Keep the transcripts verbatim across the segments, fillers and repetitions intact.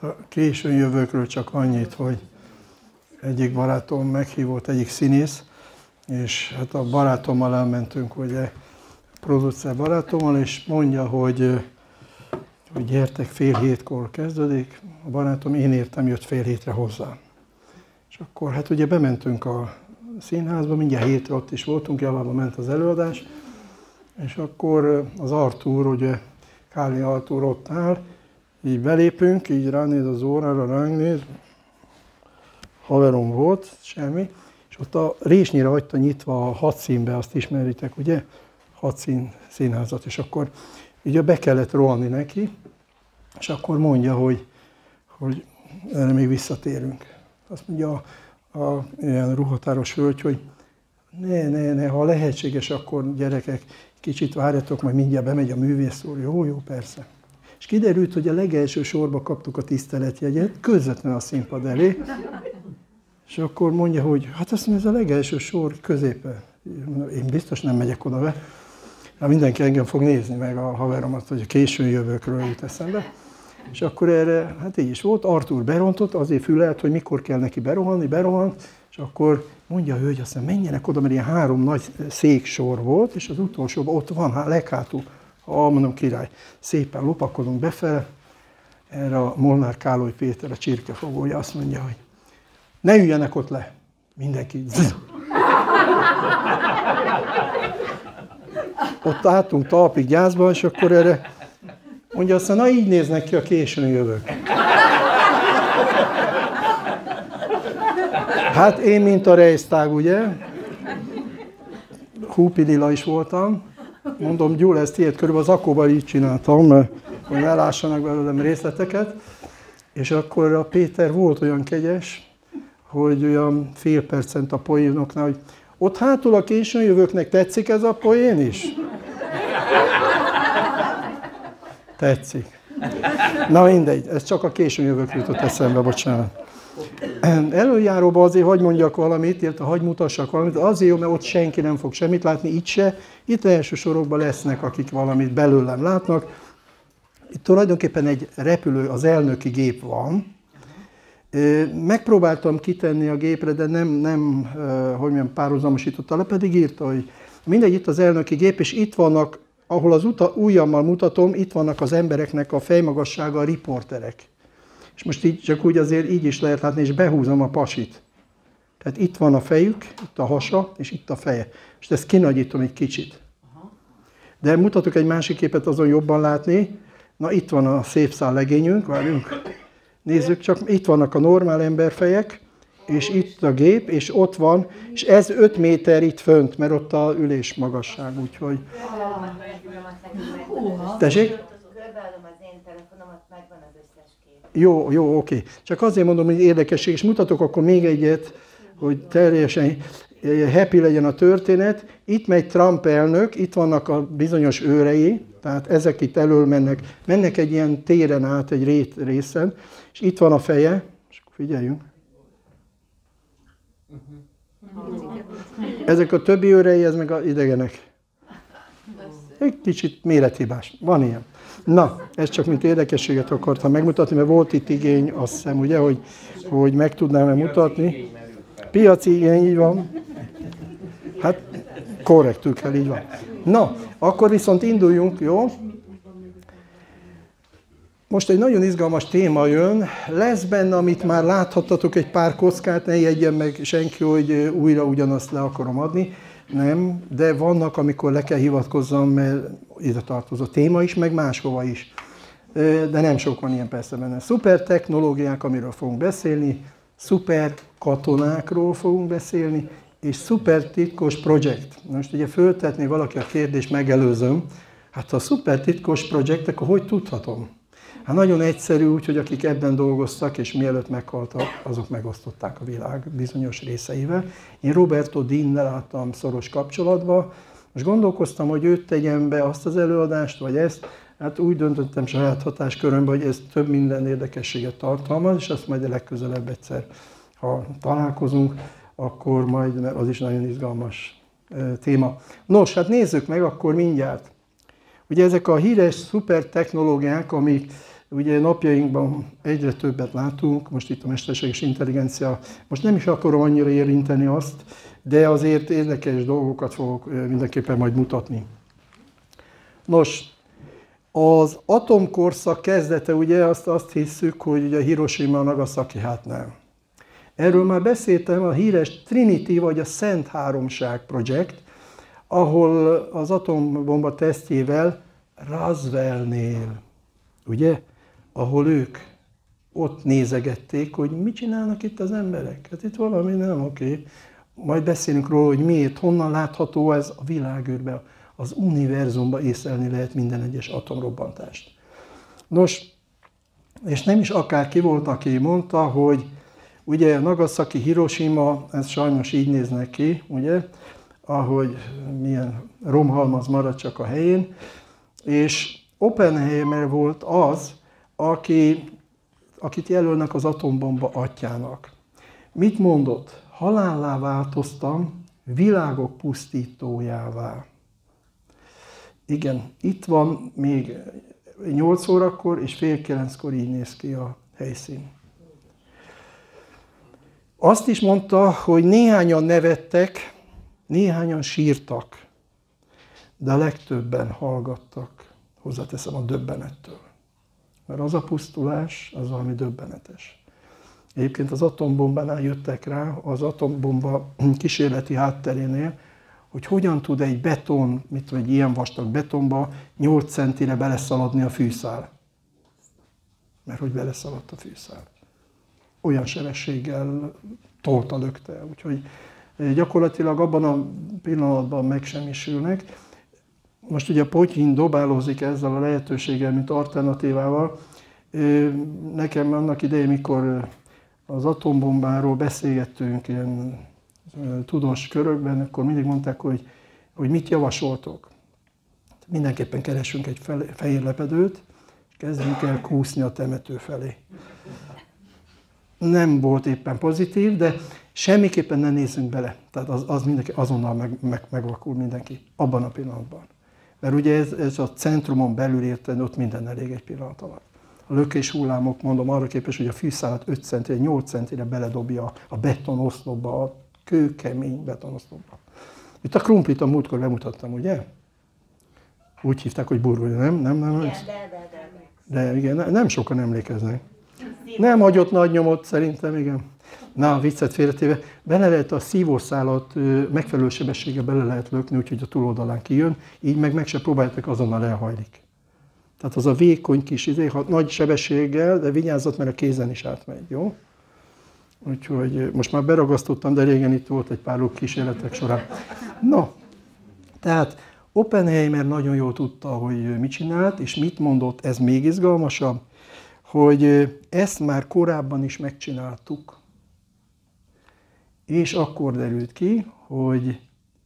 a későn jövőkről csak annyit, hogy egyik barátom meghívott, egyik színész, és hát a barátommal elmentünk, ugye, producer barátommal, és mondja, hogy, hogy gyertek, fél hétkor kezdődik. A barátom, én értem, jött fél hétre hozzám. És akkor hát ugye bementünk a színházba, mindjárt hétre ott is voltunk, javában ment az előadás, és akkor az Artúr, ugye, Káli Artúr ott áll, így belépünk, így ránéz az órára, ránk néz, haverom volt, semmi, és ott a résnyire hagyta nyitva a Hadszínbe, azt ismeritek, ugye? Hadszín színházat, és akkor ugye be kellett rohanni neki, és akkor mondja, hogy, hogy erre még visszatérünk. Azt mondja a, a ilyen ruhatáros hölgy, hogy ne, ne, ne, ha lehetséges, akkor gyerekek, kicsit várjatok, majd mindjárt bemegy a művész úr. Jó, jó, persze. És kiderült, hogy a legelső sorba kaptuk a tiszteletjegyet, közvetlenül a színpad elé, és akkor mondja, hogy hát azt mondja, ez a legelső sor középen. Én biztos nem megyek oda be. Hát mindenki engem fog nézni, meg a haveromat, hogy a későn jövőkről jut eszembe. És akkor erre, hát így is volt, Artúr berontott, azért fülelt, hogy mikor kell neki berohanni, berohant, és akkor mondja a hölgy, azt mondja, menjenek oda, mert ilyen három nagy széksor volt, és az utolsóban ott van, hát leghátul, ah, mondom, király, szépen lopakodunk befele, erre a Molnár Károly Péter, a csirkefogója azt mondja, hogy ne üljenek ott le, mindenki. Ott álltunk talpig gyászban, és akkor erre mondja azt, na így néznek ki a későn jövők. Hát én, mint a Reichstag, ugye, húpidilla is voltam, mondom, Gyula, ezt ilyet körülbelül az akkóban így csináltam, mert hogy ne lássanak belőlem részleteket, és akkor a Péter volt olyan kegyes, hogy olyan fél percent a poénoknál, hogy ott hátul a későn jövőknek tetszik ez a poén is? Tetszik. Na mindegy, ez csak a későn jövők jutott eszembe, bocsánat. Előjáróban azért hagy mondjak valamit, illetve hagy mutassak valamit, azért jó, mert ott senki nem fog semmit látni, itt se. Itt első sorokban lesznek, akik valamit belőlem látnak. Itt tulajdonképpen egy repülő, az elnöki gép van. Megpróbáltam kitenni a gépre, de nem, nem hogy mondjam, párhuzamosította le, pedig írta, hogy mindegy, itt az elnöki gép, és itt vannak, ahol az ujjammal mutatom, itt vannak az embereknek a fejmagassága, a riporterek. És most így, csak úgy azért így is lehet látni, és behúzom a pasit. Tehát itt van a fejük, itt a hasa, és itt a feje. És ezt kinagyítom egy kicsit. De mutatok egy másik képet, azon jobban látni. Na itt van a szép szál legényünk, várjunk. Nézzük csak, itt vannak a normál emberfejek, és itt a gép, és ott van, és ez öt méter itt fönt, mert ott a ülés magasság, úgyhogy... Tessék? Jó, jó, oké. Csak azért mondom, hogy érdekesség, és mutatok akkor még egyet, hogy teljesen happy legyen a történet. Itt megy Trump elnök, itt vannak a bizonyos őrei, tehát ezek itt elől mennek, mennek egy ilyen téren át, egy rét részen, és itt van a feje, és figyeljünk. Ezek a többi őrei, ez meg az idegenek. Egy kicsit mérethibás, van ilyen. Na, ez csak mint érdekességet akartam megmutatni, mert volt itt igény, azt hiszem, ugye, hogy, hogy meg tudnám-e mutatni. Piaci igény, így van. Hát, korrektül kell, így van. Na, akkor viszont induljunk, jó? Most egy nagyon izgalmas téma jön. Lesz benne, amit már láthattatok, egy pár kockát, ne jegyen meg senki, hogy újra ugyanazt le akarom adni. Nem, de vannak, amikor le kell hivatkozzam, mert ide tartozó téma is, meg máshova is. De nem sok van ilyen persze benne. Szuper technológiák, amiről fogunk beszélni, szuper katonákról fogunk beszélni, és szuper titkos projekt. Most ugye föltetné valaki a kérdést, megelőzöm. Hát ha szuper titkos projekt, akkor hogy tudhatom? Hát nagyon egyszerű, úgyhogy akik ebben dolgoztak, és mielőtt meghaltak, azok megosztották a világ bizonyos részeivel. Én Roberto Deannel álltam szoros kapcsolatban. Most gondolkoztam, hogy őt tegyem be azt az előadást, vagy ezt. Hát úgy döntöttem saját hatáskörömben, hogy ez több minden érdekességet tartalmaz, és azt majd a legközelebb egyszer, ha találkozunk, akkor majd az is nagyon izgalmas téma. Nos, hát nézzük meg akkor mindjárt. Ugye ezek a híres szuper technológiák, amik Ugye napjainkban egyre többet látunk, most itt a mesterséges intelligencia, most nem is akarom annyira érinteni azt, de azért érdekes dolgokat fogok mindenképpen majd mutatni. Nos, az atomkorszak kezdete, ugye azt, azt hiszük, hogy ugye Hiroshima, Nagasaki, hát nem. Erről már beszéltem, a híres Trinity, vagy a Szent Háromság projekt, ahol az atombomba tesztjével Roswellnél, ugye, ahol ők ott nézegették, hogy mit csinálnak itt az emberek. Hát itt valami nem oké. Okay. Majd beszélünk róla, hogy miért, honnan látható ez a világűrben, az univerzumban észlelni lehet minden egyes atomrobbantást. Nos, és nem is akárki volt, aki mondta, hogy ugye Nagasaki, Hiroshima, ez sajnos így néznek ki, ugye, ahogy milyen romhalmaz marad csak a helyén, és Oppenheimer volt az, aki, akit jelölnek az atombomba atyának. Mit mondott? Halállá változtam, világok pusztítójává. Igen, itt van még nyolc órakor és fél kilenckor így néz ki a helyszín. Azt is mondta, hogy néhányan nevettek, néhányan sírtak, de a legtöbben hallgattak, hozzáteszem, a döbbenettől. Mert az a pusztulás, az valami döbbenetes. Egyébként az atombombánál jöttek rá, az atombomba kísérleti hátterénél, hogy hogyan tud egy beton, mit tudom, egy ilyen vastag betonba nyolc centire beleszaladni a fűszál. Mert hogy beleszaladt a fűszál. Olyan sebességgel tolta, lökte. Úgyhogy gyakorlatilag abban a pillanatban megsemmisülnek. Most ugye Putyin dobálózik ezzel a lehetőséggel, mint alternatívával. Nekem annak idején, mikor az atombombáról beszélgettünk ilyen tudós körökben, akkor mindig mondták, hogy, hogy mit javasoltok. Mindenképpen keresünk egy fehér lepedőt, és kezdjünk el kúszni a temető felé. Nem volt éppen pozitív, de semmiképpen ne nézzünk bele. Tehát az, az mindenki, azonnal meg, meg, megvakul mindenki, abban a pillanatban. Mert ugye ez, ez a centrumon belül érted, ott minden elég egy pillanat alatt. A lökés hullámok, mondom, arra képes, hogy a fűszálat öt centire, nyolc centire beledobja a betonoszlopba, a kőkemény betonoszlopba. Itt a krumplit a múltkor bemutattam, ugye? Úgy hívták, hogy burgoly, nem? Nem, nem, nem. De, de, de, de igen, nem sokan emlékeznek. Nem hagyott nagy nyomot, szerintem, igen. Na, viccet félretéve, bele lehet a szívószálat megfelelő sebességgel bele lehet lökni, úgyhogy a túloldalán kijön, így meg meg se próbáljátok, azonnal elhajlik. Tehát az a vékony kis izé, ha nagy sebességgel, de vigyázzott, mert a kézen is átmegy, jó? Úgyhogy most már beragasztottam, de régen itt volt egy pár kísérletek során. No, tehát Oppenheimer nagyon jól tudta, hogy mit csinált, és mit mondott, ez még izgalmasabb, hogy ezt már korábban is megcsináltuk, és akkor derült ki, hogy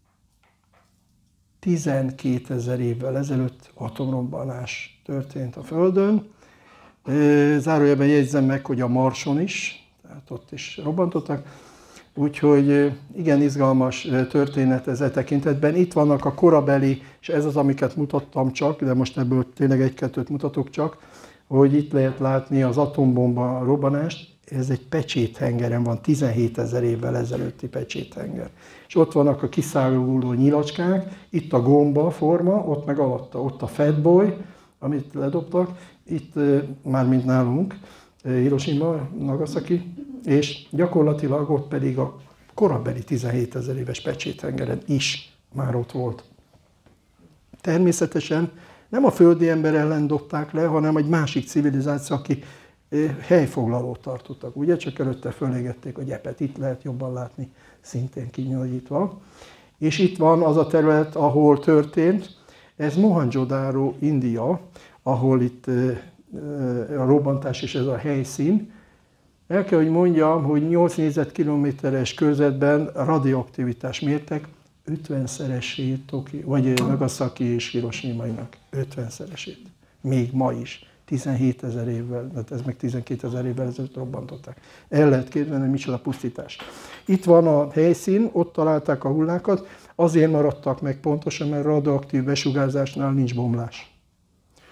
tizenkétezer évvel ezelőtt atomrobbanás történt a Földön. Zárójelben jegyzem meg, hogy a Marson is, tehát ott is robbantottak. Úgyhogy igen izgalmas történet ez e tekintetben. Itt vannak a korabeli, és ez az, amiket mutattam csak, de most ebből tényleg egy-kettőt mutatok csak, hogy itt lehet látni az atombomba robbanást. Ez egy pecséthengeren van, tizenhétezer évvel ezelőtti pecséthenger. És ott vannak a kiszálluló nyilacskák, itt a gomba forma, ott meg alatta, ott a Fatboy, amit ledobtak, itt már mint nálunk, Hiroshima, Nagasaki, és gyakorlatilag ott pedig a korabeli tizenhétezer éves pecséthengeren is már ott volt. Természetesen nem a földi ember ellen dobták le, hanem egy másik civilizáció, aki helyfoglalót tartottak, ugye? Csak előtte fölégették a gyepet, itt lehet jobban látni, szintén kinyilvítva. És itt van az a terület, ahol történt, ez Mohenjo-daro, India, ahol itt a robbantás és ez a helyszín. El kell, hogy mondjam, hogy nyolc négyzetkilométeres körzetben radioaktivitás mértek, ötvenszeresét Toki, vagy Nagasaki és Hiroshima-nak, ötvenszeresét. Még ma is, tizenhétezer évvel, de ez meg tizenkétezer évvel ezelőtt robbantották. El lehet képzelni, hogy micsoda pusztítás. Itt van a helyszín, ott találták a hullákat, azért maradtak meg pontosan, mert radioaktív besugárzásnál nincs bomlás.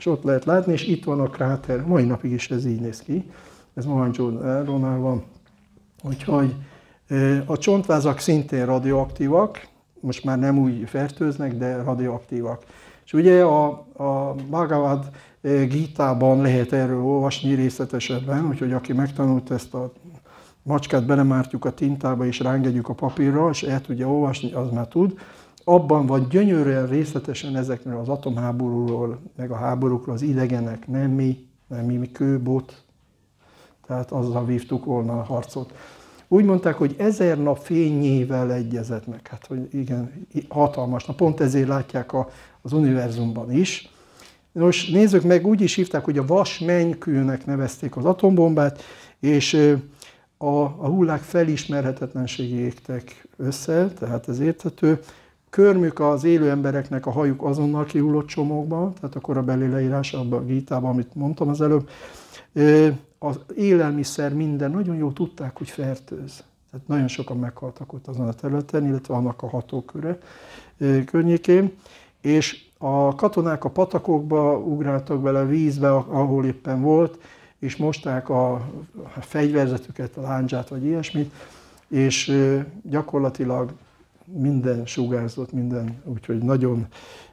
És ott lehet látni, és itt van a kráter, mai napig is ez így néz ki. Ez Mohenjo-darónál van. Úgyhogy a csontvázak szintén radioaktívak, most már nem úgy fertőznek, de radioaktívak. És ugye a, a Bhagavad Gítában lehet erről olvasni részletesebben, úgyhogy aki megtanult ezt a macskát belemártjuk a tintába és rángedjük a papírra, és el tudja olvasni, az már tud. Abban van gyönyörűen részletesen ezekről az atomháborúról, meg a háborúkról, az idegenek, nem mi, nem mi, mi kőbot, tehát azzal vívtuk volna a harcot. Úgy mondták, hogy ezer nap fényével egyezett meg. Hát, hogy igen, hatalmas. Na, pont ezért látják a, az univerzumban is. Most nézzük meg, úgy is hívták, hogy a vas mennykőnek nevezték az atombombát, és a, a hullák felismerhetetlenségig égtek össze, tehát ez érthető. Körmük az élő embereknek a hajuk azonnal kihullott csomókba, tehát a korabeli leírás abban a Gítában, amit mondtam az előbb. Az élelmiszer minden, nagyon jól tudták, hogy fertőz. Tehát nagyon sokan meghaltak ott azon a területen, illetve annak a hatóköre környékén. És a katonák a patakokba ugráltak bele a vízbe, ahol éppen volt, és mosták a fegyverzetüket, a lándzsát vagy ilyesmit, és gyakorlatilag minden sugárzott, minden, úgyhogy nagyon,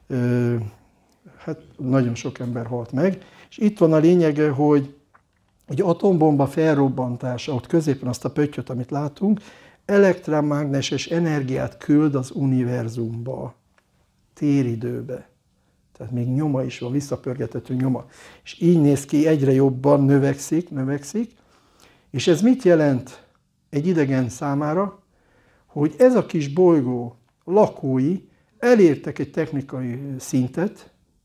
hát nagyon sok ember halt meg. És itt van a lényege, hogy hogy atombomba felrobbantása, ott középen azt a pöttyöt, amit látunk, elektromágneses energiát küld az univerzumba, téridőbe. Tehát még nyoma is van, visszapörgethető nyoma. És így néz ki, egyre jobban növekszik, növekszik. És ez mit jelent egy idegen számára? Hogy ez a kis bolygó lakói elértek egy technikai szintet,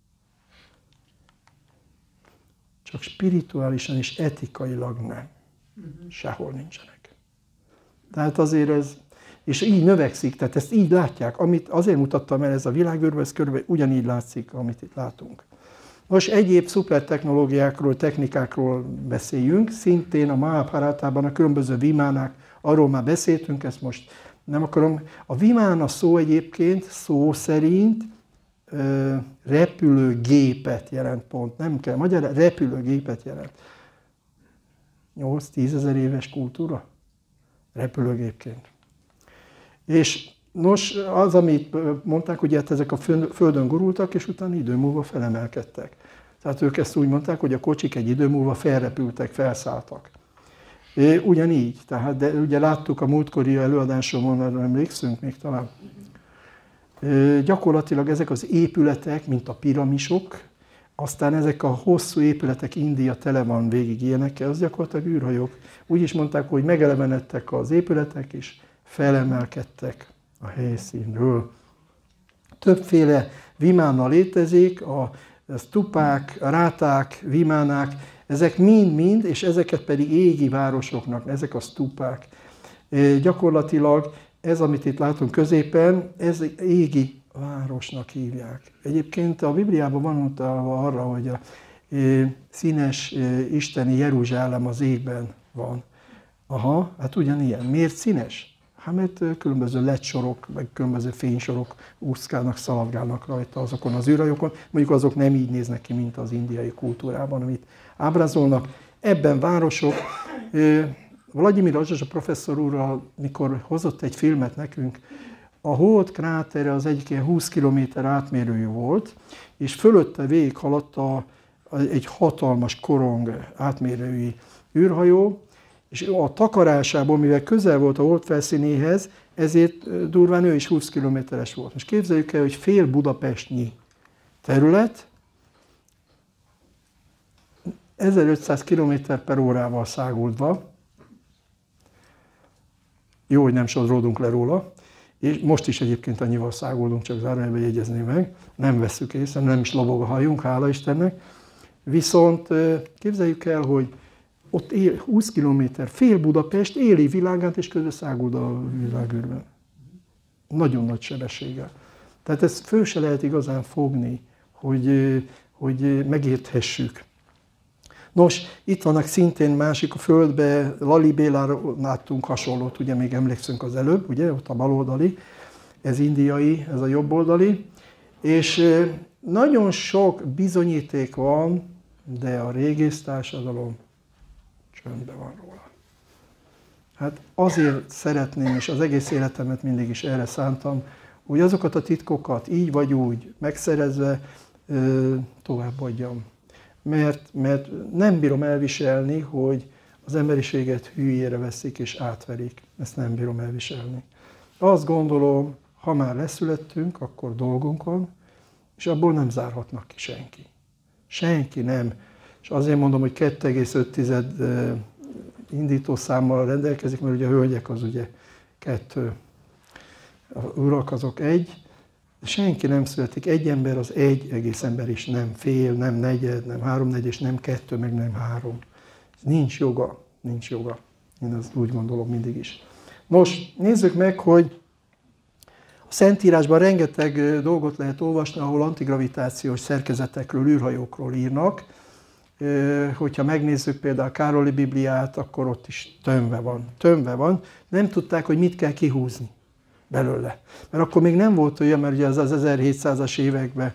csak spirituálisan és etikailag nem. Sehol nincsenek. Tehát azért ez, és így növekszik, tehát ezt így látják, amit azért mutattam el, ez a világűrbe, ez körülbelül ugyanígy látszik, amit itt látunk. Most egyéb szupertechnológiákról, technikákról beszéljünk, szintén a Mahabharatában a különböző vimánák, arról már beszéltünk, ezt most nem akarom. A vimán a szó egyébként, szó szerint, repülőgépet jelent pont, nem kell magyarán, repülőgépet jelent. nyolc-tízezer éves kultúra? Repülőgépként. És nos, az, amit mondták, hogy hát ezek a földön gurultak, és utána idő múlva felemelkedtek. Tehát ők ezt úgy mondták, hogy a kocsik egy idő múlva felrepültek, felszálltak. É, ugyanígy, tehát de ugye láttuk a múltkori előadásomon, arra emlékszünk még talán. Gyakorlatilag ezek az épületek, mint a piramisok, aztán ezek a hosszú épületek, India tele van végig ilyenekkel, az gyakorlatilag űrhajók. Úgy is mondták, hogy megelevenedtek az épületek, és felemelkedtek a helyszínről. Többféle vimána létezik, a stupák, a ráták, vimánák, ezek mind-mind, és ezeket pedig égi városoknak, ezek a stupák. Gyakorlatilag ez, amit itt látunk középen, ez égi városnak hívják. Egyébként a Bibliában van utalva arra, hogy a színes isteni Jeruzsálem az égben van. Aha, hát ugyanilyen. Miért színes? Hát mert különböző ledsorok, meg különböző fénysorok úszkálnak, szaladgálnak rajta azokon az űrhajókon. Mondjuk azok nem így néznek ki, mint az indiai kultúrában, amit ábrázolnak. Ebben városok. Vladimir Rajzsa professzor úrral, mikor hozott egy filmet nekünk, a hold krátere az egyik ilyen húsz kilométer átmérőjű volt, és fölötte végighaladt a, egy hatalmas korong átmérőjű űrhajó, és a takarásából, mivel közel volt a hold felszínéhez, ezért durván ő is húsz kilométeres volt. Most képzeljük el, hogy fél budapestnyi terület, ezerötszáz kilométer per órával száguldva, jó, hogy nem sodródunk le róla, és most is egyébként annyival száguldunk, csak zárójelben jegyezni meg, nem vesszük észre, nem is lobog a hajunk, hála Istennek. Viszont képzeljük el, hogy ott él húsz kilométer, fél Budapest éli világát, és közben száguld a világűrben. Nagyon nagy sebességgel. Tehát ezt föl se lehet igazán fogni, hogy, hogy megérthessük. Nos, itt vannak szintén másik a Földbe, Lalibélára láttunk hasonlót, ugye még emlékszünk az előbb, ugye, ott a baloldali, ez indiai, ez a jobboldali. És nagyon sok bizonyíték van, de a régész társadalom csöndben van róla. Hát azért szeretném, és az egész életemet mindig is erre szántam, hogy azokat a titkokat így vagy úgy megszerezve továbbadjam. Mert, mert nem bírom elviselni, hogy az emberiséget hülyére veszik és átverik. Ezt nem bírom elviselni. Azt gondolom, ha már leszülettünk, akkor dolgunk van, és abból nem zárhatnak ki senki. Senki nem. És azért mondom, hogy kettő egész öt indítószámmal rendelkezik, mert ugye a hölgyek az ugye kettő, a urak azok egy, senki nem születik, egy ember az egy egész ember is, nem fél, nem negyed, nem háromnegyed, és nem kettő, meg nem három. Nincs joga, nincs joga. Én azt úgy gondolom mindig is. Most nézzük meg, hogy a Szentírásban rengeteg dolgot lehet olvasni, ahol antigravitációs szerkezetekről, űrhajókról írnak. Hogyha megnézzük például a Károli Bibliát, akkor ott is tömve van. Tömve van. Nem tudták, hogy mit kell kihúzni belőle. Mert akkor még nem volt olyan, mert ugye az az ezerhétszázas években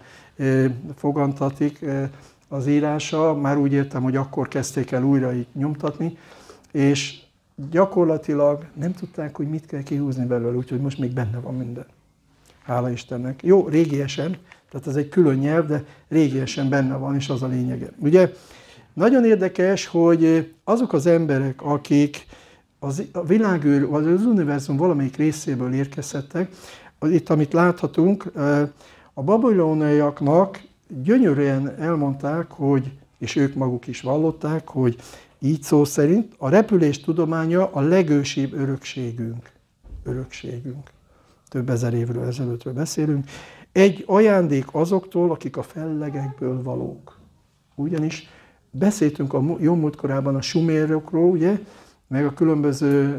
fogantatik az írása, már úgy értem, hogy akkor kezdték el újra így nyomtatni, és gyakorlatilag nem tudták, hogy mit kell kihúzni belőle, úgyhogy most még benne van minden. Hála Istennek. Jó, régiesen, tehát ez egy külön nyelv, de régiesen benne van, és az a lényege. Ugye nagyon érdekes, hogy azok az emberek, akik az, a világűr, vagy az univerzum valamelyik részéből érkezhettek, itt, amit láthatunk, a babiloniaiaknak gyönyörűen elmondták, hogy, és ők maguk is vallották, hogy így szó szerint a repülés tudománya a legősibb örökségünk. Örökségünk. Több ezer évről ezelőttről beszélünk. Egy ajándék azoktól, akik a fellegekből valók. Ugyanis beszéltünk a jó múltkorában a sumérokról, ugye, meg a különböző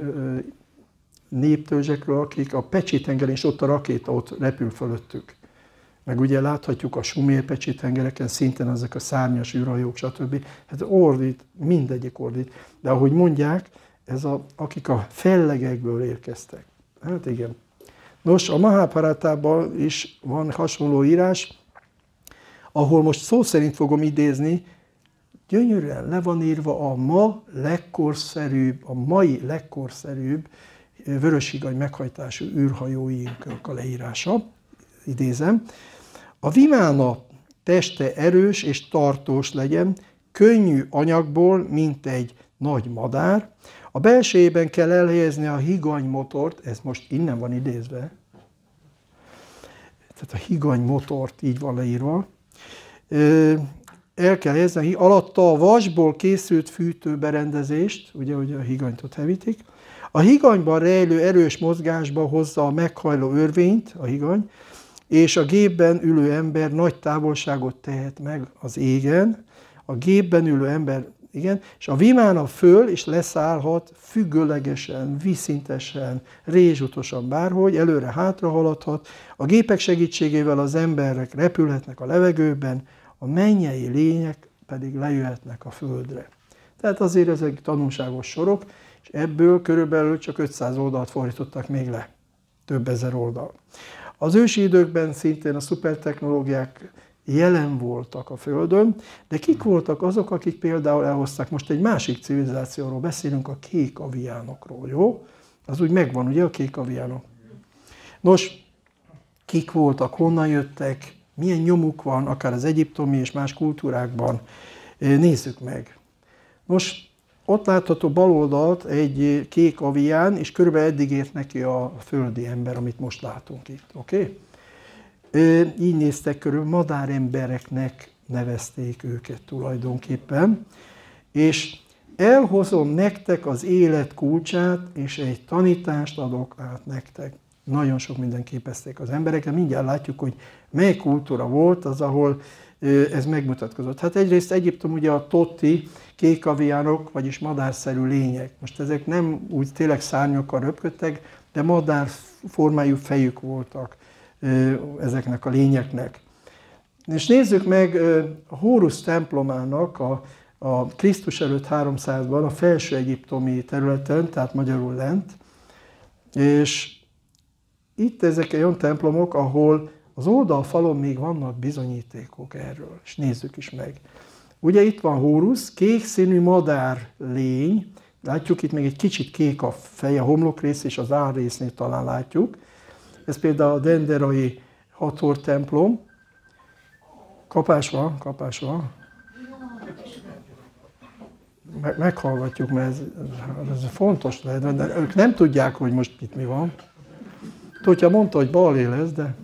néptörzsekről, akik a Pecsi-tengeren, és ott a rakéta ott repül fölöttük. Meg ugye láthatjuk a sumér Pecsi-tengereken szinten ezek a szárnyas űrhajók, stb. Hát ordít, mindegyik ordít. De ahogy mondják, ez a, akik a fellegekből érkeztek. Hát igen. Nos, a Mahábharátában is van hasonló írás, ahol most szó szerint fogom idézni, gyönyörűen le van írva a ma legkorszerűbb, a mai legkorszerűbb vöröshigany meghajtású űrhajóinknak a leírása, idézem. A vimána teste erős és tartós legyen, könnyű anyagból, mint egy nagy madár. A belsejében kell elhelyezni a higanymotort, ez most innen van idézve, tehát a higanymotort így van leírva. El kell helyezni alatta a vasból készült fűtőberendezést, ugye, hogy a higanyt ott hevítik. A higanyban rejlő erős mozgásba hozza a meghajló örvényt, a higany, és a gépben ülő ember nagy távolságot tehet meg az égen. A gépben ülő ember, igen, és a vimána föl és leszállhat függőlegesen, vízszintesen, rézsutosan bárhogy, előre-hátra haladhat. A gépek segítségével az emberek repülhetnek a levegőben, a mennyei lények pedig lejöhetnek a földre. Tehát azért ezek tanulságos sorok, és ebből körülbelül csak ötszáz oldalt fordítottak még le. Több ezer oldal. Az ősi időkben szintén a szupertechnológiák jelen voltak a Földön, de kik voltak azok, akik például elhozták, most egy másik civilizációról beszélünk, a kék aviánokról, jó? Az úgy megvan, ugye, a kék aviánok. Nos, kik voltak, honnan jöttek, milyen nyomuk van, akár az egyiptomi és más kultúrákban, nézzük meg. Most ott látható bal oldalt egy kék avián, és körülbelül eddig ért neki a földi ember, amit most látunk itt, oké? Okay? Így néztek körül, madárembereknek nevezték őket tulajdonképpen, és elhozom nektek az élet kulcsát, és egy tanítást adok át nektek. Nagyon sok minden képezték az embereket, mindjárt látjuk, hogy mely kultúra volt az, ahol ez megmutatkozott. Hát egyrészt Egyiptom ugye a totti, kékaviánok, vagyis madárszerű lények. Most ezek nem úgy tényleg szárnyakkal röpködtek, de madár formájú fejük voltak ezeknek a lényeknek. És nézzük meg a Hórusz templomának a, a Krisztus előtt háromszázban a felső egyiptomi területen, tehát magyarul lent, és itt ezek olyan templomok, ahol Az oldalfalon még vannak bizonyítékok erről, és nézzük is meg. Ugye itt van Hórusz, kék színű madár lény, látjuk itt még egy kicsit kék a feje, a homlokrész és az árrésznél talán látjuk. Ez például a denderai Hathor templom. Kapás van, kapás van. Meg, meghallgatjuk, mert ez, ez fontos lehet, de ők nem tudják, hogy most itt mi van. Tudja, mondta, hogy balé lesz, de...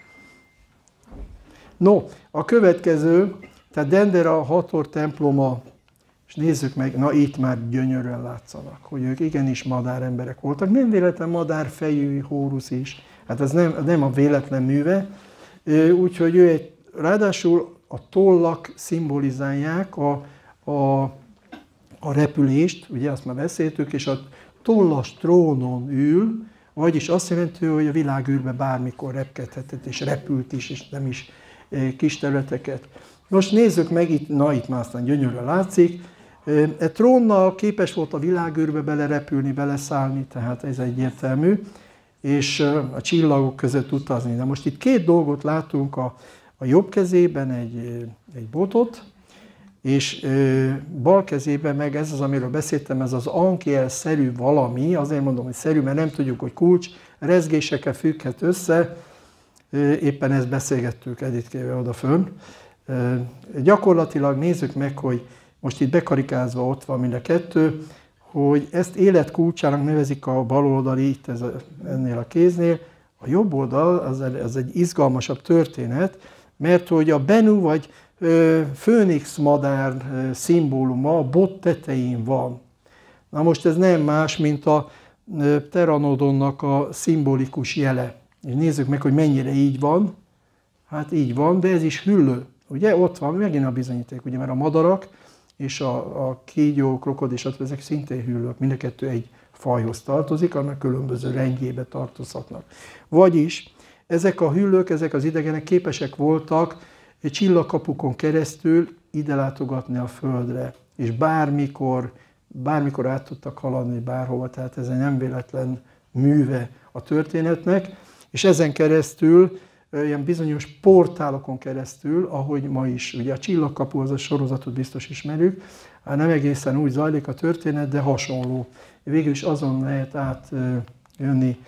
No, a következő, tehát Dendera Hathor temploma, és nézzük meg, na itt már gyönyörűen látszanak, hogy ők igenis madáremberek voltak. Nem véletlen madárfejű Hórusz is, hát ez nem, nem a véletlen műve, úgyhogy ő egy, ráadásul a tollak szimbolizálják a, a, a repülést, ugye azt már beszéltük, és a tollas trónon ül, vagyis azt jelenti, hogy a világűrbe bármikor repkedhetett, és repült is, és nem is kis területeket. Most nézzük meg, itt, na itt már aztán gyönyörűen látszik, e trónnal képes volt a világűrbe belerepülni, beleszállni, tehát ez egyértelmű, és a csillagok között utazni. De most itt két dolgot látunk, a, a jobb kezében egy, egy botot, és e, bal kezében meg ez az, amiről beszéltem, ez az ankiel-szerű valami, azért mondom, hogy szerű, mert nem tudjuk, hogy kulcs, rezgésekkel függhet össze, e, éppen ezt beszélgettük Editkével odafönn. E, gyakorlatilag nézzük meg, hogy most itt bekarikázva ott van mind a kettő, hogy ezt életkulcsának nevezik a bal oldali, itt ez a, ennél a kéznél. A jobb oldal az, az egy izgalmasabb történet, mert hogy a Bennu vagy ö, főnix madár ö, szimbóluma a bot tetején van. Na most ez nem más, mint a ö, pteranodonnak a szimbolikus jele. És nézzük meg, hogy mennyire így van. Hát így van, de ez is hüllő. Ugye ott van megint a bizonyíték, ugye, mert a madarak és a, a kígyó, krokodil, stb. Ezek szintén hüllők, mind a kettő egy fajhoz tartozik, annak különböző rendjébe tartozhatnak. Vagyis ezek a hüllők, ezek az idegenek képesek voltak egy csillagkapukon keresztül ide látogatni a Földre, és bármikor, bármikor át tudtak haladni bárhova, tehát ez egy nem véletlen műve a történetnek, és ezen keresztül ilyen bizonyos portálokon keresztül, ahogy ma is, ugye a Csillagkapu, az a sorozatot biztos ismerjük, hát nem egészen úgy zajlik a történet, de hasonló. Végül is azon lehet átjönni,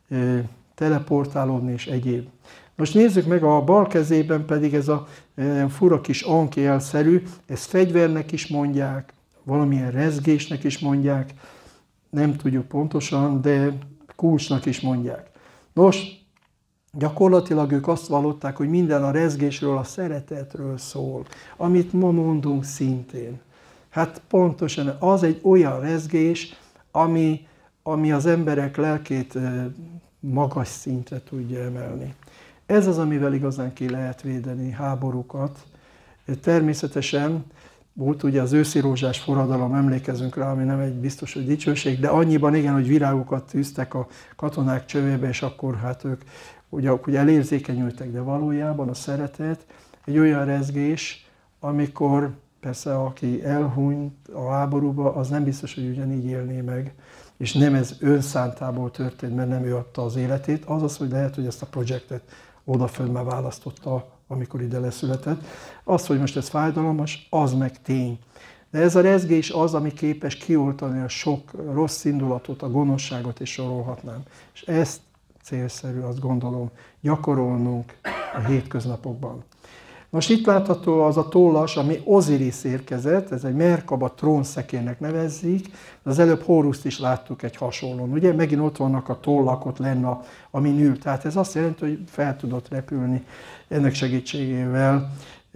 teleportálódni és egyéb. Most nézzük meg, a bal kezében pedig ez a fura kis ankiel-szerű, ezt fegyvernek is mondják, valamilyen rezgésnek is mondják, nem tudjuk pontosan, de kulcsnak is mondják. Nos, gyakorlatilag ők azt vallották, hogy minden a rezgésről, a szeretetről szól, amit ma mondunk szintén. Hát pontosan az egy olyan rezgés, ami, ami az emberek lelkét magas szintre tudja emelni. Ez az, amivel igazán ki lehet védeni háborúkat. Természetesen volt ugye az őszi rózsás forradalom, emlékezünk rá, ami nem egy biztos, hogy dicsőség, de annyiban igen, hogy virágokat tűztek a katonák csövébe, és akkor hát ők ugye, ugye elérzékenyültek, de valójában a szeretet egy olyan rezgés, amikor persze aki elhunyt a háborúba, az nem biztos, hogy ugyanígy élné meg, és nem ez önszántából történt, mert nem ő adta az életét, azaz, hogy lehet, hogy ezt a projektet odafönn már választotta, amikor ide leszületett. Az, hogy most ez fájdalmas, az meg tény. De ez a rezgés az, ami képes kioltani a sok rossz indulatot, a gonoszságot, és sorolhatnám. És ezt célszerű, azt gondolom, gyakorolnunk a hétköznapokban. Most itt látható az a tollas, ami Ozirisz érkezett, ez egy Merkaba trónszekérnek nevezik, de az előbb Hóruzt is láttuk egy hasonlón. Ugye megint ott vannak a tollak ott lenne, ami ül. Tehát ez azt jelenti, hogy fel tudott repülni ennek segítségével.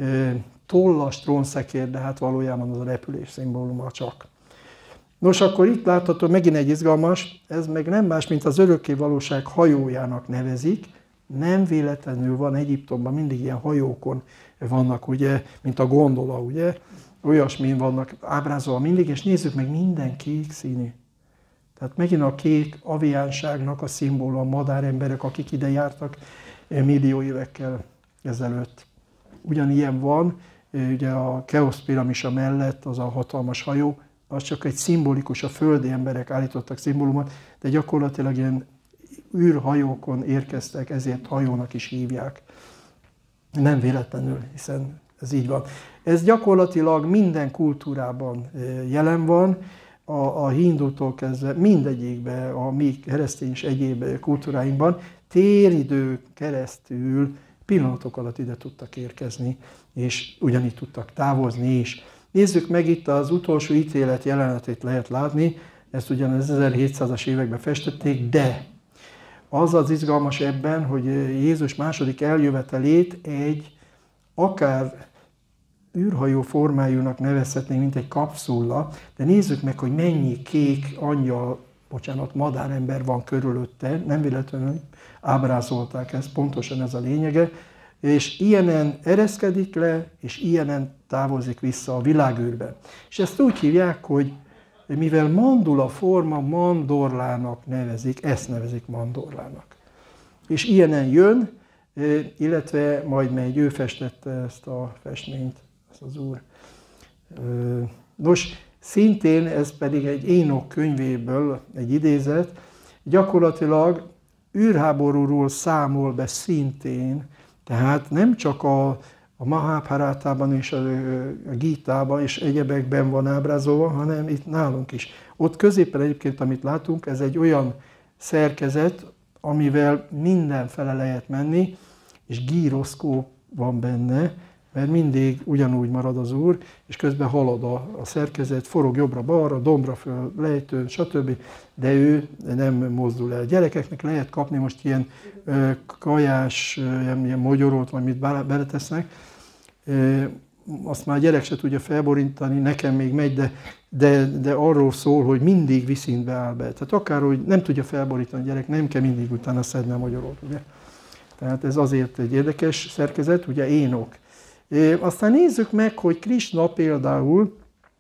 Tollas trónszekér, de hát valójában az a repülés szimbóluma csak. Nos, akkor itt látható megint egy izgalmas, ez meg nem más, mint az örökké valóság hajójának nevezik. Nem véletlenül van Egyiptomban, mindig ilyen hajókon vannak, ugye, mint a gondola, ugye, olyasmin vannak ábrázolva mindig, és nézzük meg, minden kék színű. Tehát megint a kék aviánságnak a szimbóluma, a madáremberek, akik ide jártak millió évekkel ezelőtt. Ugyanilyen van, ugye a Keosz piramisa mellett az a hatalmas hajó, az csak egy szimbolikus, a földi emberek állítottak szimbólumot, de gyakorlatilag ilyen űrhajókon érkeztek, ezért hajónak is hívják. Nem véletlenül, hiszen ez így van. Ez gyakorlatilag minden kultúrában jelen van, a, a hindútól kezdve mindegyikben, a mi keresztény és egyéb kultúráinkban téridő keresztül pillanatok alatt ide tudtak érkezni, és ugyanígy tudtak távozni is. Nézzük meg itt az utolsó ítélet jelenetét lehet látni, ezt ugyan az ezerhétszázas években festették, de az az izgalmas ebben, hogy Jézus második eljövetelét egy akár űrhajó formájúnak nevezhetnénk, mint egy kapszulla, de nézzük meg, hogy mennyi kék angyal, bocsánat, madárember van körülötte, nem véletlenül ábrázolták ezt, pontosan ez a lényege, és ilyenen ereszkedik le, és ilyenen távozik vissza a világűrbe. És ezt úgy hívják, hogy mivel mandula forma, mandorlának nevezik, ezt nevezik mandorlának. És ilyenen jön, illetve majd megy, ő festette ezt a festményt, ezt az úr. Nos, szintén ez pedig egy Énok könyvéből egy idézet, gyakorlatilag űrháborúról számol be szintén, tehát nem csak a, a Mahábharátában és a, a Gítában és egyebekben van ábrázolva, hanem itt nálunk is. Ott középen egyébként, amit látunk, ez egy olyan szerkezet, amivel mindenfele lehet menni, és gyroszkóp van benne, mert mindig ugyanúgy marad az úr, és közben halad a, a szerkezet, forog jobbra-balra, dombra föl, lejtőn, stb. De ő nem mozdul el. A gyerekeknek lehet kapni most ilyen ö, kajás, ilyen, ilyen mogyorót, vagy mit beletesznek. Ö, azt már a gyerek se tudja felborítani, nekem még megy, de, de, de arról szól, hogy mindig viszintbe áll be. Tehát akár, hogy nem tudja felborítani a gyerek, nem kell mindig utána szedni a mogyorót, ugye? Tehát ez azért egy érdekes szerkezet, ugye Énok. Aztán nézzük meg, hogy Krisna például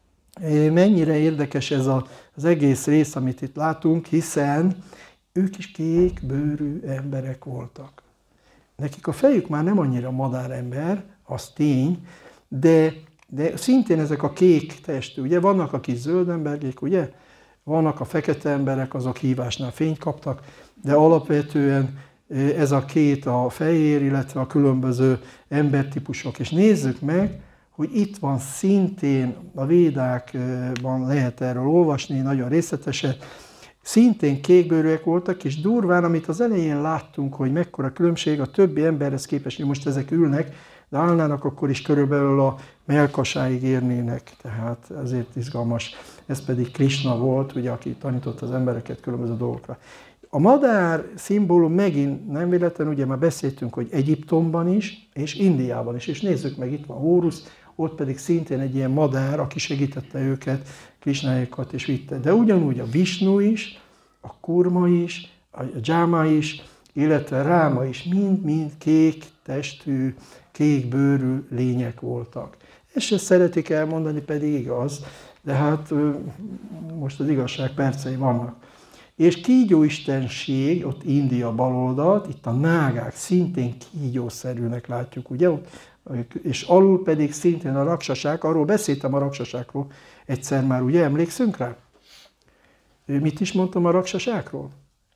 mennyire érdekes ez a, az egész rész, amit itt látunk, hiszen ők is kék bőrű emberek voltak. Nekik a fejük már nem annyira madárember, az tény, de, de szintén ezek a kék testű, ugye vannak a kis zöld emberek, ugye? Vannak a fekete emberek, azok hívásnál fényt kaptak, de alapvetően ez a két, a fehér, illetve a különböző embertípusok. És nézzük meg, hogy itt van szintén, a védákban lehet erről olvasni, nagyon részletesen, szintén kékbőrűek voltak, és durván, amit az elején láttunk, hogy mekkora különbség a többi emberhez képest, hogy most ezek ülnek, de állnának, akkor is körülbelül a mellkasáig érnének, tehát ezért izgalmas. Ez pedig Krisna volt, ugye, aki tanította az embereket különböző dolgokra. A madár szimbólum megint nem véletlen, ugye már beszéltünk, hogy Egyiptomban is, és Indiában is, és nézzük meg, itt van Hórusz, ott pedig szintén egy ilyen madár, aki segítette őket, Krisnáékat és vitte. De ugyanúgy a Visnu is, a Kurma is, a Jáma is, illetve Ráma is, mind-mind kék testű, kék bőrű lények voltak. Ezt se szeretik elmondani, pedig igaz, de hát most az igazság percei vannak. És kígyóistenség, ott India baloldalt, itt a nágák szintén kígyószerűnek látjuk, ugye? És alul pedig szintén a raksasák, arról beszéltem a raksasákról egyszer már, ugye emlékszünk rá? Mit is mondtam a raksasákról?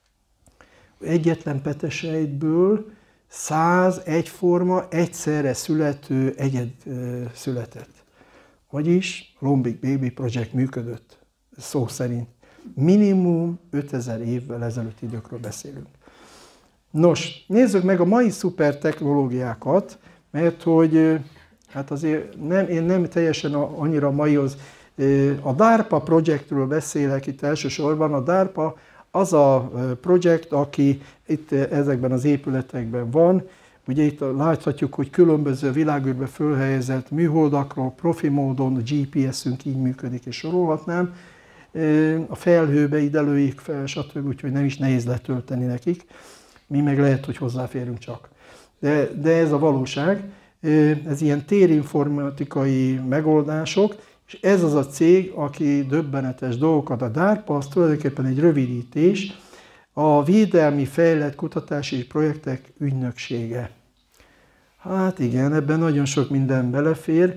Egyetlen petesejtből száz egyforma, egyszerre születő egyed született. Vagyis Lombik Baby Project működött, szó szerint. Minimum ötezer évvel ezelőtt időkről beszélünk. Nos, nézzük meg a mai szuper technológiákat, mert hogy hát azért nem, én nem teljesen annyira maihoz. A DARPA projektről beszélek itt elsősorban. A DARPA az a projekt, aki itt ezekben az épületekben van. Ugye itt láthatjuk, hogy különböző világűrbe fölhelyezett műholdakról, profi módon a gé pé es-ünk így működik, és sorolhatnám. A felhőbe ide lőjük fel, stb., úgyhogy nem is nehéz letölteni nekik. Mi meg lehet, hogy hozzáférünk csak. De, de ez a valóság, ez ilyen térinformatikai megoldások, és ez az a cég, aki döbbenetes dolgokat, a DARPA, az tulajdonképpen egy rövidítés, a Védelmi Fejlett Kutatási Projektek Ügynöksége. Hát igen, ebben nagyon sok minden belefér,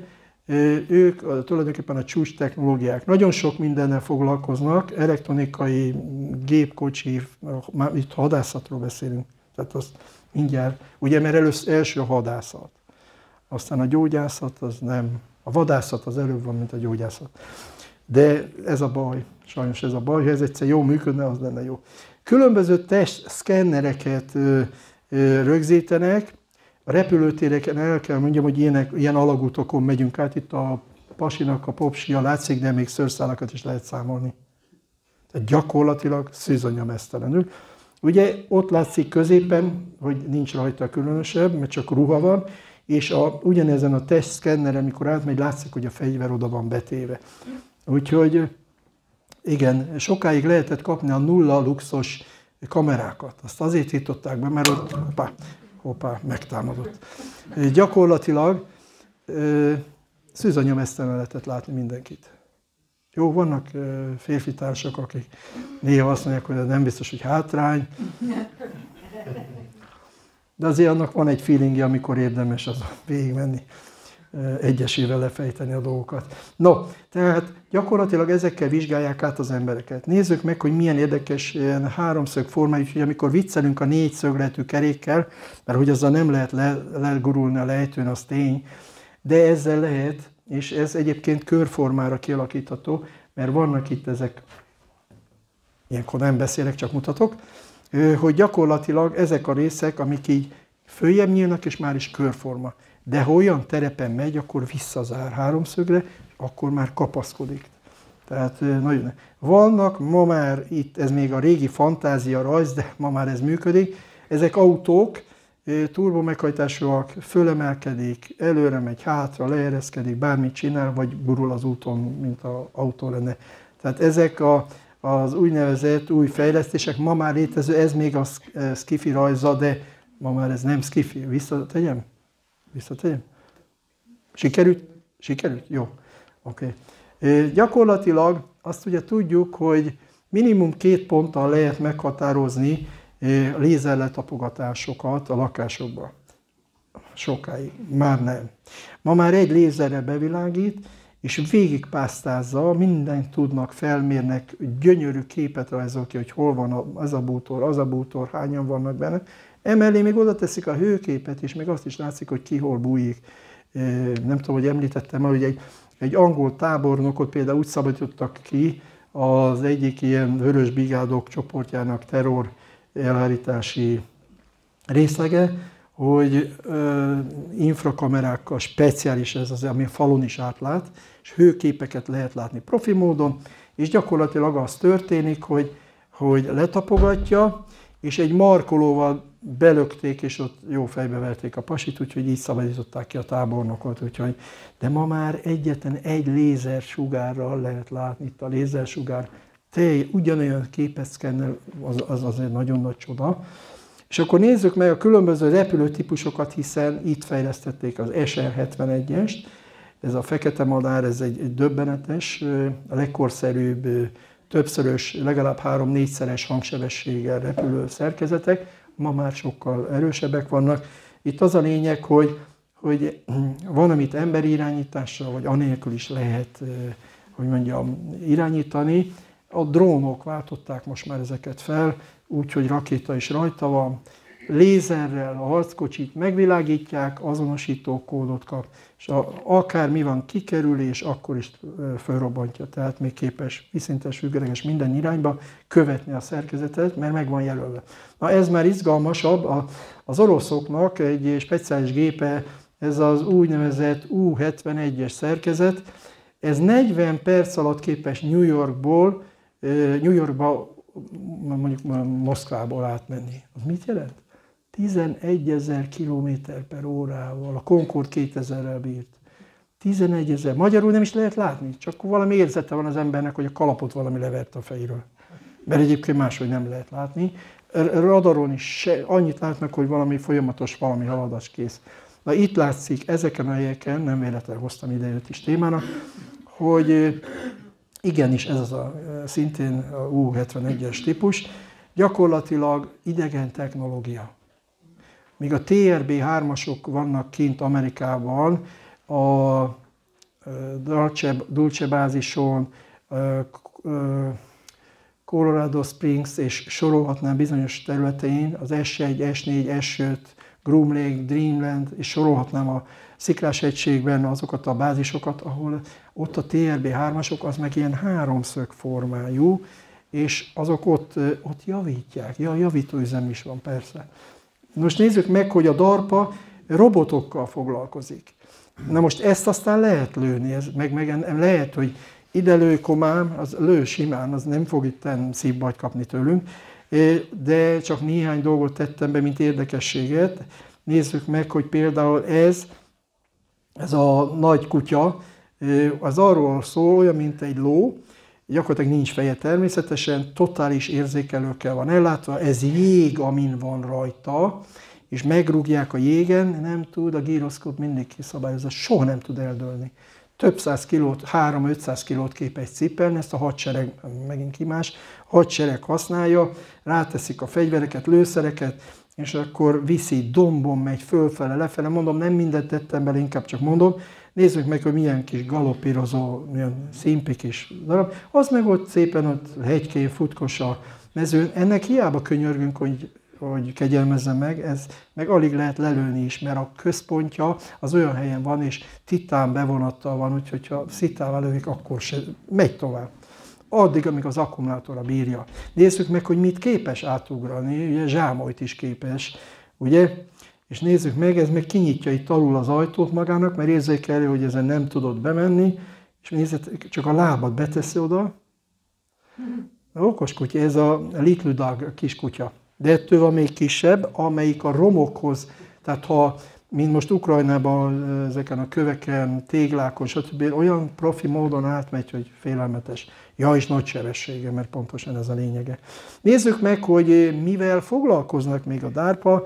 Ők tulajdonképpen a csúcs technológiák. Nagyon sok mindennel foglalkoznak, elektronikai, gépkocsi, itt hadászatról beszélünk. Tehát azt mindjárt, ugye, mert először első a hadászat. Aztán a gyógyászat az nem, a vadászat az előbb van, mint a gyógyászat. De ez a baj, sajnos ez a baj, ha ez egyszer jól működne, az lenne jó. Különböző testszkennereket rögzítenek, a repülőtéreken el kell mondjam, hogy ilyenek, ilyen alagútokon megyünk át, itt a pasinak a popsia látszik, de még szőrszálakat is lehet számolni. Tehát gyakorlatilag szűzanyomesztelenül. Ugye ott látszik középen, hogy nincs rajta különösebb, mert csak ruha van, és a, ugyanezen a testszkenneren, amikor átmegy, látszik, hogy a fegyver oda van betéve. Úgyhogy igen, sokáig lehetett kapni a nulla luxos kamerákat. Azt azért hitották be, mert ott, hoppá, hoppá, megtámadott. Gyakorlatilag szűzanyomesztelen lehetett látni mindenkit. Jó, vannak férfi társak, akik néha azt mondják, hogy ez nem biztos, hogy hátrány. De azért annak van egy feelingje, amikor érdemes az végigmenni, egyesével lefejteni a dolgokat. No, tehát gyakorlatilag ezekkel vizsgálják át az embereket. Nézzük meg, hogy milyen érdekes ilyen háromszög formájú, hogy amikor viccelünk a négy szögletű kerékkel, mert hogy azzal nem lehet le, legurulni a lejtőn, az tény, de ezzel lehet, és ez egyébként körformára kialakítható, mert vannak itt ezek, ilyenkor nem beszélek, csak mutatok, hogy gyakorlatilag ezek a részek, amik így följebb nyílnak, és már is körforma. De ha olyan terepen megy, akkor visszazár háromszögre, akkor már kapaszkodik. Tehát nagyon. Vannak ma már itt, ez még a régi fantázia rajz, de ma már ez működik. Ezek autók, turbomeghajtásúak, fölemelkedik, előre megy, hátra, leereszkedik, bármit csinál, vagy gurul az úton, mint az autó lenne. Tehát ezek a, az úgynevezett új fejlesztések ma már létező, ez még a skifi rajza, de ma már ez nem skifi. Visszategyem? Visszategyem? Sikerült? Sikerült? Jó. Oké. Okay. Gyakorlatilag azt ugye tudjuk, hogy minimum két ponttal lehet meghatározni lézerletapogatásokat a lakásokban. Sokáig. Már nem. Ma már egy lézerre bevilágít, és végigpásztázza, mindent tudnak, felmérnek, gyönyörű képet rajzol ki, hogy hol van az a bútor, az a bútor, hányan vannak benne. Emellé még oda teszik a hőképet, és még azt is látszik, hogy ki hol bújik. Nem tudom, hogy említettem, hogy egy, egy angol tábornokot például úgy szabadítottak ki az egyik ilyen vörös brigádok csoportjának terror elhárítási részlege, hogy ö, infrakamerákkal, speciális ez az, ami a falon is átlát, és hőképeket lehet látni profi módon, és gyakorlatilag az történik, hogy, hogy letapogatja, és egy markolóval belökték, és ott jó fejbe verték a pasit, úgyhogy így szabadították ki a tábornokot. Úgyhogy, de ma már egyetlen egy lézersugárral lehet látni, itt a lézersugár, tej, ugyanolyan képeszkennel, az, az azért nagyon nagy csoda. És akkor nézzük meg a különböző repülőtípusokat, hiszen itt fejlesztették az es er hetvenegyest. Ez a fekete madár, ez egy, egy döbbenetes, a legkorszerűbb, többszörös, legalább három-négyszeres hangsebességgel repülő szerkezetek. Ma már sokkal erősebbek vannak. Itt az a lényeg, hogy, hogy van, amit emberi irányítással, vagy anélkül is lehet, hogy mondjam, irányítani. A drónok váltották most már ezeket fel, úgyhogy rakéta is rajta van. Lézerrel a harckocsit megvilágítják, azonosító kódot kap, és a, akár mi van, kikerül, és akkor is felrobbantja. Tehát még képes viszintes, függőleges minden irányba követni a szerkezetet, mert meg van jelölve. Na ez már izgalmasabb, a, az oroszoknak egy speciális gépe, ez az úgynevezett U hetvenegyes szerkezet, ez negyven perc alatt képes New Yorkból, New Yorkba, mondjuk Moszkvából átmenni. Az mit jelent? tizenegyezer kilométer per órával, a Concorde kétezerrel bírt. tizenegyezer. Magyarul nem is lehet látni, csak valami érzete van az embernek, hogy a kalapot valami levert a fejről. Mert egyébként máshogy nem lehet látni. Radaron is se, annyit látnak, hogy valami folyamatos, valami haladás kész. Na itt látszik, ezeken a helyeken, nem véletlenül hoztam ide őt is témának, hogy igenis ez az a szintén a U hetvenegyes típus, gyakorlatilag idegen technológia. Míg a té er bé hármasok vannak kint Amerikában, a, Dulce, Dulce bázison, Colorado Springs, és sorolhatnám bizonyos területein, az es egy, es négy, es öt, Groom Lake, Dreamland, és sorolhatnám a Sziklás hegységben azokat a bázisokat, ahol ott a té er bé hármasok, az meg ilyen háromszög formájú, és azok ott, ott javítják. Ja, javítóüzem is van, persze. Most nézzük meg, hogy a DARPA robotokkal foglalkozik. Na most ezt aztán lehet lőni, ez meg, meg lehet, hogy ide lő komám, az lő simán, az nem fog itt szívbajt kapni tőlünk, de csak néhány dolgot tettem be, mint érdekességet. Nézzük meg, hogy például ez, ez a nagy kutya, az arról szól, olyan, mint egy ló, gyakorlatilag nincs feje természetesen, totális érzékelőkkel van ellátva, ez jég, amin van rajta, és megrúgják a jégen, nem tud, a gyroszkóp mindig kiszabályozza, soha nem tud eldőlni. Több száz kilót, három-ötszáz kilót képes cipelni, ezt a hadsereg, megint ki más, a hadsereg használja, ráteszik a fegyvereket, lőszereket, és akkor viszi, dombon megy fölfele, lefele, mondom, nem mindent tettem bele, inkább csak mondom. Nézzük meg, hogy milyen kis galopírozó, milyen szimpi kis darab. Az meg ott szépen ott hegykén futkos a mezőn. Ennek hiába könyörgünk, hogy, hogy kegyelmezze meg, ez meg alig lehet lelőni is, mert a központja az olyan helyen van, és titán bevonattal van, úgyhogy ha szitával lövik, akkor se megy tovább. Addig, amíg az akkumulátora bírja. Nézzük meg, hogy mit képes átugrani, ugye zsámolyt is képes, ugye? És nézzük meg, ez meg kinyitja itt alul az ajtót magának, mert érzékelő, hogy ezen nem tudott bemenni, és nézzük, csak a lábat beteszi oda. Okos kutya, ez a Little Dog kis kutya. De ettől van még kisebb, amelyik a romokhoz, tehát ha, mint most Ukrajnában, ezeken a köveken, téglákon, stb. Olyan profi módon átmegy, hogy félelmetes. Ja, és nagy sebessége, mert pontosan ez a lényege. Nézzük meg, hogy mivel foglalkoznak még a DARPA.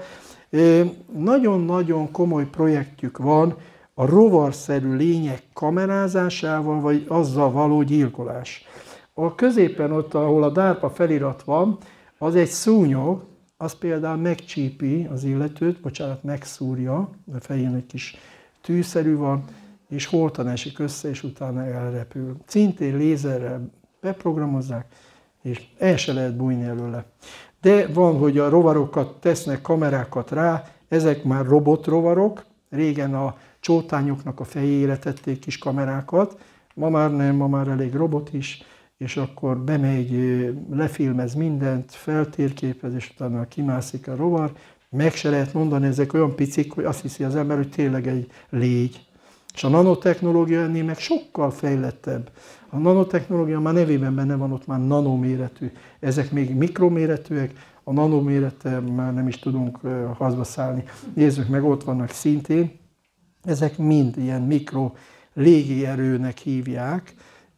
Nagyon-nagyon komoly projektjük van a rovarszerű lények kamerázásával, vagy azzal való gyilkolás. A középen ott, ahol a DARPA felirat van, az egy szúnyog, az például megcsípi az illetőt, bocsánat, megszúrja, a fején egy kis tűszerű van, és holtan esik össze, és utána elrepül. Szintén lézerrel beprogramozzák, és el se lehet bújni előle. De van, hogy a rovarokat tesznek kamerákat rá, ezek már robotrovarok, régen a csótányoknak a fejére tették kis kamerákat, ma már nem, ma már elég robot is, és akkor bemegy, lefilmez mindent, feltérképez, és utána kimászik a rovar. Meg se lehet mondani, ezek olyan picik, hogy azt hiszi az ember, hogy tényleg egy légy. És a nanotechnológia ennél meg sokkal fejlettebb. A nanotechnológia már nevében benne van, ott már nanoméretű. Ezek még mikroméretűek, a nanomérettel már nem is tudunk hazba szállni. Nézzük meg, ott vannak szintén. Ezek mind ilyen mikro légierőnek hívják,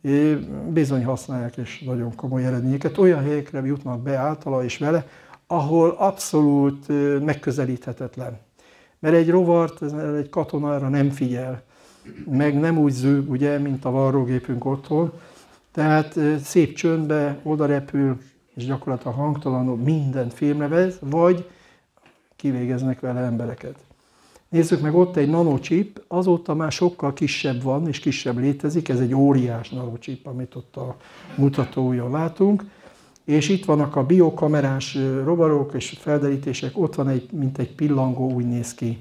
bizony használják, és nagyon komoly eredményeket. Olyan helyekre jutnak be általa és vele, ahol abszolút megközelíthetetlen. Mert egy rovart, egy katona arra nem figyel, meg nem úgy zűg, ugye, mint a varrógépünk otthon. Tehát szép csöndbe oda repül, és gyakorlatilag hangtalanul mindent filmrevez, vagy kivégeznek vele embereket. Nézzük meg, ott egy nanochip, azóta már sokkal kisebb van, és kisebb létezik, ez egy óriás nanochip, amit ott a mutatója látunk. És itt vannak a biokamerás rovarok és felderítések, ott van egy, mint egy pillangó, úgy néz ki.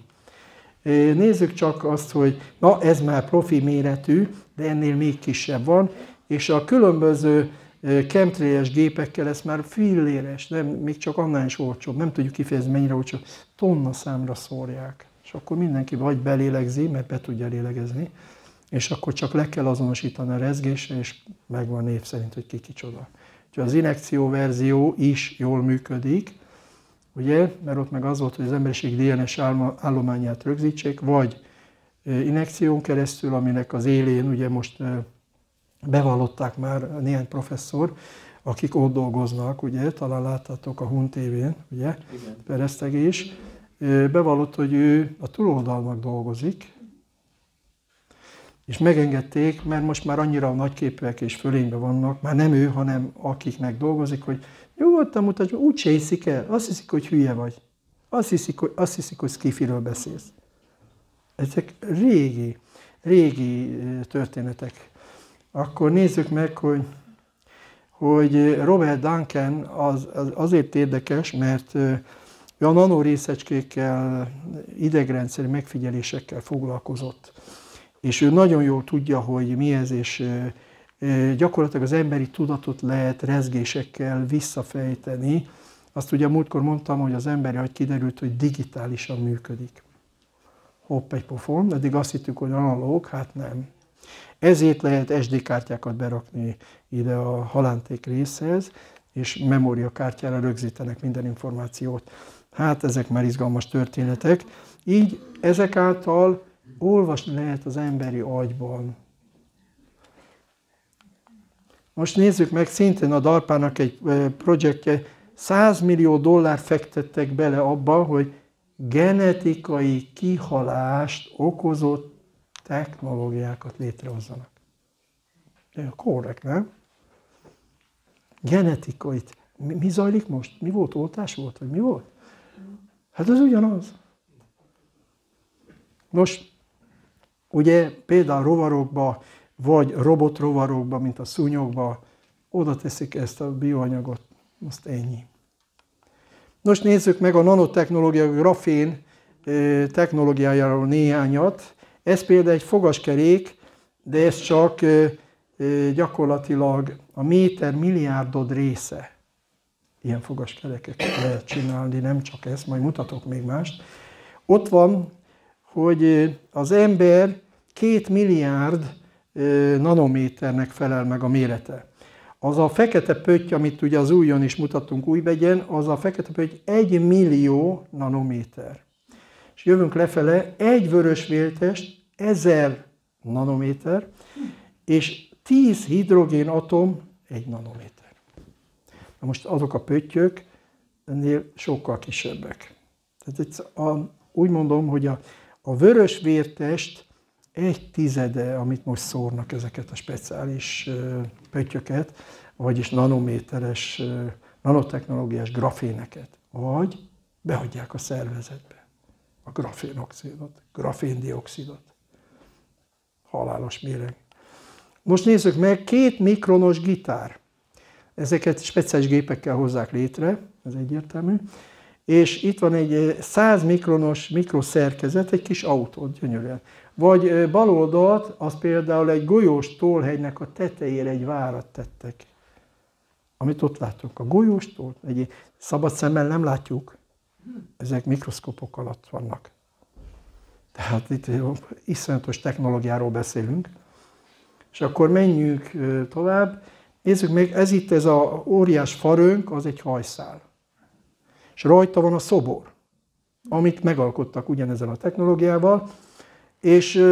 Nézzük csak azt, hogy na ez már profi méretű, de ennél még kisebb van, és a különböző chemtrails gépekkel ez már filléres, nem, még csak annál is olcsóbb, nem tudjuk kifejezni mennyire olcsóbb, tonna számra szórják. És akkor mindenki vagy belélegzi, mert be tudja lélegezni, és akkor csak le kell azonosítani a rezgésre, és megvan név szerint, hogy ki kicsoda. Úgyhogy az injekció verzió is jól működik, ugye, mert ott meg az volt, hogy az emberiség dé en es állományát rögzítsék, vagy injekción keresztül, aminek az élén ugye most bevallották már néhány professzor, akik ott dolgoznak, ugye, talán láttátok a Hun tévén, ugye, Peresztegés, bevallott, hogy ő a túloldalnak dolgozik, és megengedték, mert most már annyira nagyképűek és fölényben vannak, már nem ő, hanem akiknek dolgozik, hogy nyugodtan mutatj, úgyse hiszik el, azt hiszik, hogy hülye vagy. Azt hiszik, hogy, azt hiszik, hogy skifiről beszélsz. Ezek régi. régi történetek. Akkor nézzük meg, hogy, hogy Robert Duncan az, az azért érdekes, mert ő a nanorészecskékkel, idegrendszeri megfigyelésekkel foglalkozott. És ő nagyon jól tudja, hogy mi ez, és gyakorlatilag az emberi tudatot lehet rezgésekkel visszafejteni. Azt ugye múltkor mondtam, hogy az emberi agy kiderült, hogy digitálisan működik. Hopp, egy pofon, eddig azt hittük, hogy analóg, hát nem. Ezért lehet es dé kártyákat berakni ide a halánték részhez, és memóriakártyára rögzítenek minden információt. Hát ezek már izgalmas történetek. Így ezek által olvasni lehet az emberi agyban. Most nézzük meg, szintén a DARPA-nak egy projektje, száz millió dollár fektettek bele abba, hogy genetikai kihalást okozó technológiákat létrehozzanak. Korrekt, nem? Genetikai. Mi, mi zajlik most? Mi volt? Oltás volt? Vagy mi volt? Hát ez ugyanaz. Most, ugye például rovarokba, vagy robotrovarokba, mint a szúnyogba, oda teszik ezt a bioanyagot, azt ennyi. Most nézzük meg a nanotechnológia, a grafén technológiájáról néhányat. Ez például egy fogaskerék, de ez csak gyakorlatilag a méter milliárdod része. Ilyen fogaskerekeket lehet csinálni, nem csak ez, majd mutatok még mást. Ott van, hogy az ember két milliárd nanométernek felel meg a mérete. Az a fekete pötty, amit ugye az ujjon is mutattunk újbegyen, az a fekete pötty egy millió nanométer. És jövünk lefele, egy vörös vértest ezer nanométer, és tíz hidrogénatom egy nanométer. Na most azok a pöttyök ennél sokkal kisebbek. Tehát a, úgy mondom, hogy a, a vörös vértest egy tizede, amit most szórnak ezeket a speciális pöttyöket, vagyis nanométeres, nanotechnológiás graféneket, vagy behagyják a szervezetbe a grafénoxidot, graféndioxidot. Halálos méreg. Most nézzük meg, két mikronos gitár. Ezeket speciális gépekkel hozzák létre, ez egyértelmű. És itt van egy száz mikronos mikroszerkezet, egy kis autó, gyönyörűen. Vagy bal oldalt, az például egy golyós tollhegynek a tetejére egy várat tettek. Amit ott látunk, a golyós toll, egy szabad szemmel nem látjuk, ezek mikroszkópok alatt vannak. Tehát itt iszonyatos technológiáról beszélünk. És akkor menjünk tovább. Nézzük meg, ez itt ez a óriás farönk, az egy hajszál. És rajta van a szobor, amit megalkottak ugyanezen a technológiával, és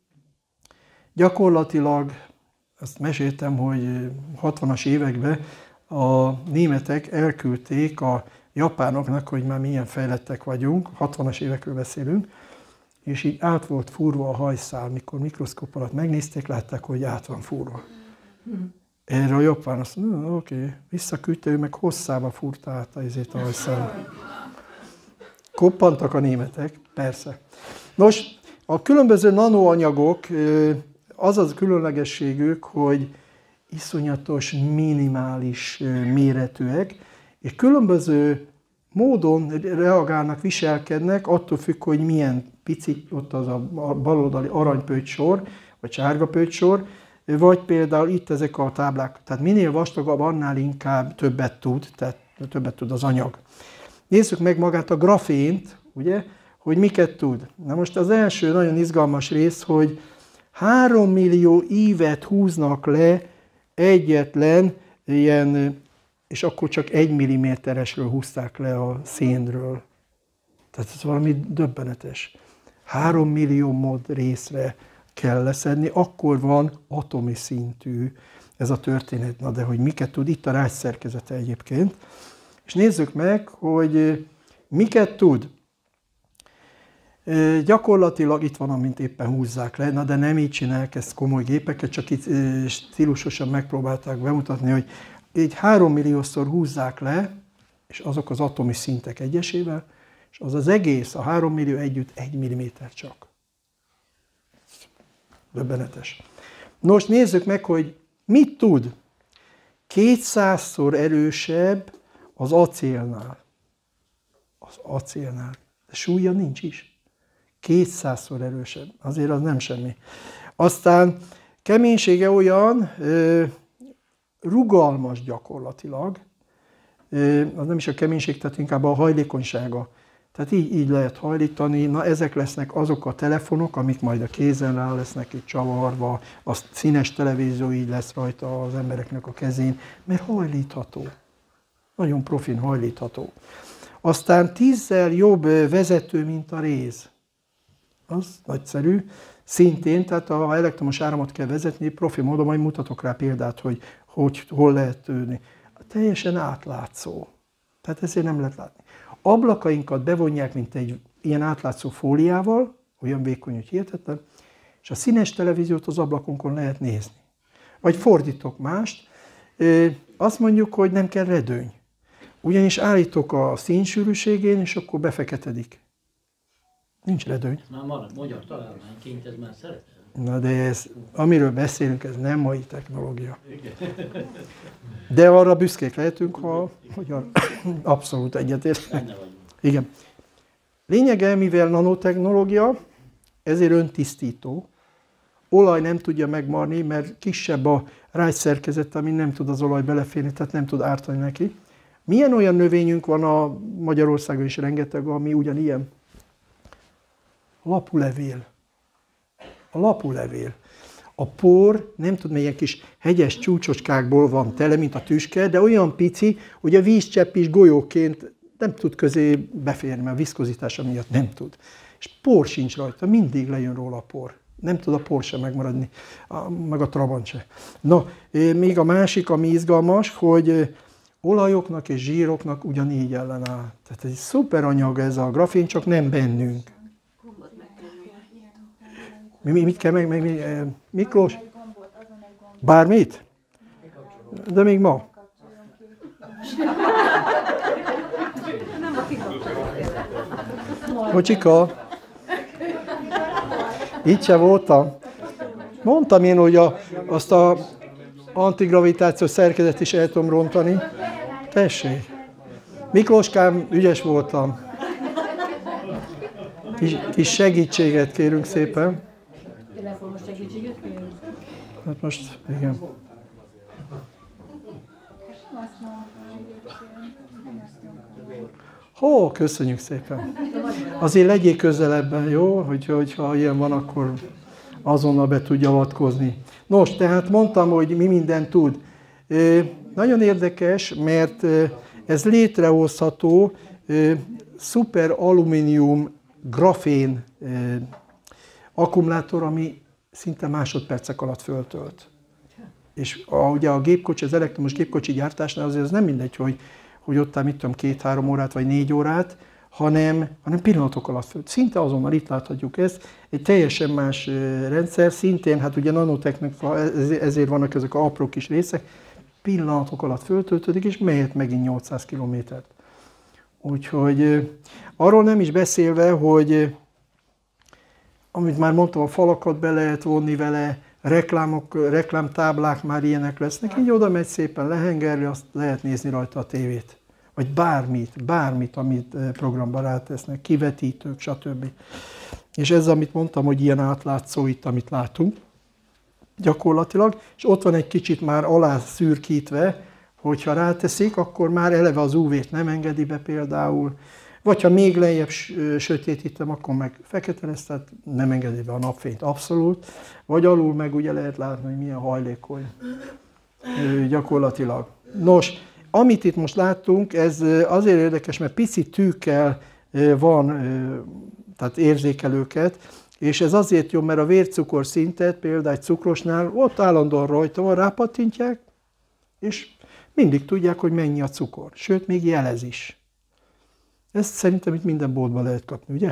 gyakorlatilag azt meséltem, hogy hatvanas években a németek elküldték a japánoknak, hogy már milyen fejlettek vagyunk, hatvanas évekről beszélünk, és így át volt fúrva a hajszál, mikor mikroszkóp alatt megnézték, látták, hogy át van fúrva. Erre a japán azt mondja, oké, okay. Visszaküldte, ő meg hosszába fúrta át a hajszál. Koppantak a németek, persze. Nos, a különböző nanoanyagok, az az különlegességük, hogy iszonyatos, minimális méretűek, és különböző módon reagálnak, viselkednek, attól függ, hogy milyen pici, ott az a baloldali aranypöttsor, vagy sárga pöttsor, vagy például itt ezek a táblák. Tehát minél vastagabb, annál inkább többet tud, tehát többet tud az anyag. Nézzük meg magát a grafént, ugye, hogy miket tud. Na most az első nagyon izgalmas rész, hogy három millió ívet húznak le egyetlen ilyen, és akkor csak egy milliméteresről húzták le a szénről. Tehát ez valami döbbenetes. Három millió mód részre kell leszedni, akkor van atomi szintű ez a történet. Na de hogy miket tud, itt a rács szerkezete egyébként. És nézzük meg, hogy miket tud. Gyakorlatilag itt van, amint éppen húzzák le, na de nem így csinálják ezt komoly gépeket, csak itt stílusosan megpróbálták bemutatni, hogy így három milliószor húzzák le, és azok az atomi szintek egyesével, és az az egész, a három millió együtt egy milliméter csak. Döbbenetes. Nos, nézzük meg, hogy mit tud. kétszázszor erősebb az acélnál. Az acélnál. De súlya nincs is. kétszázszor erősebb. Azért az nem semmi. Aztán keménysége olyan, rugalmas gyakorlatilag, az nem is a keménység, tehát inkább a hajlékonysága. Tehát így, így lehet hajlítani. Na, ezek lesznek azok a telefonok, amik majd a kézen rá lesznek itt csavarva, a színes televízió így lesz rajta az embereknek a kezén, mert hajlítható. Nagyon profin hajlítható. Aztán tízzel jobb vezető, mint a réz. Az nagyszerű. Szintén, tehát ha elektromos áramot kell vezetni, profi módon majd mutatok rá példát, hogy, hogy hol lehet tűrni. Teljesen átlátszó. Tehát ezért nem lehet látni. Ablakainkat bevonják, mint egy ilyen átlátszó fóliával, olyan vékony, hogy hihetetlen, és a színes televíziót az ablakonkon lehet nézni. Vagy fordítok mást, azt mondjuk, hogy nem kell redőny. Ugyanis állítok a színsűrűségén, és akkor befeketedik. Nincs redőny. Már marad, magyar találmányként ez már szeretem. Na de ez, amiről beszélünk, ez nem mai technológia. De arra büszkék lehetünk, ha magyar abszolút egyetért. Igen. Lényege, mivel nanotechnológia, ezért öntisztító. Olaj nem tudja megmarni, mert kisebb a rágyszerkezet, ami nem tud az olaj beleférni, tehát nem tud ártani neki. Milyen olyan növényünk van a Magyarországon is rengeteg, ami ugyanilyen? Lapulevél. A lapulevél. A por nem tudom, milyen kis hegyes csúcsocskákból van tele, mint a tüske, de olyan pici, hogy a vízcsepp is golyóként nem tud közé beférni, mert a viszkozitása miatt nem tud. És por sincs rajta, mindig lejön róla a por. Nem tud a por sem megmaradni, meg a trabant se. Na, még a másik, ami izgalmas, hogy olajoknak és zsíroknak ugyanígy ellenáll. Tehát egy szuper anyag ez a grafén, csak nem bennünk. Mi, mi, mit kell meg, meg mi, Miklós? Bármit? De még ma. Bocsika. Itt se voltam. Mondtam én, hogy a, azt a antigravitációs szerkezet is el tudom rontani. Tessék. Miklóskám, ügyes voltam. Kis, kis segítséget kérünk szépen. Telefonos segítséget kérünk? Hát most, igen. Hó, köszönjük szépen. Azért legyél közelebben, jó? Hogy, hogyha ilyen van, akkor azonnal be tudja avatkozni. Nos, tehát mondtam, hogy mi mindent tud. Nagyon érdekes, mert ez létrehozható szuper alumínium grafén akkumulátor, ami szinte másodpercek alatt föltölt. És a, ugye a gépkocsi, az elektromos gépkocsi gyártásnál azért az nem mindegy, hogy, hogy ott áll, mit tudom, két-három órát vagy négy órát, hanem, hanem pillanatok alatt föl. Szinte azonnal itt láthatjuk ezt. Egy teljesen más rendszer, szintén, hát ugye nanotechnika, ezért vannak ezek a apró kis részek, pillanatok alatt föltöltődik, és mehet megint nyolcszáz kilométert. Úgyhogy arról nem is beszélve, hogy amit már mondtam, a falakat be lehet vonni vele, reklámok, reklámtáblák már ilyenek lesznek, így oda megy szépen lehengerli, azt lehet nézni rajta a tévét. Vagy bármit, bármit, amit programban rátesznek, kivetítők, stb. És ez, amit mondtam, hogy ilyen átlátszó itt, amit látunk, gyakorlatilag, és ott van egy kicsit már alá szürkítve, hogyha ráteszik, akkor már eleve az ú vét nem engedi be például, vagy ha még lejjebb sötétítem, akkor meg fekete lesz, tehát nem engedi be a napfényt abszolút, vagy alul meg ugye lehet látni, hogy milyen hajlékony gyakorlatilag. Nos, amit itt most láttunk, ez azért érdekes, mert pici tűkkel van, tehát érzékelőket, és ez azért jó, mert a vércukor szintet, például egy cukrosnál, ott állandóan rajta van, rápattintják, és mindig tudják, hogy mennyi a cukor. Sőt, még jelez is. Ezt szerintem itt minden boltban lehet kapni, ugye?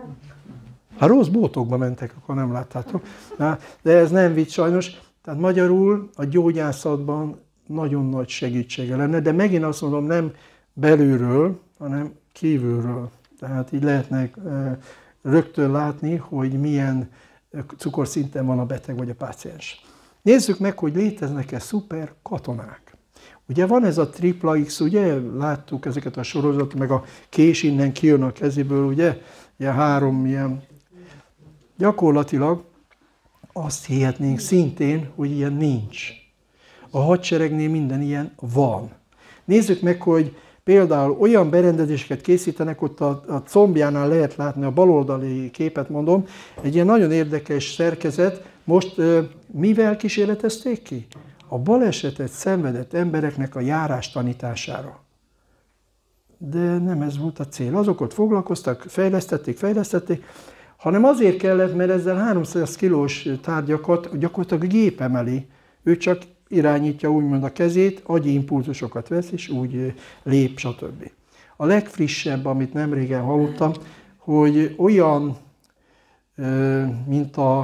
Ha rossz boltokba mentek, akkor nem láttátok. De ez nem vicc sajnos. Tehát magyarul a gyógyászatban nagyon nagy segítsége lenne, de megint azt mondom, nem belülről, hanem kívülről. Tehát így lehetne rögtön látni, hogy milyen cukorszinten van a beteg vagy a páciens. Nézzük meg, hogy léteznek-e szuper katonák. Ugye van ez a tripla X, ugye, láttuk ezeket a sorozatot, meg a kés innen kijön a kezéből, ugye, ilyen három ilyen. Gyakorlatilag azt hihetnénk szintén, hogy ilyen nincs. A hadseregnél minden ilyen van. Nézzük meg, hogy például olyan berendezéseket készítenek, ott a, a combjánál lehet látni, a baloldali képet mondom, egy ilyen nagyon érdekes szerkezet. Most mivel kísérletezték ki? A balesetet szenvedett embereknek a járás tanítására. De nem ez volt a cél. Azok ott foglalkoztak, fejlesztették, fejlesztették, hanem azért kellett, mert ezzel háromszáz kilós tárgyakat gyakorlatilag gép emeli. Ő csak irányítja úgymond a kezét, agyi impulzusokat vesz, és úgy lép, stb. A legfrissebb, amit nemrégen hallottam, hogy olyan, mint a,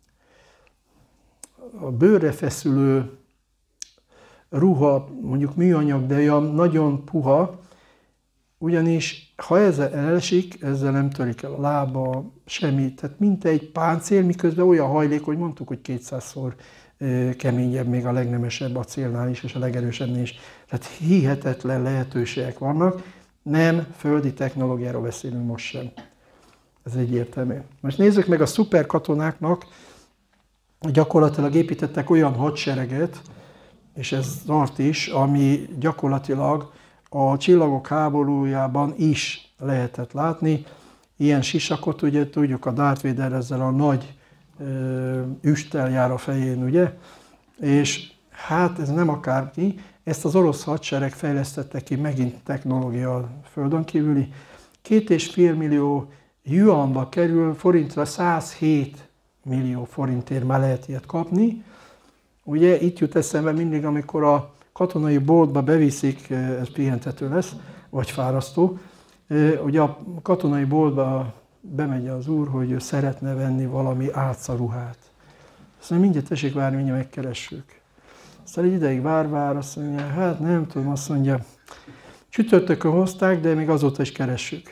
a bőrre feszülő ruha, mondjuk műanyag, de olyan nagyon puha, ugyanis ha ezzel elesik, ezzel nem törik el a lába, semmi. Tehát mint egy páncél, miközben olyan hajlék, hogy mondtuk, hogy kétszázszor keményebb, még a legnemesebb acélnál is, és a legerősebbnél is. Tehát hihetetlen lehetőségek vannak. Nem földi technológiáról beszélünk most sem. Ez egyértelmű. Most nézzük meg a szuperkatonáknak, gyakorlatilag építettek olyan hadsereget, és ez tart is, ami gyakorlatilag a Csillagok háborújában is lehetett látni. Ilyen sisakot, ugye tudjuk, a Darth Vader ezzel a nagy ö, üsttel jár a fején, ugye? És hát ez nem akárki, ezt az orosz hadsereg fejlesztette ki, megint technológia földön kívüli. Két és fél millió yuanba kerül, forintra százhét millió forintért már lehet ilyet kapni. Ugye itt jut eszembe mindig, amikor a katonai boltba beviszik, ez pihentető lesz, vagy fárasztó. Ugye a katonai boltba bemegy az úr, hogy ő szeretne venni valami álcaruhát. Azt mondja, mindjárt tessék várni, mindjárt megkeressük. Aztán egy ideig vár-vár, azt mondja, hát nem tudom, azt mondja, csütörtökön hozták, de még azóta is keressük.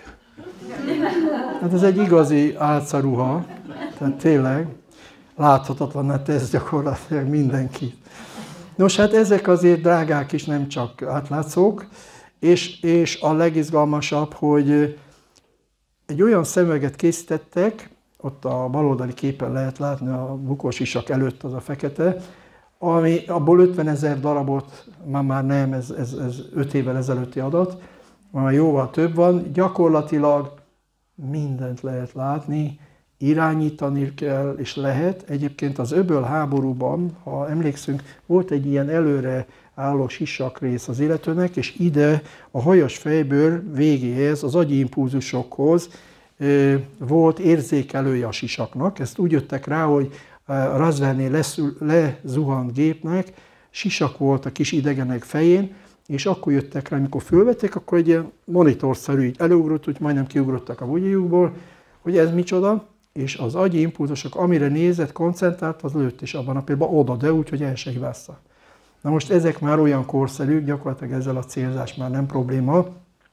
Hát ez egy igazi álcaruha, tehát tényleg láthatatlan tesz gyakorlatilag mindenki. Nos, hát ezek azért drágák is, nem csak átlátszók, és, és a legizgalmasabb, hogy egy olyan szemüveget készítettek, ott a baloldali képen lehet látni a bukós isak előtt az a fekete, ami abból ötvenezer darabot, már, már nem, ez, ez, ez öt évvel ezelőtti adat, már jóval több van, gyakorlatilag mindent lehet látni, irányítani kell, és lehet. Egyébként az öböl háborúban, ha emlékszünk, volt egy ilyen előre álló sisakrész az illetőnek, és ide a hajas fejbőr végéhez, az agyi impulzusokhoz volt érzékelője a sisaknak. Ezt úgy jöttek rá, hogy a Roswellnél lezuhant gépnek sisak volt a kis idegenek fején, és akkor jöttek rá, amikor fölvették, akkor egy ilyen monitorszerű így előugrott, úgy majdnem kiugrottak a bugyijukból, hogy ez micsoda, és az agyi impulzusok, amire nézett, koncentrált, az lőtt is abban a pillanatban oda, de úgy, hogy el se hibázta. Na most ezek már olyan korszerűk, gyakorlatilag ezzel a célzás már nem probléma.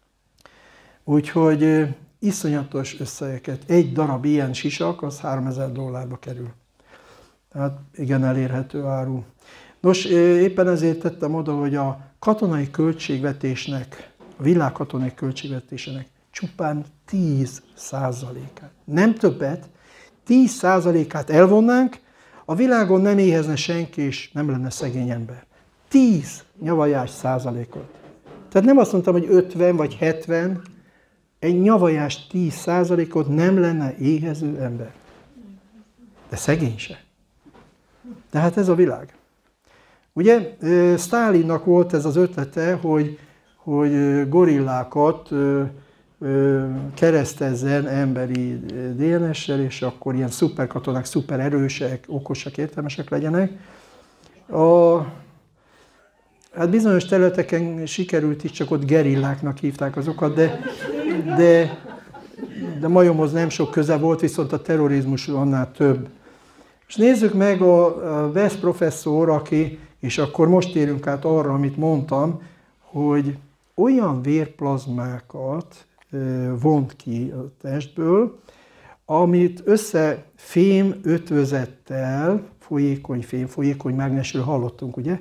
Úgyhogy iszonyatos összegeket. Egy darab ilyen sisak, az háromezer dollárba kerül. Tehát igen elérhető áru. Nos, éppen ezért tettem oda, hogy a katonai költségvetésnek, a világ katonai költségvetésének csupán tíz százalékát, nem többet, tíz százalékát elvonnánk, a világon nem éhezne senki, és nem lenne szegény ember. tíz nyavajás százalékot. Tehát nem azt mondtam, hogy ötven vagy hetven, egy nyavajás tíz százalékot nem lenne éhező ember. De szegény se. Tehát ez a világ. Ugye, Sztálinnak volt ez az ötlete, hogy, hogy gorillákat keresztezzen emberi dé en es-sel, és akkor ilyen szuperkatonák, szupererősek, okosak, értelmesek legyenek. A, hát bizonyos területeken sikerült is, csak ott gerilláknak hívták azokat, de, de, de majomhoz nem sok köze volt, viszont a terrorizmus annál több. És nézzük meg a West professzor, aki, és akkor most térünk át arra, amit mondtam, hogy olyan vérplazmákat vont ki a testből, amit össze fém ötvözettel, folyékony fém, folyékony mágnesről hallottunk, ugye?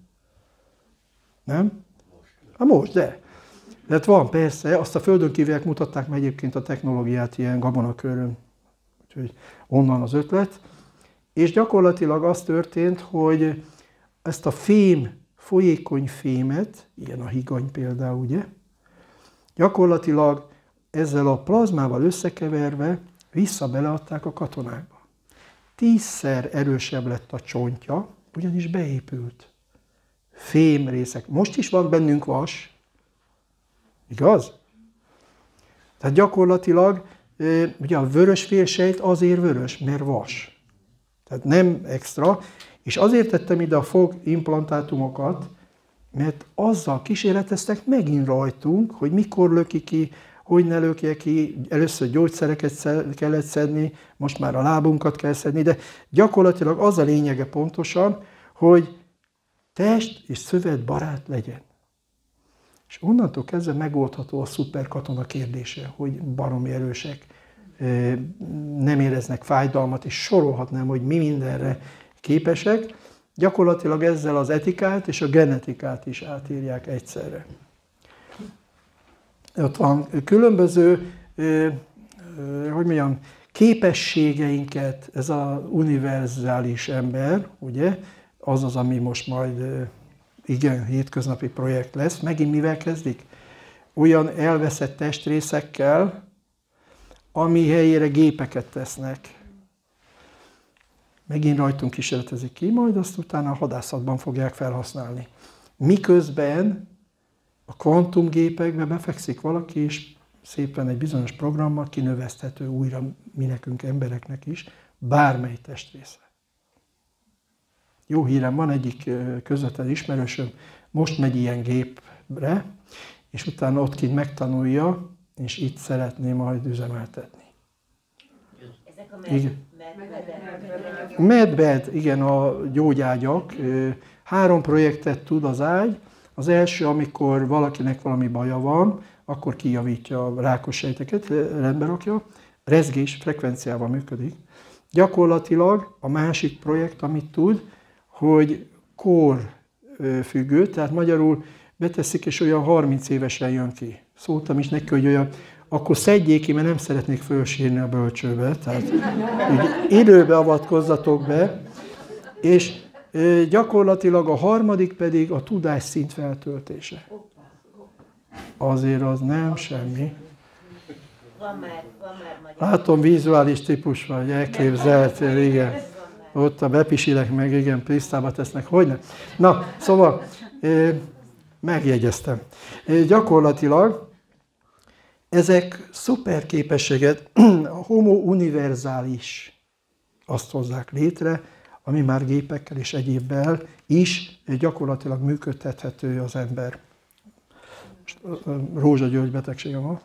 Nem? Hát most, de. Tehát van persze, azt a földön kívüliek mutatták meg egyébként a technológiát ilyen gabonakörön. Úgyhogy onnan az ötlet. És gyakorlatilag az történt, hogy ezt a fém, folyékony fémet, ilyen a higany például, ugye? Gyakorlatilag ezzel a plazmával összekeverve vissza beleadták a katonákba. Tízszer erősebb lett a csontja, ugyanis beépült. Fém részek. Most is van bennünk vas, igaz? Tehát gyakorlatilag ugye a vörös félsejt azért vörös, mert vas. Tehát nem extra. És azért tettem ide a fog implantátumokat, mert azzal kísérleteztek megint rajtunk, hogy mikor löki ki, hogy ne lökje ki, először gyógyszereket kellett szedni, most már a lábunkat kell szedni, de gyakorlatilag az a lényege pontosan, hogy test és szövet barát legyen. És onnantól kezdve megoldható a szuperkatona kérdése, hogy baromi erősek, nem éreznek fájdalmat, és sorolhatnám, hogy mi mindenre képesek. Gyakorlatilag ezzel az etikát és a genetikát is átírják egyszerre. Ott van különböző, hogy mondjam, képességeinket, ez az univerzális ember, ugye, az az, ami most majd igen, hétköznapi projekt lesz. Megint mivel kezdik? Olyan elveszett testrészekkel, ami helyére gépeket tesznek. Megint rajtunk kísérletezik ki, majd azt utána a hadászatban fogják felhasználni. Miközben a kvantumgépekbe befekszik valaki, és szépen egy bizonyos programmal kinöveszthető újra mi nekünk, embereknek is, bármely testrésze. Jó hírem van, egyik közvetlen ismerősöm most megy ilyen gépre, és utána ott kint megtanulja, és itt szeretné majd üzemeltetni. Ezek a medbed? Medbed, igen, a gyógyágyak. Három projektet tud az ágy. Az első, amikor valakinek valami baja van, akkor kijavítja a rákos sejteket, rendbe rakja, rezgés frekvenciával működik. Gyakorlatilag a másik projekt, amit tud, hogy kor függő, tehát magyarul beteszik, és olyan harminc évesen jön ki. Szóltam is neki, hogy olyan, akkor szedjék ki, mert nem szeretnék fölsírni a bölcsőbe, tehát úgy időbe avatkozzatok be, és gyakorlatilag a harmadik pedig a tudásszint feltöltése. Azért az nem semmi. Van már, van már magyar. Látom, vizuális típus vagy, elképzeltél, igen. Ott a bepisilek meg, igen, tisztába tesznek, hogyne. Na, szóval megjegyeztem. Gyakorlatilag ezek szuper képességet, a homo univerzális azt hozzák létre, ami már gépekkel és egyébbel is gyakorlatilag működtethető az ember. Rózsa György betegsége van.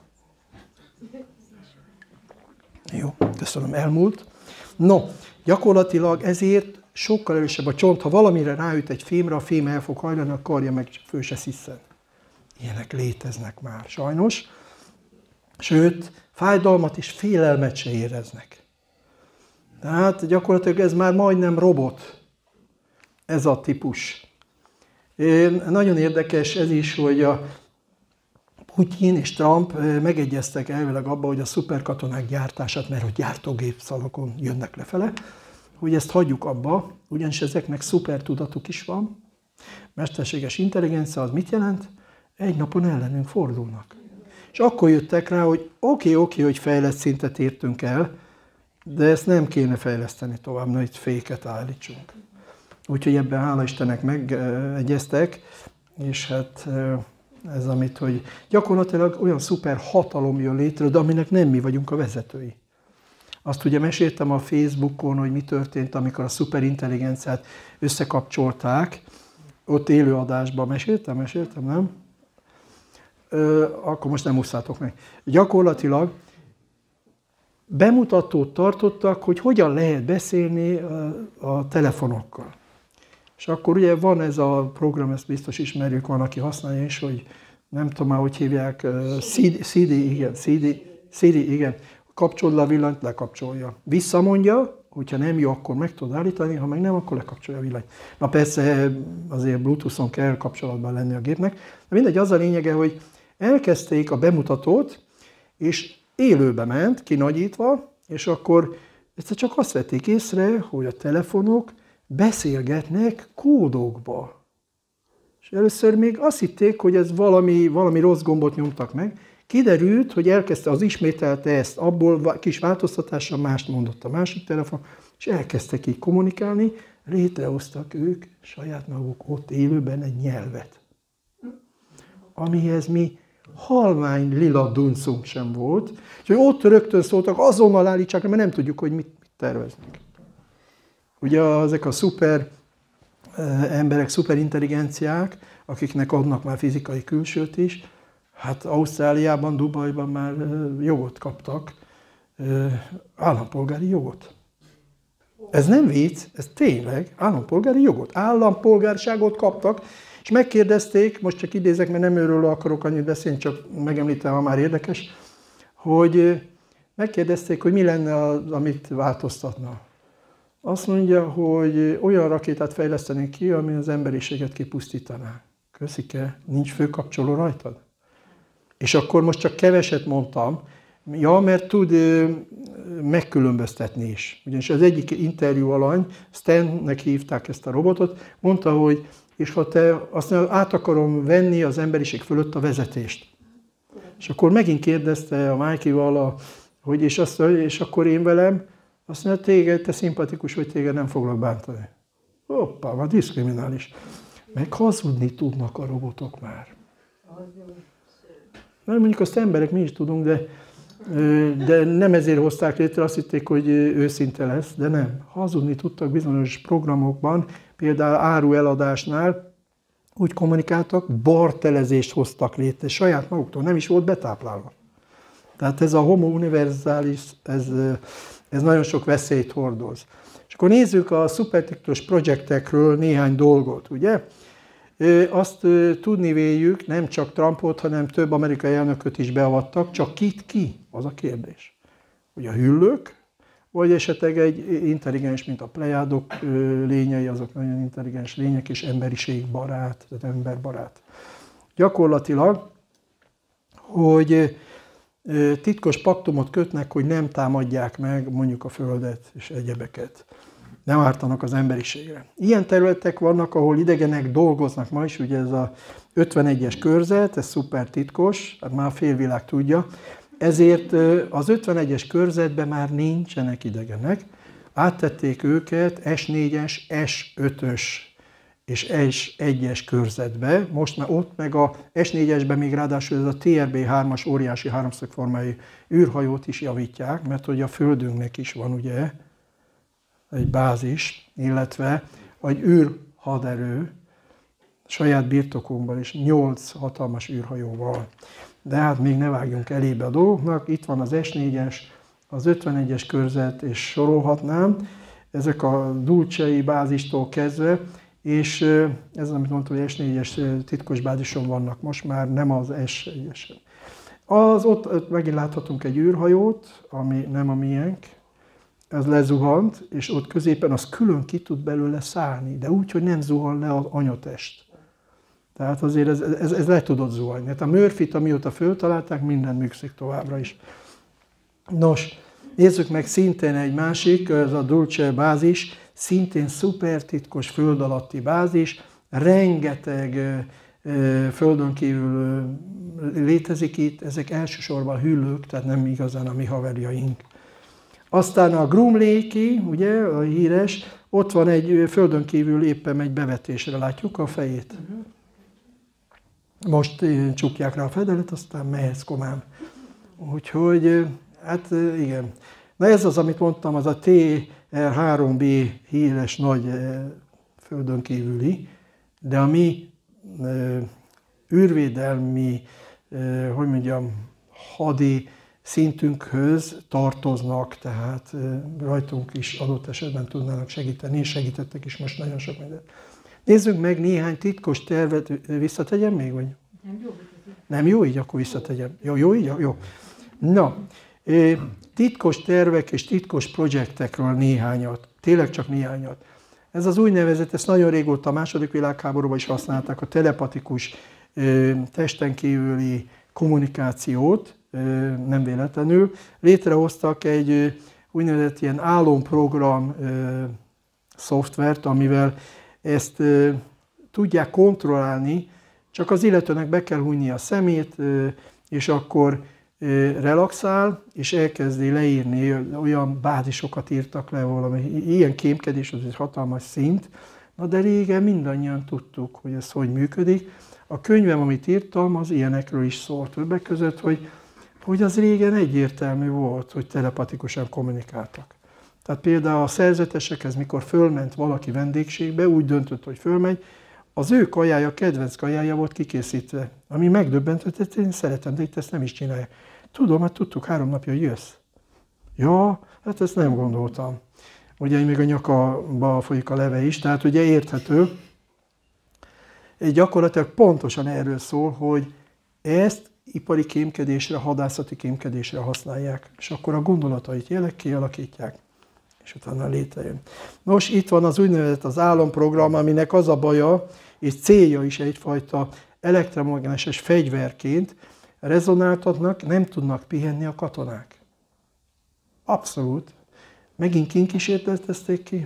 Jó, köszönöm, elmúlt. No, gyakorlatilag ezért sokkal erősebb a csont. Ha valamire ráüt egy fémre, a fém el fog hajlani, a karja meg föl se sziszen. Ilyenek léteznek már, sajnos. Sőt, fájdalmat és félelmet se éreznek. Tehát gyakorlatilag ez már majdnem robot, ez a típus. Én, nagyon érdekes ez is, hogy a Putyin és Trump megegyeztek elvileg abba, hogy a szuperkatonák gyártását, mert hogy gyártógépszalagon jönnek lefele, hogy ezt hagyjuk abba, ugyanis ezeknek szupertudatuk is van. Mesterséges intelligencia az mit jelent? Egy napon ellenünk fordulnak. És akkor jöttek rá, hogy oké, okay, oké, okay, hogy fejlett szintet értünk el, de ezt nem kéne fejleszteni tovább, na itt féket állítsunk. Úgyhogy ebben hála Istennek megegyeztek, és hát ez amit, hogy gyakorlatilag olyan szuper hatalom jön létre, de aminek nem mi vagyunk a vezetői. Azt ugye meséltem a Facebookon, hogy mi történt, amikor a szuperintelligenciát összekapcsolták, ott élőadásban meséltem, meséltem, nem? Ö, akkor most nem ússzátok meg. Gyakorlatilag bemutatót tartottak, hogy hogyan lehet beszélni a, a telefonokkal. És akkor ugye van ez a program, ezt biztos ismerjük, van, aki használja is, hogy nem tudom már, hogy hívják, Siri, Siri, igen, Siri, Siri, igen. kapcsolod le a villanyt, lekapcsolja. Visszamondja, hogyha nem jó, akkor meg tudod állítani, ha meg nem, akkor lekapcsolja a villanyt. Na persze azért Bluetooth-on kell kapcsolatban lenni a gépnek. De mindegy, az a lényege, hogy elkezdték a bemutatót, és élőbe ment, kinagyítva, és akkor egyszer csak azt vették észre, hogy a telefonok beszélgetnek kódokba. És először még azt hitték, hogy ez valami, valami rossz gombot nyomtak meg. Kiderült, hogy elkezdte, az ismételte ezt, abból kis változtatással mást mondott a másik telefon, és elkezdtek így kommunikálni, létrehoztak ők saját maguk ott élőben egy nyelvet. Amihez mi halvány lila duncunk sem volt. Úgyhogy ott rögtön szóltak, azonnal állítsák, mert nem tudjuk, hogy mit, mit terveznek. Ugye ezek a szuper emberek, szuperintelligenciák, akiknek adnak már fizikai külsőt is, hát Ausztráliában, Dubajban már jogot kaptak, állampolgári jogot. Ez nem vicc, ez tényleg állampolgári jogot, állampolgárságot kaptak, és megkérdezték, most csak idézek, mert nem őről akarok annyit beszélni, csak megemlítem, ha már érdekes, hogy megkérdezték, hogy mi lenne az, amit változtatna. Azt mondja, hogy olyan rakétát fejlesztenénk ki, ami az emberiséget kipusztítaná. Köszike, nincs főkapcsoló rajtad? És akkor most csak keveset mondtam, ja, mert tud megkülönböztetni is. Ugyanis az egyik interjú alany, Stannek hívták ezt a robotot, mondta, hogy és ha te azt mondja, át akarom venni az emberiség fölött a vezetést. És akkor megint kérdezte a Mikey-val, hogy és, azt, és akkor én velem, azt mondja, téged, te szimpatikus vagy, téged nem foglak bántani. Hoppá, már diszkriminális. Meg hazudni tudnak a robotok már. Mert mondjuk azt emberek mi is tudunk, de, de nem ezért hozták létre, azt hitték, hogy őszinte lesz, de nem. Hazudni tudtak bizonyos programokban, például árueladásnál úgy kommunikáltak, bartelezést hoztak létre, saját maguktól, nem is volt betáplálva. Tehát ez a homo universalis, ez, ez nagyon sok veszélyt hordoz. És akkor nézzük a szupertitkos projektekről néhány dolgot, ugye? Azt tudni véljük, nem csak Trumpot, hanem több amerikai elnököt is beavattak, csak kit ki? Az a kérdés. Hogy a hüllők, vagy esetleg egy intelligens, mint a plejádok lényei, azok nagyon intelligens lények, és emberiségbarát, tehát emberbarát. Gyakorlatilag, hogy titkos paktumot kötnek, hogy nem támadják meg mondjuk a Földet és egyebeket. Nem ártanak az emberiségre. Ilyen területek vannak, ahol idegenek dolgoznak ma is, ugye ez a ötvenegyes körzet, ez szuper titkos, hát már a félvilág tudja, ezért az ötvenegyes körzetben már nincsenek idegenek, áttették őket es négyes, es ötös és es egyes körzetbe, most már ott meg a es négyesben még ráadásul ez a té er bé hármas óriási háromszögformájú űrhajót is javítják, mert hogy a Földünknek is van ugye egy bázis, illetve egy űrhaderő, saját birtokunkban is nyolc hatalmas űrhajóval. De hát még ne vágjunk elébe a dolgoknak, itt van az es négyes, az ötvenegyes körzet, és sorolhatnám, ezek a Dulce-i bázistól kezdve, és ez, amit mondtam, hogy es négyes titkos bázison vannak most már, nem az es egyesen. Az ott, ott megint láthatunk egy űrhajót, ami nem a miénk, ez lezuhant, és ott középen az külön ki tud belőle szállni, de úgy, hogy nem zuhan le az anyatest. Tehát azért ez, ez, ez le tudott zuhanni. Hát a Murphyt, amióta föltalálták, minden működik továbbra is. Nos, nézzük meg szintén egy másik, ez a Dulce bázis, szintén szuper titkos föld alatti bázis, rengeteg földön kívül létezik itt, ezek elsősorban hüllők, tehát nem igazán a mi haverjaink. Aztán a Groom Lake-i, ugye, a híres, ott van egy földön kívül éppen megy bevetésre, látjuk a fejét? Most csukják rá a fedelet, aztán mehetsz komám. Úgyhogy, hát igen. Na ez az, amit mondtam, az a té er három bé híres nagy földön kívüli, de a mi űrvédelmi, hogy mondjam, hadi szintünkhöz tartoznak, tehát rajtunk is adott esetben tudnának segíteni, és segítettek is most nagyon sok mindent. Nézzünk meg néhány titkos tervet, visszategyem még, vagy? Nem jó, nem jó így, akkor visszategyem. Jó, jó így? Jó. Na, Titkos tervek és titkos projektekről néhányat, tényleg csak néhányat. Ez az úgynevezett, ezt nagyon régóta a második világháborúban is használták, a telepatikus testen kívüli kommunikációt, nem véletlenül. Létrehoztak egy úgynevezett ilyen álomprogram szoftvert, amivel ezt tudják kontrollálni, csak az illetőnek be kell hunni a szemét, és akkor relaxál, és elkezdi leírni, olyan bázisokat írtak le valami. Ilyen kémkedés az egy hatalmas szint, na de régen mindannyian tudtuk, hogy ez hogy működik. A könyvem, amit írtam, az ilyenekről is szólt többek között, hogy, hogy az régen egyértelmű volt, hogy telepatikusan kommunikáltak. Tehát például a szerzetesekhez, mikor fölment valaki vendégségbe, úgy döntött, hogy fölmegy, az ő kajája, kedvenc kajája volt kikészítve, ami megdöbbentett, hogy én szeretem, de itt ezt nem is csinálja. Tudom, hát tudtuk, három napja jössz. Ja, hát ezt nem gondoltam. Ugye még a nyakába folyik a leve is, tehát ugye érthető. Gyakorlatilag pontosan erről szól, hogy ezt ipari kémkedésre, hadászati kémkedésre használják, és akkor a gondolatait jelek kialakítják, és utána létrejön. Nos, itt van az úgynevezett az álomprogram, aminek az a baja, és célja is egyfajta elektromágneses fegyverként rezonáltatnak, nem tudnak pihenni a katonák. Abszolút. Megint kinkísérletezték ki?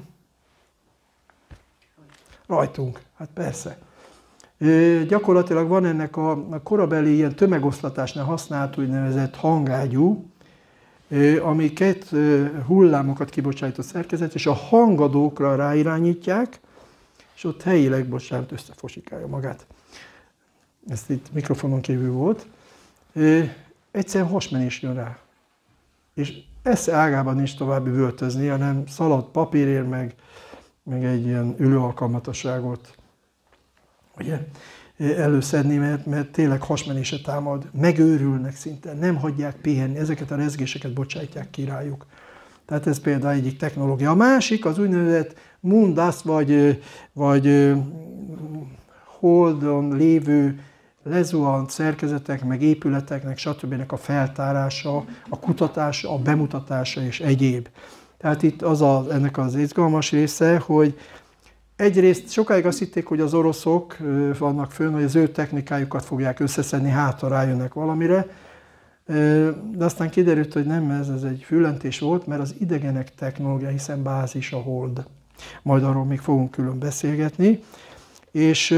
Rajtunk, hát persze. E, gyakorlatilag van ennek a, a korabeli ilyen tömegoszlatásnál használt úgynevezett hangágyú, e, ami két e, hullámokat kibocsátó szerkezet, és a hangadókra ráirányítják, és ott helyileg, bocsánat, összefosikálja magát. Ezt itt mikrofonon kívül volt. E, egyszerűen hasmenés jön rá. És esze ágában nincs tovább üvöltözni, hanem szalad papírért, meg, meg egy ilyen ülőalkalmatosságot ugye, előszedni, mert, mert tényleg hasmenése támad, megőrülnek szinte, nem hagyják pihenni, ezeket a rezgéseket bocsátják ki rájuk. Tehát ez például egyik technológia. A másik az úgynevezett Moondust, vagy, vagy holdon lévő lezuhant szerkezetek, meg épületeknek, stb. A feltárása, a kutatása, a bemutatása és egyéb. Tehát itt az a, ennek az izgalmas része, hogy egyrészt sokáig azt hitték, hogy az oroszok vannak fönn, hogy az ő technikájukat fogják összeszedni, hátra rájönnek valamire, de aztán kiderült, hogy nem ez, ez egy füllentés volt, mert az idegenek technológia, hiszen bázis a hold. Majd arról még fogunk külön beszélgetni. És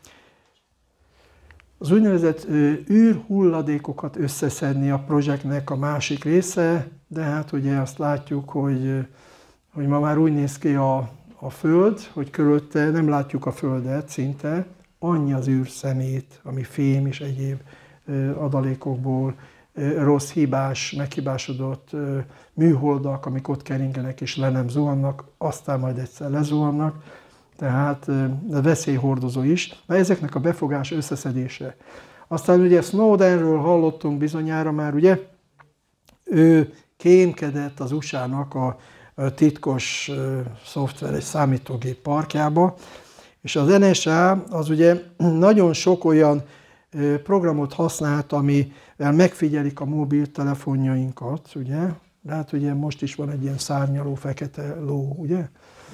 az úgynevezett űrhulladékokat összeszedni a projektnek a másik része, de hát ugye azt látjuk, hogy, hogy ma már úgy néz ki a, a Föld, hogy körülötte nem látjuk a Földet szinte, annyi az űrszemét, ami fém és egyéb adalékokból, rossz, hibás, meghibásodott műholdak, amik ott keringenek és le nem zuhannak, aztán majd egyszer lezuhannak. Tehát veszélyhordozó is, de ezeknek a befogás összeszedése. Aztán ugye Snowdenről hallottunk bizonyára már, ugye, ő kémkedett az u es á-nak a titkos szoftver egy számítógép parkjába, és az en es á az ugye nagyon sok olyan programot használt, amivel megfigyelik a mobiltelefonjainkat, ugye, de hát ugye most is van egy ilyen szárnyaló fekete ló, ugye?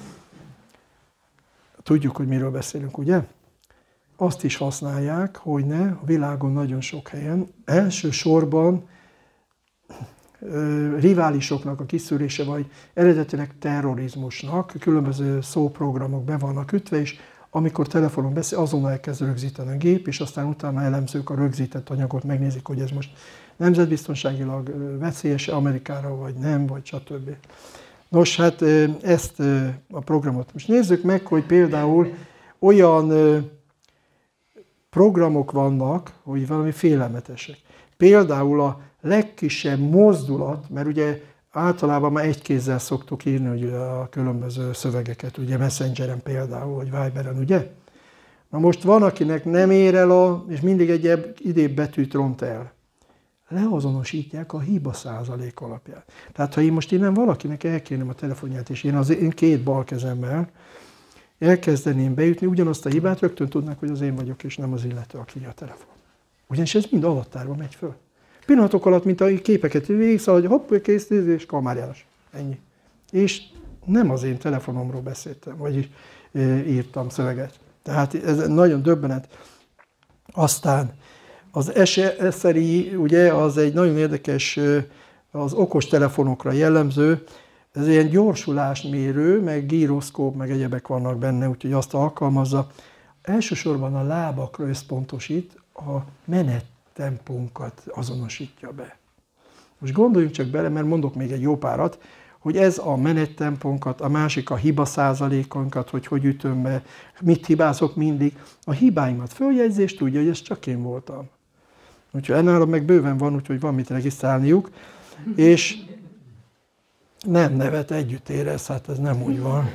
Tudjuk, hogy miről beszélünk, ugye? Azt is használják, hogy ne, a világon nagyon sok helyen, elsősorban riválisoknak a kiszűrése, vagy eredetileg terrorizmusnak, különböző szóprogramok be vannak ütve, és amikor telefonon beszél, azonnal elkezd rögzíteni a gép, és aztán utána elemzők a rögzített anyagot, megnézik, hogy ez most nemzetbiztonságilag veszélyes Amerikára, vagy nem, vagy stb. Nos, hát ezt a programot most nézzük meg, hogy például olyan programok vannak, hogy valami félelmetesek. Például a legkisebb mozdulat, mert ugye általában már egy kézzel szoktuk írni hogy a különböző szövegeket, ugye Messengeren például, vagy Viberen, ugye? Na most van, akinek nem ér el, a, és mindig egy idébb betűt ront el. Leazonosítják a hiba százalék alapján. Tehát ha én most innen valakinek elkérném a telefonját, és én az én két bal kezemmel elkezdeném beütni ugyanazt a hibát, rögtön tudnák, hogy az én vagyok, és nem az illető, aki a telefon. Ugyanis ez mind alattárba megy föl. Pillanatok alatt, mint a képeket végigszalad, hogy hopp, kész, és kamerás. Ennyi. És nem az én telefonomról beszéltem, vagyis e, írtam szöveget. Tehát ez nagyon döbbenet. Aztán az es er i, ugye, az egy nagyon érdekes, az okos telefonokra jellemző, ez ilyen gyorsulásmérő, meg gyroszkóp, meg egyebek vannak benne, úgyhogy azt alkalmazza. Elsősorban a lábakra összpontosít, a menettempónkat azonosítja be. Most gondoljunk csak bele, mert mondok még egy jó párat, hogy ez a menettempónkat, a másik a hiba százalékonkat, hogy hogy ütöm be, mit hibázok mindig. A hibáimat följegyzi, és tudja, hogy ez csak én voltam. Úgyhogy ennél meg bőven van, úgyhogy van mit regisztrálniuk, és nem nevet, együtt érez, hát ez nem úgy van.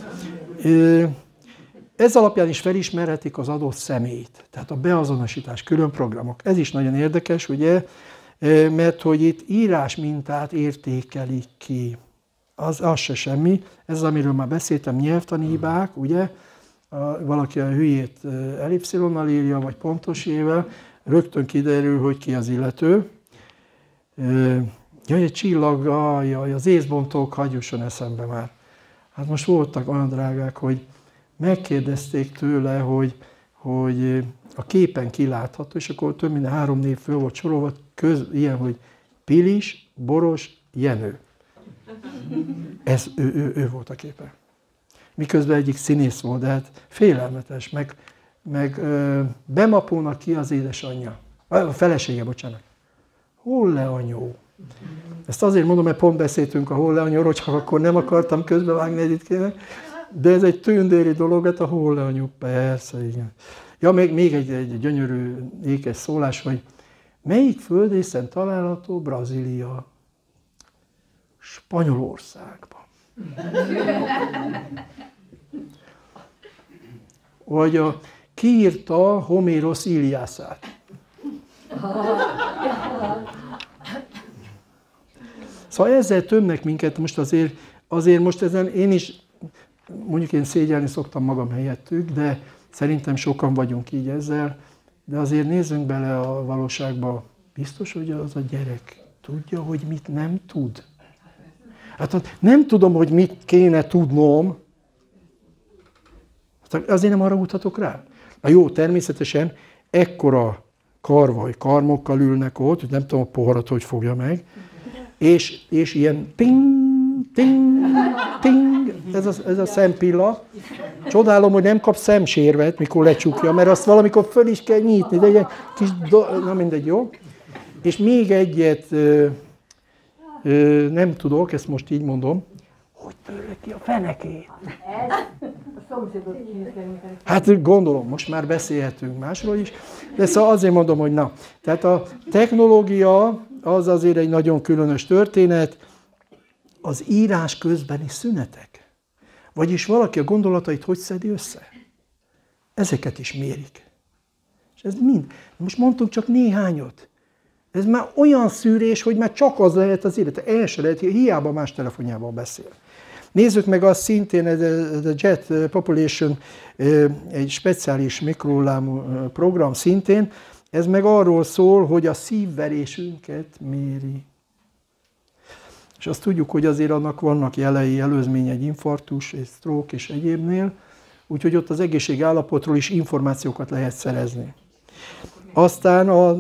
Ez alapján is felismerhetik az adott személyt, tehát a beazonosítás, külön programok. Ez is nagyon érdekes, ugye, mert hogy itt írásmintát értékelik ki. Az, az se semmi, ez amiről már beszéltem, nyelvtani hibák, ugye, a, valaki a hülyét elipszilonnal írja, vagy pontos ével, rögtön kiderül, hogy ki az illető. Jaj, egy csillag, jaj, az észbontók, hagyjusson eszembe már. Hát most voltak olyan drágák, hogy megkérdezték tőle, hogy, hogy a képen kilátható, és akkor több mint három név föl volt sorolva, köz, ilyen, hogy Pilis, Boros, Jenő. Ez ő, ő, ő volt a képen. Miközben egyik színész volt, de hát félelmetes, meg, meg ö, Bemapónak ki az édesanyja. A felesége, bocsánat. Holle anyó. Ezt azért mondom, mert pont beszéltünk a Holle anyóról, csak akkor nem akartam közbevágni Editkének, de ez egy tündéri dolog, hát a Holle anyó, persze, igen. Ja, még, még egy, egy gyönyörű ékes szólás, hogy melyik földrészen található Brazília? Spanyolországban. Vagy a, ki írta Homérosz Iliászát? Szóval ezzel tömnek minket most azért, azért most ezen én is, mondjuk én szégyelni szoktam magam helyettük, de szerintem sokan vagyunk így ezzel, de azért nézzünk bele a valóságba. Biztos, hogy az a gyerek tudja, hogy mit nem tud? Hát nem tudom, hogy mit kéne tudnom, azért nem haragudhatok rá. Na jó, természetesen ekkora karvaj, karmokkal ülnek ott, hogy nem tudom, a poharat hogy fogja meg, és, és ilyen ting, ting, ting, ez a, ez a szempilla. Csodálom, hogy nem kap szemsérvet, mikor lecsukja, mert azt valamikor föl is kell nyitni, de egy kis, do... na mindegy, jó. És még egyet ö, ö, nem tudok, ezt most így mondom, hogy törle ki a fenekét. Hát gondolom, most már beszélhetünk másról is, de szóval azért mondom, hogy na. Tehát a technológia az azért egy nagyon különös történet, az írás közbeni szünetek. Vagyis valaki a gondolatait hogy szedi össze? Ezeket is mérik. És ez mind. Most mondtunk csak néhányat. Ez már olyan szűrés, hogy már csak az lehet az élete. El se lehet, hiába más telefonjával beszél. Nézzük meg azt szintén, ez a Jet Population, egy speciális mikrohullámú program szintén, ez meg arról szól, hogy a szívverésünket méri. És azt tudjuk, hogy azért annak vannak jelei, előzmény egy infarktus, egy stroke és egyébnél, úgyhogy ott az egészségi állapotról is információkat lehet szerezni. Aztán a...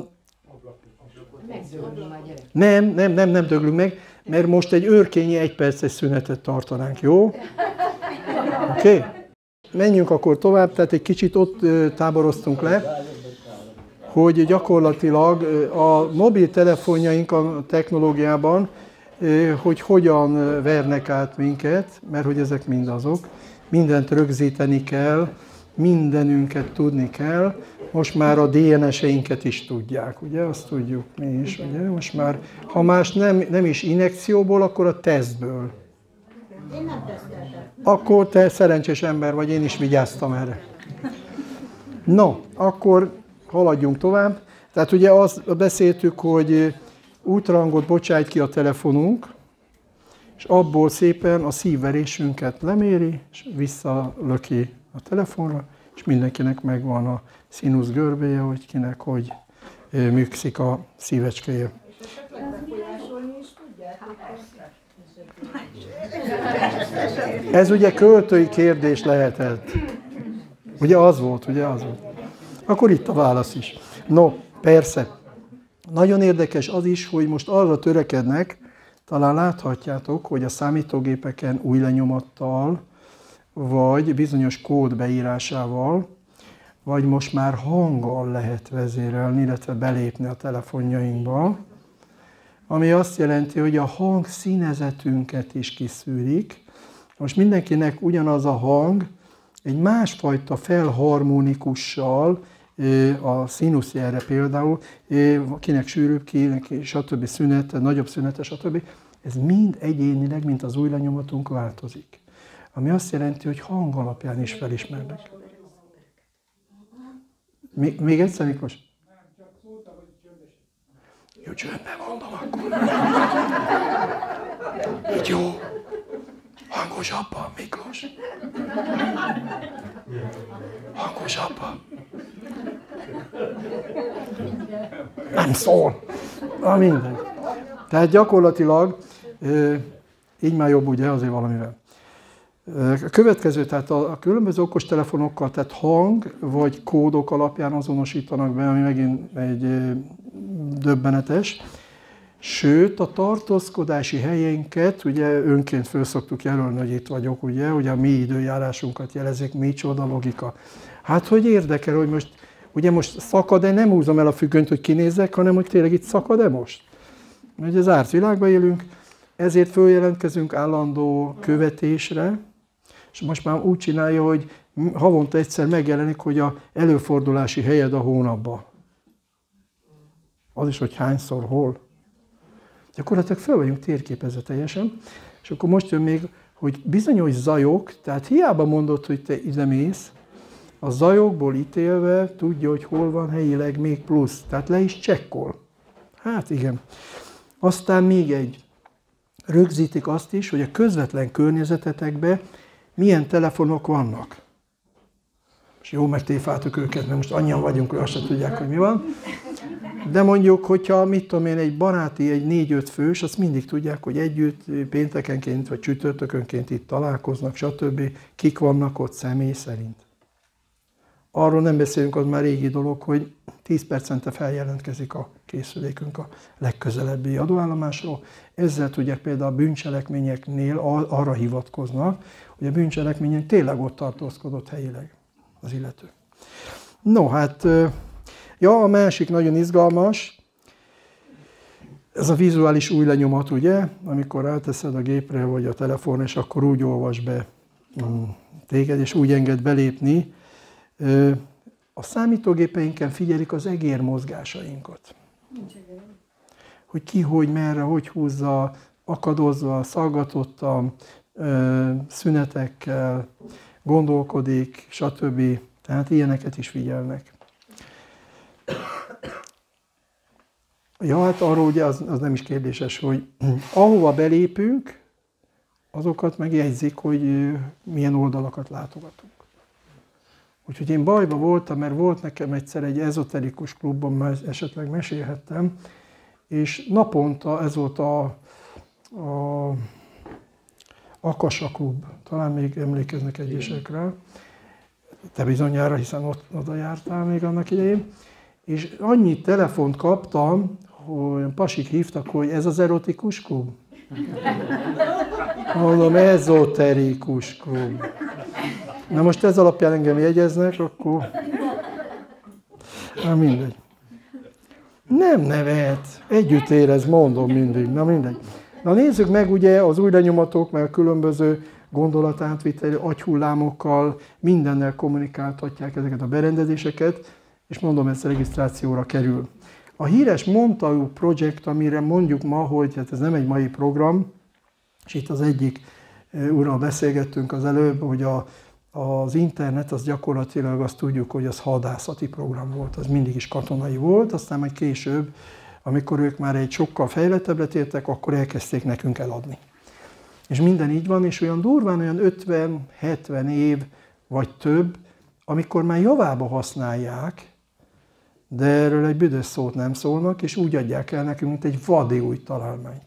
Nem, nem, nem, nem döglünk meg, mert most egy őrkényi egyperces szünetet tartanánk, jó? Oké? Okay? Menjünk akkor tovább, tehát egy kicsit ott táboroztunk le, hogy gyakorlatilag a mobiltelefonjaink a technológiában, hogy hogyan vernek át minket, mert hogy ezek mind azok, mindent rögzíteni kell, mindenünket tudni kell, most már a dé en es-einket is tudják, ugye, azt tudjuk mi is, ugye, most már, ha más nem, nem is injekcióból, akkor a tesztből. Én nem teszteltem. Akkor te szerencsés ember vagy, én is vigyáztam erre. No, akkor haladjunk tovább. Tehát ugye azt beszéltük, hogy útrangot bocsájt ki a telefonunk, és abból szépen a szívverésünket leméri, és visszalöki a telefonra, és mindenkinek megvan a színusz görbéje, hogy kinek hogy működik a szívecskéje. És esetleg befolyásolni is tudják? Ez ugye költői kérdés lehetett. Ugye az volt, ugye az volt. Akkor itt a válasz is. No, persze. Nagyon érdekes az is, hogy most arra törekednek, talán láthatjátok, hogy a számítógépeken új lenyomattal, vagy bizonyos kód beírásával, vagy most már hanggal lehet vezérelni, illetve belépni a telefonjainkba, ami azt jelenti, hogy a hang színezetünket is kiszűrik. Most mindenkinek ugyanaz a hang, egy másfajta felharmonikussal, a színuszjelre például, kinek sűrűbb, kinek stb. Szünete, nagyobb szünete, stb. Ez mind egyénileg, mint az új lenyomatunk változik. Ami azt jelenti, hogy hang alapján is felismernek. Még, még egyszer, Miklós? Jó, csöndben mondom akkor. Így jó. Hangosabban, Miklós. Hangosabban. Nem szól. Na mindegy. Tehát gyakorlatilag, így már jobb ugye azért valamivel. A következő, tehát a különböző okostelefonokkal, tehát hang vagy kódok alapján azonosítanak be, ami megint egy döbbenetes. Sőt, a tartózkodási helyeinket, ugye önként föl szoktuk jelölni, hogy itt vagyok, ugye, ugye a mi időjárásunkat jelezik, micsoda logika. Hát, hogy érdekel, hogy most, ugye most szakad-e, nem húzom el a függönyt, hogy kinézzek, hanem hogy tényleg itt szakad-e most. Ugye zárt világban élünk, ezért följelentkezünk állandó követésre, és most már úgy csinálja, hogy havonta egyszer megjelenik, hogy a előfordulási helyed a hónapban. Az is, hogy hányszor, hol. Gyakorlatilag föl vagyunk térképezve teljesen, és akkor most jön még, hogy bizonyos zajok, tehát hiába mondod, hogy te ide mész, a zajokból ítélve tudja, hogy hol van helyileg még plusz, tehát le is csekkol. Hát igen. Aztán még egy. Rögzítik azt is, hogy a közvetlen környezetetekben milyen telefonok vannak. És jó, megtéfáltuk őket, mert most annyian vagyunk, hogy azt se tudják, hogy mi van. De mondjuk, hogyha mit tudom én, egy baráti, egy négy-öt fős, azt mindig tudják, hogy együtt péntekenként vagy csütörtökönként itt találkoznak, stb. Kik vannak ott személy szerint. Arról nem beszélünk, az már régi dolog, hogy tíz percente feljelentkezik a készülékünk a legközelebbi adóállomásról. Ezzel tudják például a bűncselekményeknél arra hivatkoznak, hogy a bűncselekményen tényleg ott tartózkodott helyileg az illető. No, hát, ja, a másik nagyon izgalmas, ez a vizuális új lenyomat, ugye, amikor ráteszed a gépre vagy a telefonra, és akkor úgy olvas be téged, és úgy enged belépni. A számítógépeinken figyelik az egér mozgásainkat. Hogy ki, hogy, merre, hogy húzza, akadozva, szaggatottan, szünetekkel, gondolkodik, stb. Tehát ilyeneket is figyelnek. Ja, hát arról ugye az, az nem is kérdéses, hogy ahova belépünk, azokat megjegyzik, hogy milyen oldalakat látogatunk. Úgyhogy én bajba voltam, mert volt nekem egyszer egy ezoterikus klubban, már esetleg mesélhettem, és naponta ez volt a, a Akasa klub, talán még emlékeznek egyesekre, te bizonyára, hiszen ott oda jártál még annak idején, és annyi telefont kaptam, hogy pasik hívtak, hogy ez az erotikus klub. Mondom, ezoterikus klub. Na most ez alapján engem jegyeznek, akkor... Na mindegy. Nem nevet, együtt érez, mondom mindig, na mindegy. Na nézzük meg ugye az új lenyomatok, meg a különböző gondolatátviteli agyhullámokkal, mindennel kommunikáltatják ezeket a berendezéseket, és mondom, ez regisztrációra kerül. A híres Montauk Project, amire mondjuk ma, hogy hát ez nem egy mai program, és itt az egyik úrral beszélgettünk az előbb, hogy a, az internet az gyakorlatilag azt tudjuk, hogy az hadászati program volt, az mindig is katonai volt, aztán majd később, amikor ők már egy sokkal fejlettebbet értek, akkor elkezdték nekünk eladni. És minden így van, és olyan durván olyan ötven-hetven év vagy több, amikor már javába használják de erről egy büdös szót nem szólnak, és úgy adják el nekünk, mint egy vadi új találmányt.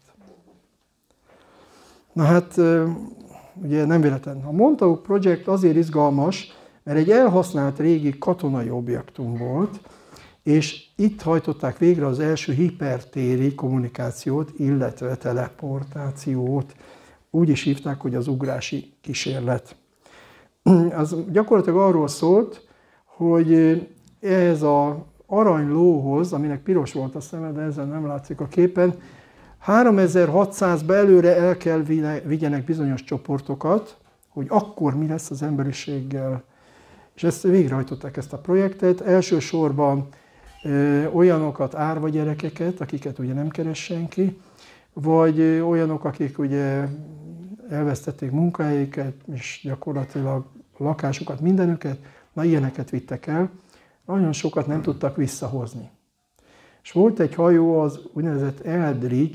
Na hát, ugye nem véletlen. A Montauk Project azért izgalmas, mert egy elhasznált régi katonai objektum volt, és itt hajtották végre az első hipertéri kommunikációt, illetve teleportációt. Úgy is hívták, hogy az ugrási kísérlet. Az gyakorlatilag arról szólt, hogy ez az aranylóhoz, aminek piros volt a szeme, de ezen nem látszik a képen, háromezer-hatszázba előre el kell vigyenek bizonyos csoportokat, hogy akkor mi lesz az emberiséggel. És ezt végrehajtották ezt a projektet. Elsősorban ö, olyanokat, árva gyerekeket, akiket ugye nem keres senki, vagy ö, olyanok, akik ugye elvesztették munkahelyüket, és gyakorlatilag lakásukat, mindenüket, na ilyeneket vittek el. Nagyon sokat nem tudtak visszahozni. És volt egy hajó, az úgynevezett Eldridge,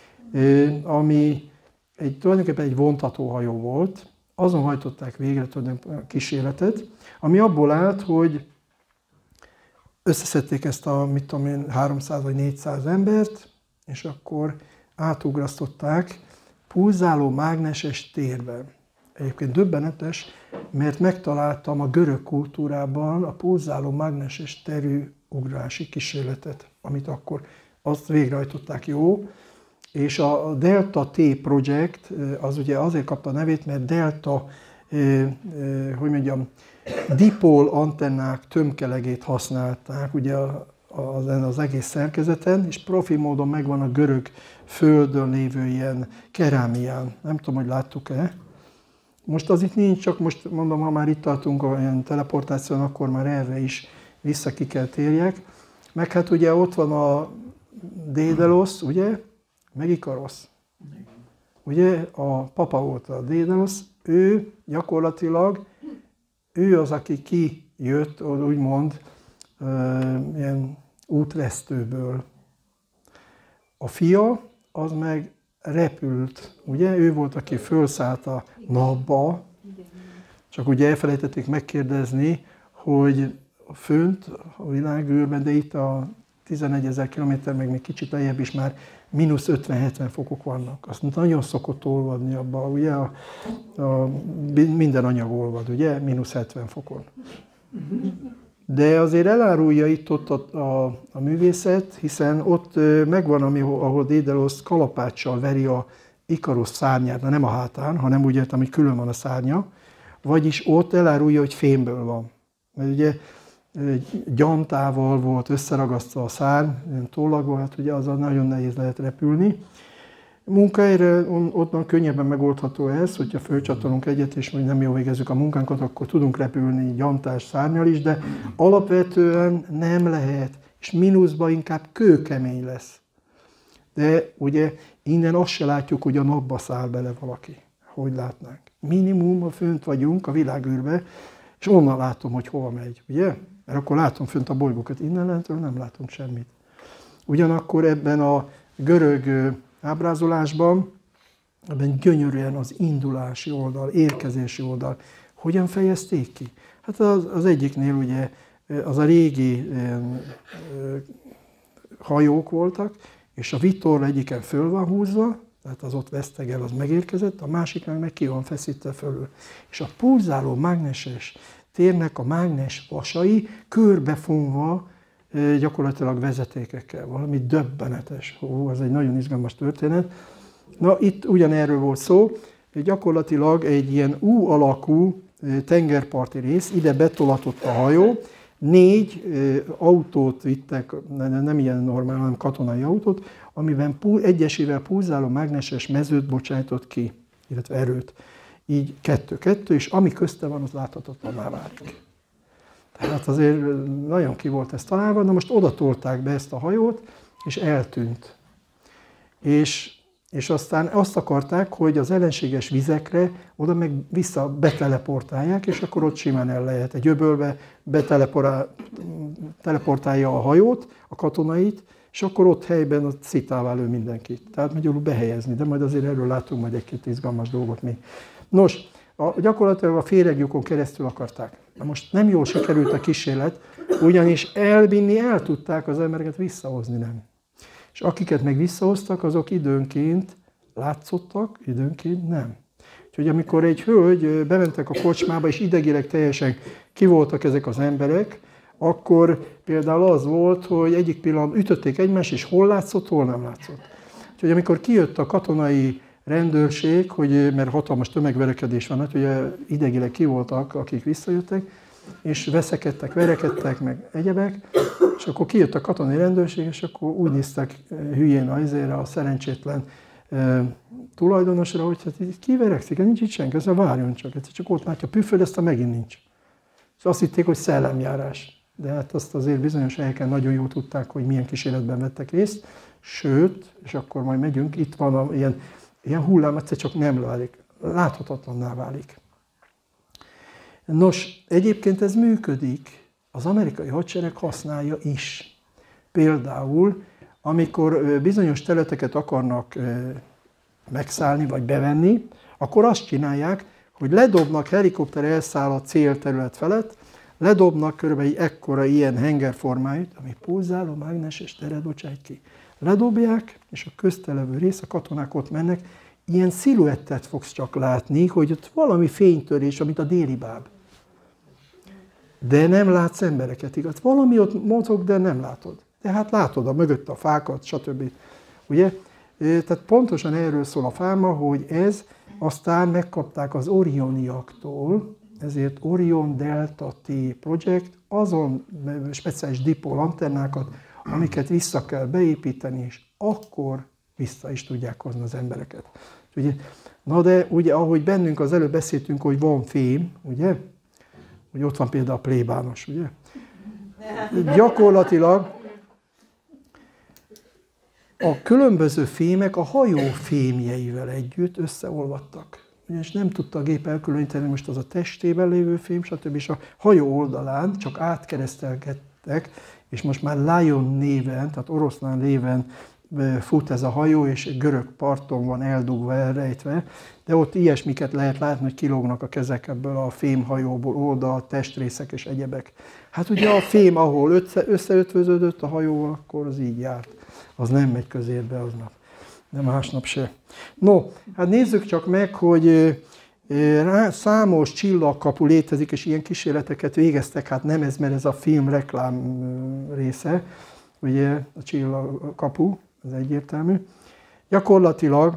ami egy, tulajdonképpen egy vontatóhajó volt. Azon hajtották végre a kísérletet, ami abból állt, hogy összeszedték ezt a, mit tudom én, háromszáz vagy négyszáz embert, és akkor átugrasztották pulzáló mágneses térben. Egyébként döbbenetes, mert megtaláltam a görög kultúrában a pulzáló mágneses terű ugrási kísérletet, amit akkor azt végrehajtották jó, és a Delta T Project az ugye azért kapta a nevét, mert Delta, hogy mondjam, dipol antennák tömkelegét használták ugye az egész szerkezeten, és profi módon megvan a görög földön lévő ilyen kerámián. Nem tudom, hogy láttuk-e. Most az itt nincs, csak most mondom, ha már itt tartunk olyan teleportáción, akkor már erre is vissza ki kell térjek. Meg hát ugye ott van a Dédelosz, ugye? Meg Ikarosz. Ugye a papa volt a Dédelosz, ő gyakorlatilag, ő az, aki kijött, úgymond, ilyen útvesztőből. A fia, az meg repült, ugye? Ő volt, aki fölszállt a napba, csak ugye elfelejtették megkérdezni, hogy fönt a világűrben, de itt a tizenegyezer kilométer, meg még kicsit lejjebb is már mínusz ötven-hetven fokok vannak. Azt nagyon szokott olvadni abba, ugye? A, a, minden anyag olvad, ugye? mínusz hetven fokon. De azért elárulja itt ott a, a, a művészet, hiszen ott megvan, ami, ahol Dédelosz kalapáccsal veri a Ikarosz szárnyát, de nem a hátán, hanem ugye, ami külön van a szárnya, vagyis ott elárulja, hogy fémből van. Mert ugye egy gyantával volt összeragasztva a szárny, ilyen tollagból, hát ugye azzal nagyon nehéz lehet repülni. Munkahelyre onnan könnyebben megoldható ez, hogyha fölcsatolunk egyet, és még nem jól végezzük a munkánkat, akkor tudunk repülni gyantás szárnnyal is, de alapvetően nem lehet, és mínuszban inkább kőkemény lesz. De ugye innen azt se látjuk, hogy a napba száll bele valaki, hogy látnánk. Minimum, ha fönt vagyunk a világűrbe, és onnan látom, hogy hova megy, ugye? Mert akkor látom fönt a bolygókat, innen lentről nem látunk semmit. Ugyanakkor ebben a görög ábrázolásban, ebben gyönyörűen az indulási oldal, érkezési oldal. Hogyan fejezték ki? Hát az, az egyiknél ugye az a régi hajók voltak, és a vitorla egyiken föl van húzva, tehát az ott vesztegel, az megérkezett, a másiknak meg ki van feszítve fölül. És a pulzáló mágneses térnek a mágnes vasai körbefonva gyakorlatilag vezetékekkel. Valami döbbenetes. Ó, ez egy nagyon izgalmas történet. Na, itt ugyanerről volt szó, gyakorlatilag egy ilyen U alakú tengerparti rész, ide betolatott a hajó, négy autót vittek, nem ilyen normál, hanem katonai autót, amiben egyesével pulzáló mágneses mezőt bocsájtott ki, illetve erőt. Így kettő-kettő, és ami közte van, az láthatatlaná válik. Tehát azért nagyon ki volt ez találva, de most oda tolták be ezt a hajót, és eltűnt. És, és aztán azt akarták, hogy az ellenséges vizekre oda meg vissza beteleportálják, és akkor ott simán el lehet. Egy öbölbe beteleportálja a hajót, a katonait, és akkor ott helyben ott szitává lő mindenkit. Tehát magyarul behelyezni, de majd azért erről látunk majd egy-két izgalmas dolgot még. Nos, a, gyakorlatilag a féreglyukon keresztül akarták. Na most nem jól sikerült a kísérlet, ugyanis elvinni el tudták az embereket, visszahozni nem. És akiket meg visszahoztak, azok időnként látszottak, időnként nem. Úgyhogy amikor egy hölgy bementek a kocsmába, és idegileg teljesen ki voltak ezek az emberek, akkor például az volt, hogy egyik pillanat ütötték egymást, és hol látszott, hol nem látszott. Úgyhogy amikor kijött a katonai rendőrség, hogy, mert hatalmas tömegverekedés van, hát ugye idegileg ki voltak, akik visszajöttek, és veszekedtek, verekedtek, meg egyebek, és akkor kijött a katonai rendőrség, és akkor úgy néztek hülyén azért a szerencsétlen e, tulajdonosra, hogy hát ki verekszik, nincs itt senki, ezzel várjon csak, csak ott látja a püföld, aztán megint nincs. És azt hitték, hogy szellemjárás. De hát azt azért bizonyos helyeken nagyon jól tudták, hogy milyen kísérletben vettek részt, sőt, és akkor majd megyünk, itt van a, ilyen, ilyen hullám, egyszer csak nem válik, láthatatlanná válik. Nos, egyébként ez működik, az amerikai hadsereg használja is. Például, amikor bizonyos területeket akarnak megszállni vagy bevenni, akkor azt csinálják, hogy ledobnak, helikopter elszáll a célterület felett, ledobnak körülbelül ekkora ilyen hengerformáit, ami pulzáló, mágneses teret bocsájt ki. Ledobják, és a köztelevő rész, a katonák ott mennek, ilyen sziluettet fogsz csak látni, hogy ott valami fénytörés, amit a déli báb. De nem látsz embereket, igaz? Valami ott mozog, de nem látod. Tehát látod a mögött a fákat, stb. Ugye? Tehát pontosan erről szól a fáma, hogy ez aztán megkapták az orioniaktól, ezért Orion Delta T Project, azon speciális dipol antennákat, amiket vissza kell beépíteni, és akkor vissza is tudják hozni az embereket. Ugye? Na de ugye, ahogy bennünk az előbb beszéltünk, hogy van fém, ugye? Hogy ott van például a plébános, ugye? Gyakorlatilag a különböző fémek a hajó fémjeivel együtt összeolvadtak. Ugyanis nem tudta a gép elkülöníteni, most az a testében lévő fém, stb. És a hajó oldalán csak átkeresztelgettek, és most már Lion néven, tehát oroszlán néven fut ez a hajó, és görög parton van eldugva, elrejtve, de ott ilyesmiket lehet látni, hogy kilógnak a kezek ebből a fémhajóból, oldal, testrészek és egyebek. Hát ugye a fém, ahol össze, összeötvöződött a hajóval, akkor az így járt. Az nem megy közérbe aznap, de másnap se. No, hát nézzük csak meg, hogy számos csillagkapu létezik, és ilyen kísérleteket végeztek, hát nem ez, mert ez a film reklám része, ugye a csillagkapu, ez egyértelmű. Gyakorlatilag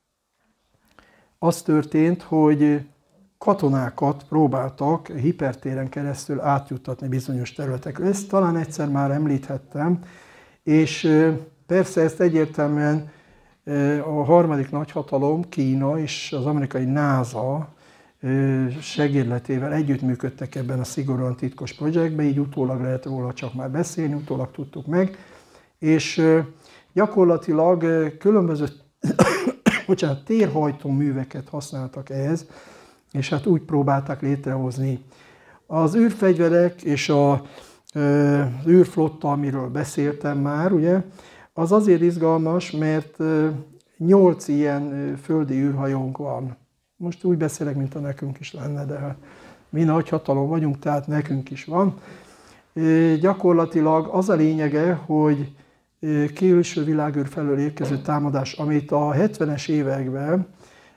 az történt, hogy katonákat próbáltak hipertéren keresztül átjuttatni bizonyos területekre. Ezt talán egyszer már említhettem, és persze ezt egyértelműen a harmadik nagyhatalom, Kína és az amerikai NASA segédletével együttműködtek ebben a szigorúan titkos projektben, így utólag lehet róla csak már beszélni, utólag tudtuk meg, és gyakorlatilag különböző bocsánat, térhajtó műveket használtak ehhez, és hát úgy próbálták létrehozni. Az űrfegyverek és a, az űrflotta, amiről beszéltem már, ugye, az azért izgalmas, mert nyolc ilyen földi űrhajónk van. Most úgy beszélek, mint a nekünk is lenne, de hát mi nagy hatalom vagyunk, tehát nekünk is van. Gyakorlatilag az a lényege, hogy külső világűr felől érkező támadás, amit a hetvenes években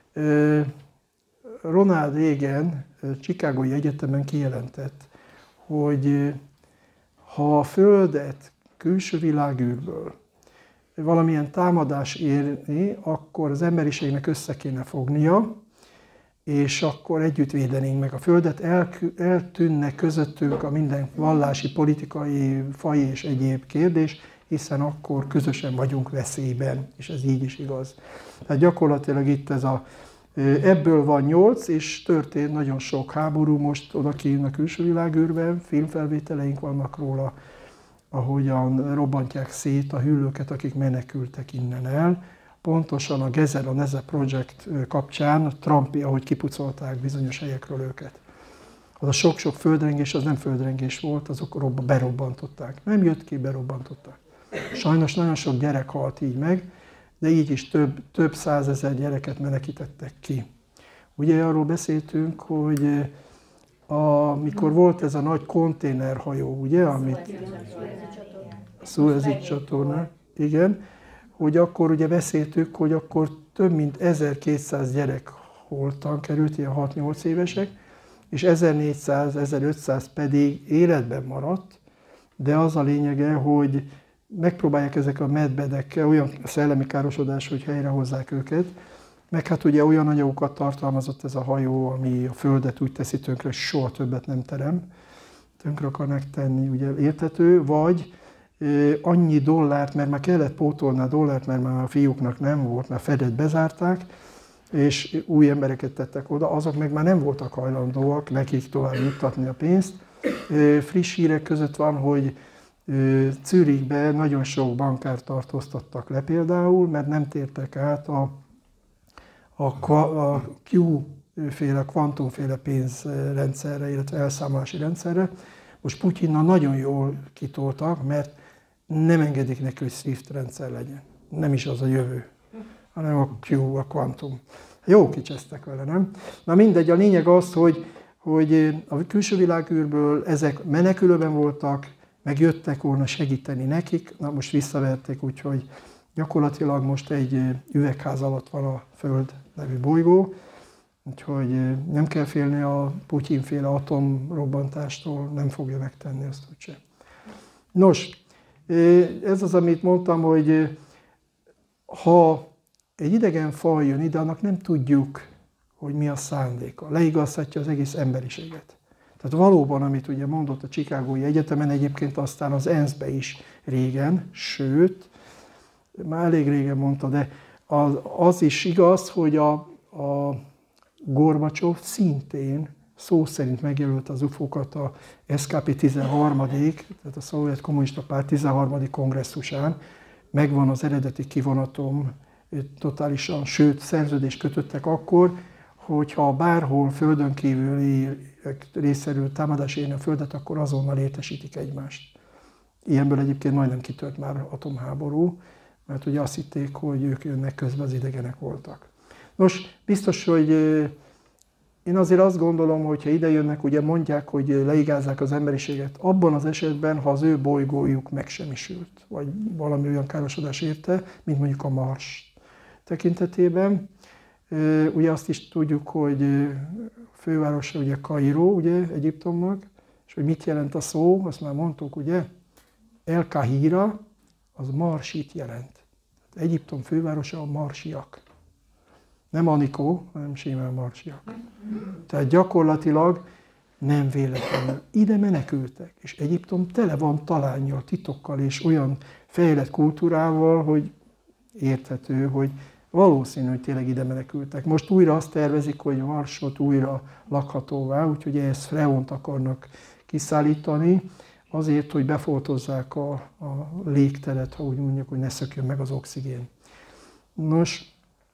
Ronald Reagan Chicagói Egyetemen kijelentett, hogy ha a Földet külső világűrből valamilyen támadás érni, akkor az emberiségnek össze kéne fognia, és akkor együtt védenénk meg a Földet, eltűnne közöttünk a minden vallási, politikai, faji és egyéb kérdés, hiszen akkor közösen vagyunk veszélyben, és ez így is igaz. Tehát gyakorlatilag itt ez a, ebből van nyolc, és történt nagyon sok háború most odakint a külső világűrben, filmfelvételeink vannak róla, ahogyan robbantják szét a hüllőket, akik menekültek innen el. Pontosan a Gezer, a Neze Project kapcsán, Trumpi, ahogy kipucolták bizonyos helyekről őket. Az a sok-sok földrengés, az nem földrengés volt, azok berobbantották. Nem jött ki, berobbantották. Sajnos nagyon sok gyerek halt így meg, de így is több, több százezer gyereket menekítettek ki. Ugye arról beszéltünk, hogy amikor volt ez a nagy konténerhajó, ugye, amit Szuezi csatorna, igen, hogy akkor ugye beszéltük, hogy akkor több mint ezerkétszáz gyerek holtan került, ilyen hat-nyolc évesek, és ezernégyszáz-ezerötszáz pedig életben maradt, de az a lényege, hogy megpróbálják ezek a medvedekkel olyan szellemi károsodás, hogy helyrehozzák őket, meg hát ugye olyan anyagokat tartalmazott ez a hajó, ami a Földet úgy teszi tönkre, hogy soha többet nem terem. Tönkre akarnak tenni, ugye érthető, vagy e, annyi dollárt, mert már kellett pótolni a dollárt, mert már a fiúknak nem volt, már Fedet bezárták, és új embereket tettek oda, azok meg már nem voltak hajlandóak nekik tovább juttatni a pénzt. E, friss hírek között van, hogy Zürichben nagyon sok bankárt tartóztattak le például, mert nem tértek át a, a, a Q-féle, kvantumféle pénzrendszerre, illetve elszámolási rendszerre. Most Putyinnal nagyon jól kitoltak, mert nem engedik neki, hogy SWIFT rendszer legyen. Nem is az a jövő, hanem a Q, a kvantum. Jó kicsesztek vele, nem? Na mindegy, a lényeg az, hogy, hogy a külső világűrből ezek menekülőben voltak, meg jöttek volna segíteni nekik, na most visszaverték, úgyhogy gyakorlatilag most egy üvegház alatt van a Föld nevű bolygó, úgyhogy nem kell félni a Putyin-féle atomrobbantástól, nem fogja megtenni ezt úgyse. Nos, ez az, amit mondtam, hogy ha egy idegen faj jön ide, annak nem tudjuk, hogy mi a szándéka. Leigazhatja az egész emberiséget. Tehát valóban, amit ugye mondott a Chicagói Egyetemen, egyébként aztán az ENSZ-be is régen, sőt, már elég régen mondta, de az, az is igaz, hogy a, a Gorbacsov szintén szó szerint megjelölte az ufókat a es ká pé tizenharmadik, tehát a Szovjet Kommunista Párt tizenharmadik kongresszusán. Megvan az eredeti kivonatom totálisan, sőt, szerződést kötöttek akkor, hogyha bárhol földön kívüli részéről támadás érni a Földet, akkor azonnal értesítik egymást. Ilyenből egyébként majdnem kitört már atomháború, mert ugye azt hitték, hogy ők jönnek, közben az idegenek voltak. Nos, biztos, hogy én azért azt gondolom, hogy ha ide jönnek, ugye mondják, hogy leigázzák az emberiséget, abban az esetben, ha az ő bolygójuk megsemmisült, vagy valami olyan károsodás érte, mint mondjuk a Mars tekintetében. Ugye azt is tudjuk, hogy fővárosa ugye Kairó, ugye Egyiptomnak, és hogy mit jelent a szó, azt már mondtuk, ugye, El Kahira, az marsit jelent. Egyiptom fővárosa a marsiak. Nem Anikó, hanem simán marsiak. Tehát gyakorlatilag nem véletlenül ide menekültek, és Egyiptom tele van talánnyal, titokkal és olyan fejlett kultúrával, hogy érthető, hogy valószínű, hogy tényleg ide menekültek. Most újra azt tervezik, hogy Varsót újra lakhatóvá, úgyhogy ehhez freont akarnak kiszállítani, azért, hogy befoltozzák a, a légteret, ha úgy mondjuk, hogy ne szökjön meg az oxigén. Nos,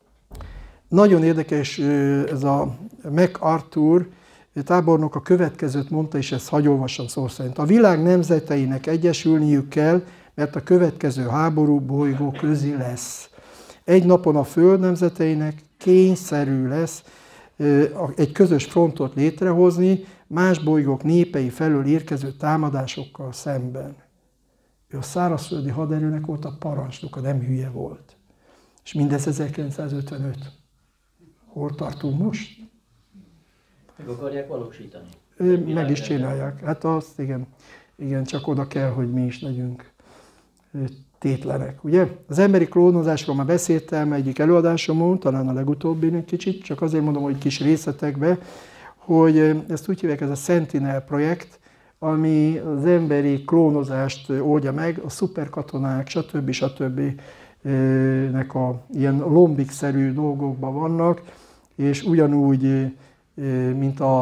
nagyon érdekes ez a MacArthur tábornok a következőt mondta, és ezt hagy olvassam szó szerint. A világ nemzeteinek egyesülniük kell, mert a következő háború bolygó közi lesz. Egy napon a Föld nemzeteinek kényszerű lesz egy közös frontot létrehozni más bolygók népei felől érkező támadásokkal szemben. Ő a szárazföldi haderőnek volt a parancsnoka, nem hülye volt. És mindez ezerkilencszázötvenöt. Hol tartunk most? Meg akarják valósítani. Meg is csinálják. Hát azt igen, igen, csak oda kell, hogy mi is legyünk tétlenek, ugye? Az emberi klónozásról már beszéltem egyik előadásomon, talán a legutóbbin egy kicsit, csak azért mondom, hogy kis részletekbe, hogy ezt úgy hívják, ez a Sentinel projekt, ami az emberi klónozást oldja meg, a szuperkatonák, stb. stb. Nek a ilyen lombik-szerű dolgokban vannak, és ugyanúgy, mint a,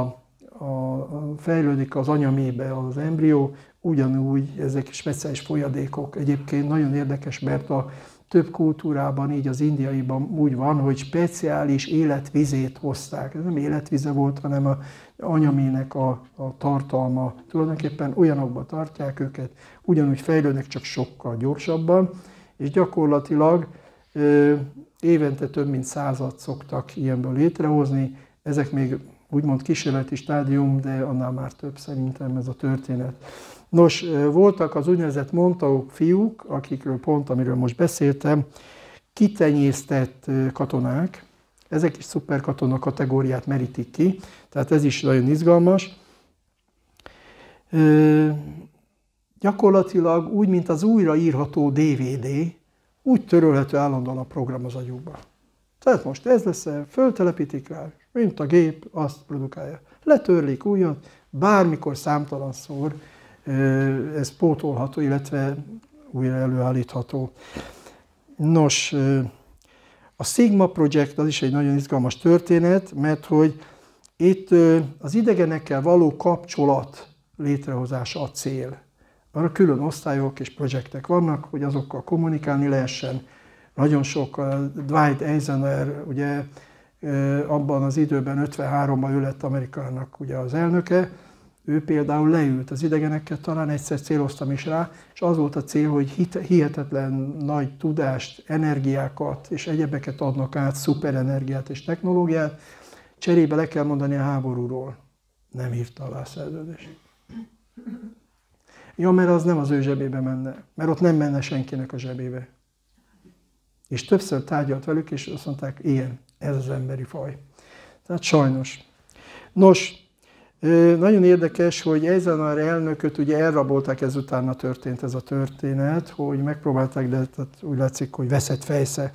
a fejlődik az anyamébe az embrió, ugyanúgy ezek speciális folyadékok. Egyébként nagyon érdekes, mert a több kultúrában, így az indiaiban úgy van, hogy speciális életvizét hozták. Ez nem életvize volt, hanem az anyamének a, a tartalma. Tulajdonképpen olyanokba tartják őket, ugyanúgy fejlődnek, csak sokkal gyorsabban, és gyakorlatilag ö, évente több mint százat szoktak ilyenből létrehozni. Ezek még úgymond kísérleti stádium, de annál már több szerintem ez a történet. Nos, voltak az úgynevezett Montauk fiúk, akikről pont, amiről most beszéltem, kitenyésztett katonák, ezek is szuperkatona kategóriát merítik ki, tehát ez is nagyon izgalmas. Ö, gyakorlatilag úgy, mint az újraírható dé vé dé, úgy törölhető állandóan a program az agyukba. Tehát most ez lesz, föltelepítik rá, mint a gép, azt produkálja. Letörlik újat, bármikor számtalanszor ez pótolható, illetve újra előállítható. Nos, a Sigma Project az is egy nagyon izgalmas történet, mert hogy itt az idegenekkel való kapcsolat létrehozása a cél. Arra külön osztályok és projektek vannak, hogy azokkal kommunikálni lehessen. Nagyon sok, Dwight Eisenhower, ugye abban az időben, ötvenháromban ő lett Amerikának ugye az elnöke, ő például leült az idegenekkel, talán egyszer céloztam is rá, és az volt a cél, hogy hihetetlen nagy tudást, energiákat és egyebeket adnak át, szuperenergiát és technológiát, cserébe le kell mondani a háborúról. Nem írta alá a szerződést. Ja, mert az nem az ő zsebébe menne, mert ott nem menne senkinek a zsebébe. És többször tárgyalt velük, és azt mondták, igen, ez az emberi faj. Tehát sajnos. Nos, nagyon érdekes, hogy Eisenhower elnököt ugye elrabolták, ezután történt ez a történet, hogy megpróbálták, de tehát úgy látszik, hogy veszett fejsze.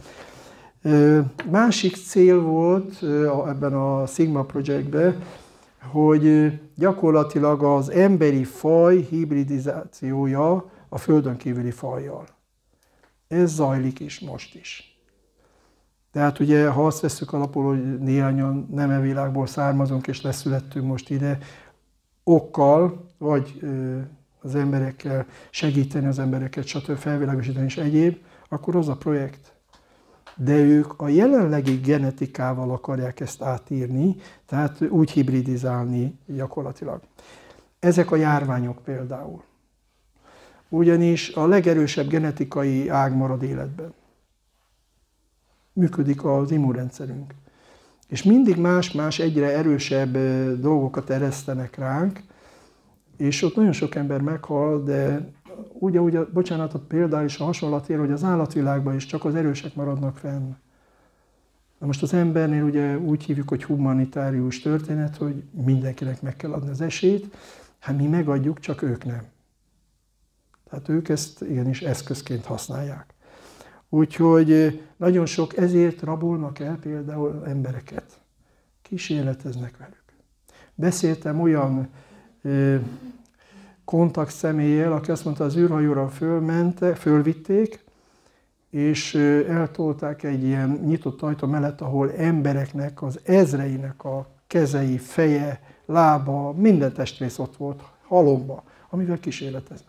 Másik cél volt ebben a Sigma Projectben, hogy gyakorlatilag az emberi faj hibridizációja a földön kívüli fajjal. Ez zajlik is most is. Tehát ugye, ha azt vesszük alapul, hogy néhányan nem e világból származunk, és leszülettünk most ide, okkal, vagy az emberekkel segíteni az embereket, stb. Felvilágosítani és egyéb, akkor az a projekt. De ők a jelenlegi genetikával akarják ezt átírni, tehát úgy hibridizálni gyakorlatilag. Ezek a járványok például. Ugyanis a legerősebb genetikai ág marad életben. Működik az immunrendszerünk. És mindig más-más, egyre erősebb dolgokat eresztenek ránk, és ott nagyon sok ember meghal, de úgy, ahogy, bocsánat, a például is a hasonlat ér, hogy az állatvilágban is csak az erősek maradnak fenn. Na most az embernél ugye úgy hívjuk, hogy humanitárius történet, hogy mindenkinek meg kell adni az esélyt, hát mi megadjuk, csak ők nem. Tehát ők ezt igenis eszközként használják. Úgyhogy nagyon sok, ezért rabolnak el például embereket. Kísérleteznek velük. Beszéltem olyan ö, kontakt személlyel, aki azt mondta, az űrhajóra fölmente, fölvitték, és ö, eltolták egy ilyen nyitott ajtó mellett, ahol embereknek, az ezreinek a kezei, feje, lába, minden testrész ott volt, halomba, amivel kísérleteznek.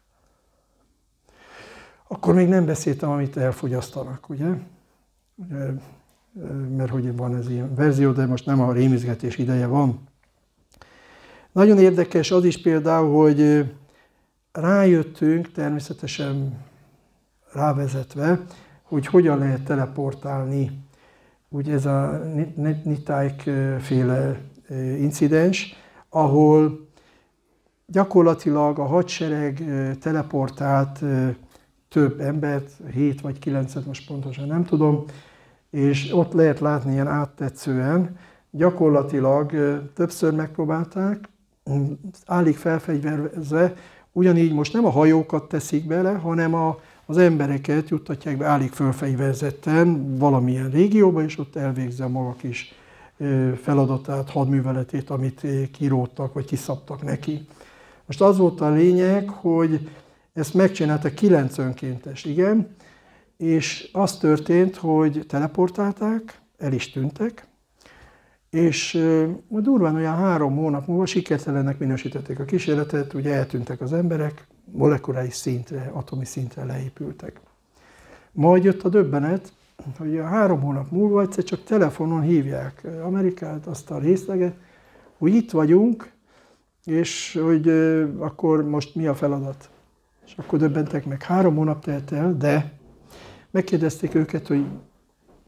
Akkor még nem beszéltem, amit elfogyasztanak, ugye? ugye? Mert hogy van ez ilyen verzió, de most nem a rémizgetés ideje van. Nagyon érdekes az is például, hogy rájöttünk, természetesen rávezetve, hogy hogyan lehet teleportálni. Ugye ez a Nitájk féle incidens, ahol gyakorlatilag a hadsereg teleportált több embert, hét vagy kilencet, most pontosan nem tudom, és ott lehet látni ilyen áttetszően, gyakorlatilag többször megpróbálták, állig felfegyverezve, ugyanígy most nem a hajókat teszik bele, hanem a, az embereket juttatják be állig fölfegyverzetten valamilyen régióba, és ott elvégzi a maga kis feladatát, hadműveletét, amit kiróttak, vagy kiszabtak neki. Most az volt a lényeg, hogy ezt megcsinálta kilenc önkéntes, igen, és az történt, hogy teleportálták, el is tűntek, és uh, durván olyan három hónap múlva sikertelennek minősítették a kísérletet, ugye eltűntek az emberek, molekuláris szintre, atomi szintre leépültek. Majd jött a döbbenet, hogy a három hónap múlva egyszer csak telefonon hívják Amerikát, azt a részleget, hogy itt vagyunk, és hogy uh, akkor most mi a feladat. És akkor döbbentek meg, három hónap telt el, de megkérdezték őket, hogy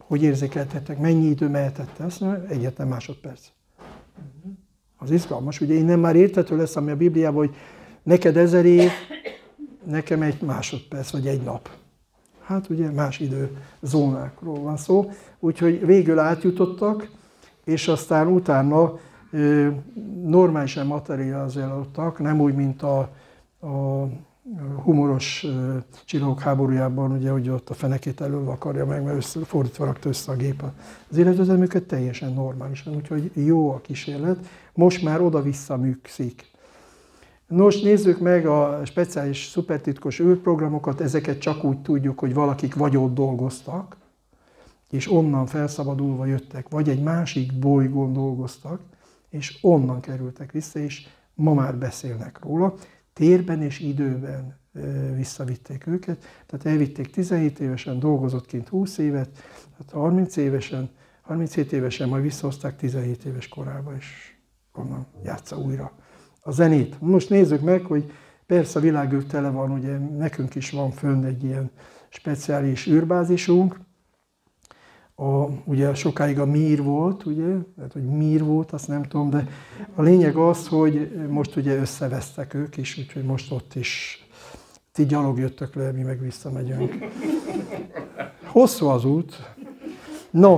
hogy érzékeltettek, mennyi idő mehetett el? Azt mondja, egyetlen másodperc. Az izgalmas, ugye innen már érthető lesz, ami a Bibliában, hogy neked ezer év, nekem egy másodperc, vagy egy nap. Hát ugye más időzónákról van szó, úgyhogy végül átjutottak, és aztán utána ö, normálisan materializálódtak, nem úgy, mint a, a humoros ö, csillagok háborújában, ugye, hogy ott a fenekét elől vakarja meg, mert össze, fordítva rakta össze a gép az életvezetőműköd, teljesen normálisan, úgyhogy jó a kísérlet. Most már oda-vissza működik. Nos, nézzük meg a speciális szupertitkos űrprogramokat, ezeket csak úgy tudjuk, hogy valakik vagy ott dolgoztak, és onnan felszabadulva jöttek, vagy egy másik bolygón dolgoztak, és onnan kerültek vissza, és ma már beszélnek róla. Térben és időben visszavitték őket, tehát elvitték tizenhét évesen, dolgozott kint húsz évet, tehát harminc évesen, harminchét évesen, majd visszahozták tizenhét éves korába, és onnan játsza újra a zenét. Most nézzük meg, hogy persze a világűr tele van, ugye nekünk is van fönn egy ilyen speciális űrbázisunk. A, ugye sokáig a Mir volt, ugye, tehát hogy Mir volt, azt nem tudom, de a lényeg az, hogy most ugye összevesztek ők is, úgyhogy most ott is ti gyalog jöttök le, mi meg visszamegyünk. Hosszú az út. No,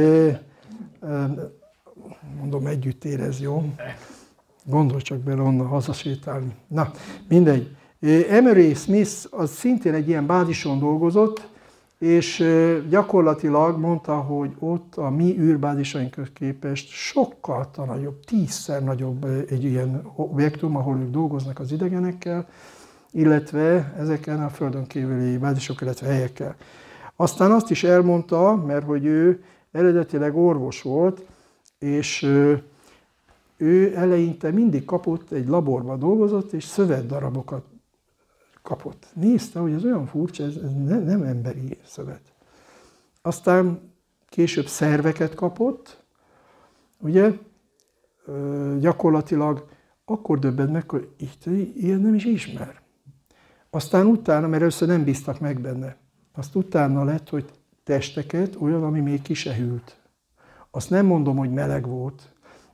mondom, együtt érez, jó? Gondolj csak bele onnan hazasétálni. Na, mindegy. Emery Smith az szintén egy ilyen bázison dolgozott, és gyakorlatilag mondta, hogy ott a mi űrbázisainkhoz képest sokkal nagyobb, tízszer nagyobb egy ilyen objektum, ahol ők dolgoznak az idegenekkel, illetve ezeken a földön kívüli bázisok, illetve helyekkel. Aztán azt is elmondta, mert hogy ő eredetileg orvos volt, és ő eleinte mindig kapott, egy laborban dolgozott, és szövetdarabokat kapott. Nézte, hogy ez olyan furcsa, ez, ez ne, nem emberi szövet. Aztán később szerveket kapott, ugye, ö, gyakorlatilag akkor döbbent meg, hogy itt ilyen nem is ismer. Aztán utána, mert először nem bíztak meg benne, azt utána lett, hogy testeket, olyan, ami még ki se hűlt. Azt nem mondom, hogy meleg volt,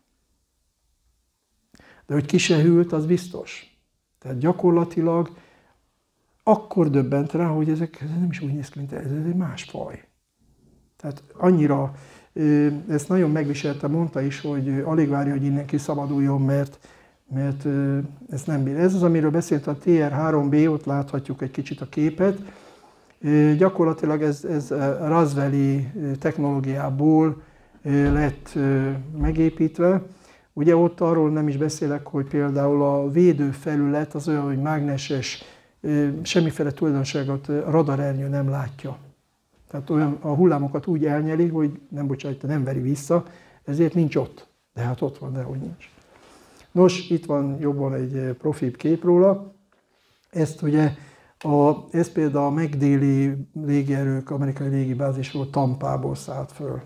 de hogy ki se hűlt, az biztos. Tehát gyakorlatilag akkor döbbent rá, hogy ezek ez nem is úgy néz ki, mint ez, ez egy más faj. Tehát annyira, ezt nagyon megviselte, mondta is, hogy alig várja, hogy innen kiszabaduljon, mert, mert ez nem bír. Ez az, amiről beszélt a T R három B, ott láthatjuk egy kicsit a képet. Gyakorlatilag ez, ez Roswelli technológiából lett megépítve. Ugye ott arról nem is beszélek, hogy például a védőfelület az olyan, hogy mágneses, semmiféle tulajdonságot a radarernyő nem látja. Tehát olyan, a hullámokat úgy elnyeli, hogy nem bocsánat, nem veri vissza, ezért nincs ott. De hát ott van, de hogy nincs. Nos, itt van jobban egy profibb kép róla. Ezt ugye, a, ez például a MacDill légierők, amerikai légibázisról Tampából szállt föl.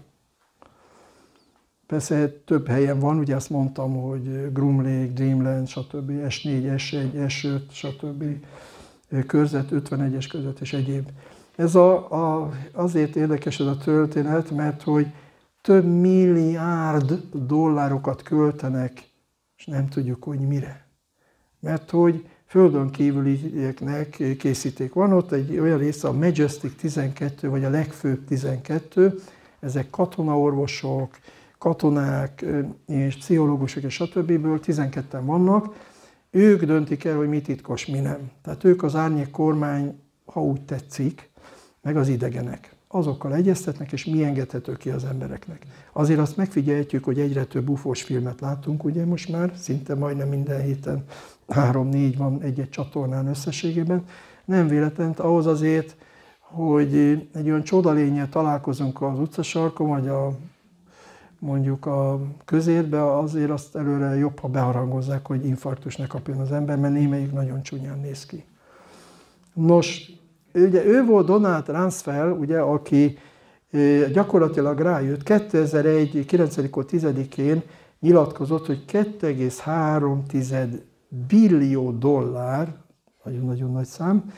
Persze több helyen van, ugye azt mondtam, hogy Groom Lake, Dreamland, stb. S négy, S egy, S öt, stb. Körzet, ötvenegyes körzet és egyéb. Ez a, a, azért érdekes ez a történet, mert hogy több milliárd dollárokat költenek, és nem tudjuk, hogy mire. Mert hogy földön kívülieknek készíték. Van ott egy olyan része, a Majestic tizenkettő, vagy a legfőbb tizenkettő, ezek katonaorvosok, katonák és pszichológusok és stb. tizenketten vannak, ők döntik el, hogy mi titkos, mi nem. Tehát ők az árnyék kormány, ha úgy tetszik, meg az idegenek. Azokkal egyeztetnek, és mi engedhető ki az embereknek. Azért azt megfigyelhetjük, hogy egyre több ufós filmet látunk, ugye most már, szinte majdnem minden héten három-négy van egy-egy csatornán összességében. Nem véletlen, ahhoz azért, hogy egy olyan csodalényel találkozunk az utcasarkon, vagy a mondjuk a közérbe, azért azt előre jobb, ha beharangozzák, hogy infarktus ne kapjon az ember, mert némelyik nagyon csúnyán néz ki. Nos, ugye ő volt Donald Rumsfeld, ugye, aki gyakorlatilag rájött, kétezer-egy. kilencedike tizedikén nyilatkozott, hogy két egész három billió dollár, nagyon-nagyon nagy szám,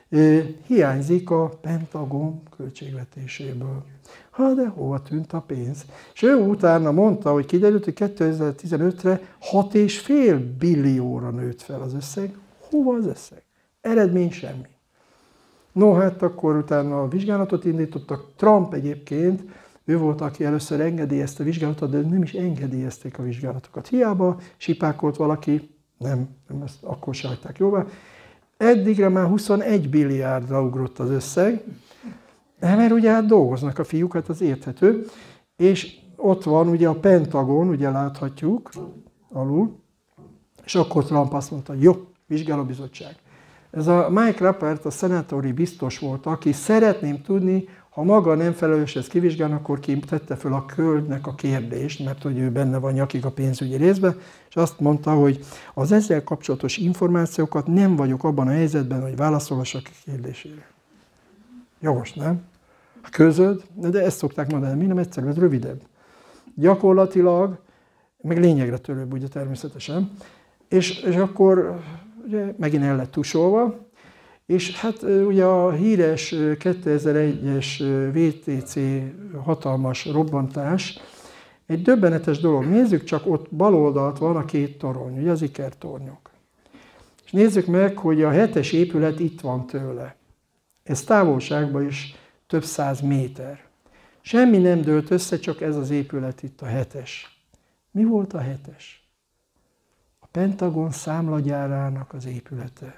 hiányzik a Pentagon költségvetéséből. Ha, de hova tűnt a pénz? És ő utána mondta, hogy kiderült, hogy kétezer-tizenötre hat egész öt billióra nőtt fel az összeg. Hova az összeg? Eredmény semmi. No, hát akkor utána a vizsgálatot indítottak. Trump egyébként, ő volt, aki először engedélyezte a vizsgálatot, de nem is engedélyezték a vizsgálatokat. Hiába sipákolt valaki, nem, nem ezt akkor se hagyták jóvá. Eddigre már huszonegy billiárdra ugrott az összeg, mert ugye hát dolgoznak a fiúk, hát az érthető, és ott van ugye a Pentagon, ugye láthatjuk alul, és akkor Trump azt mondta, jó, vizsgálóbizottság. Ez a Mike Rappert, a szenátori biztos volt, aki szeretném tudni, ha maga nem felelős ezt kivizsgálni, akkor ki tette föl a Köldnek a kérdést, mert hogy ő benne van nyakig a pénzügyi részben, és azt mondta, hogy az ezzel kapcsolatos információkat nem vagyok abban a helyzetben, hogy válaszolhassak a kérdésére. Jogos, nem? A közöd, de ezt szokták mondani, mi nem egyszerű, ez rövidebb. Gyakorlatilag, meg lényegre törőbb, ugye természetesen, és, és akkor ugye, megint el lett tusolva, és hát ugye a híres kétezer-egyes vé té cé hatalmas robbantás egy döbbenetes dolog. Nézzük csak, ott bal oldalt van a két torony, ugye az ikertornyok. És nézzük meg, hogy a hetes épület itt van tőle. Ez távolságban is több száz méter. Semmi nem dőlt össze, csak ez az épület itt, a hetes. Mi volt a hetes? A Pentagon számlagyárának az épülete.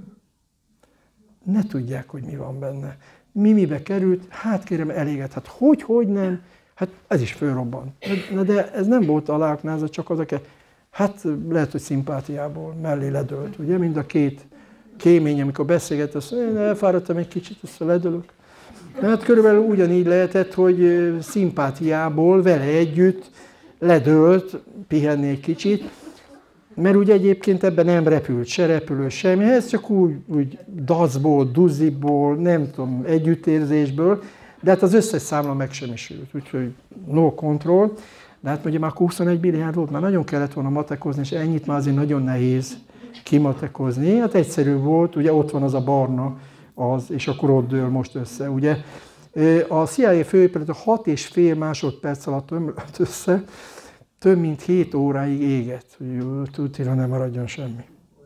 Ne tudják, hogy mi van benne. Mi mibe került? Hát kérem, eléget. Hát hogy, hogy nem? Hát ez is fölrobban. De, de ez nem volt aláaknázat, csak az, aki, hát lehet, hogy szimpátiából mellé ledölt. Ugye, mind a két kémény, amikor beszélget, azt mondja, én elfáradtam egy kicsit, azt ledölök. Hát körülbelül ugyanígy lehetett, hogy szimpátiából vele együtt ledölt, pihenni egy kicsit, mert ugye egyébként ebben nem repült, se repülő, semmi, ez csak úgy, úgy dacból, duziból, nem tudom, együttérzésből, de hát az összes számla megsemmisült, úgyhogy no control, de hát ugye már huszonegy milliárd volt, már nagyon kellett volna matekozni, és ennyit már azért nagyon nehéz kimatekozni, hát egyszerű volt, ugye ott van az a barna, az, és akkor ott dől most össze, ugye. A C I A főépület a hat és fél másodperc alatt ömlött össze, több mint hét óráig égett, hogy tutira nem maradjon semmi.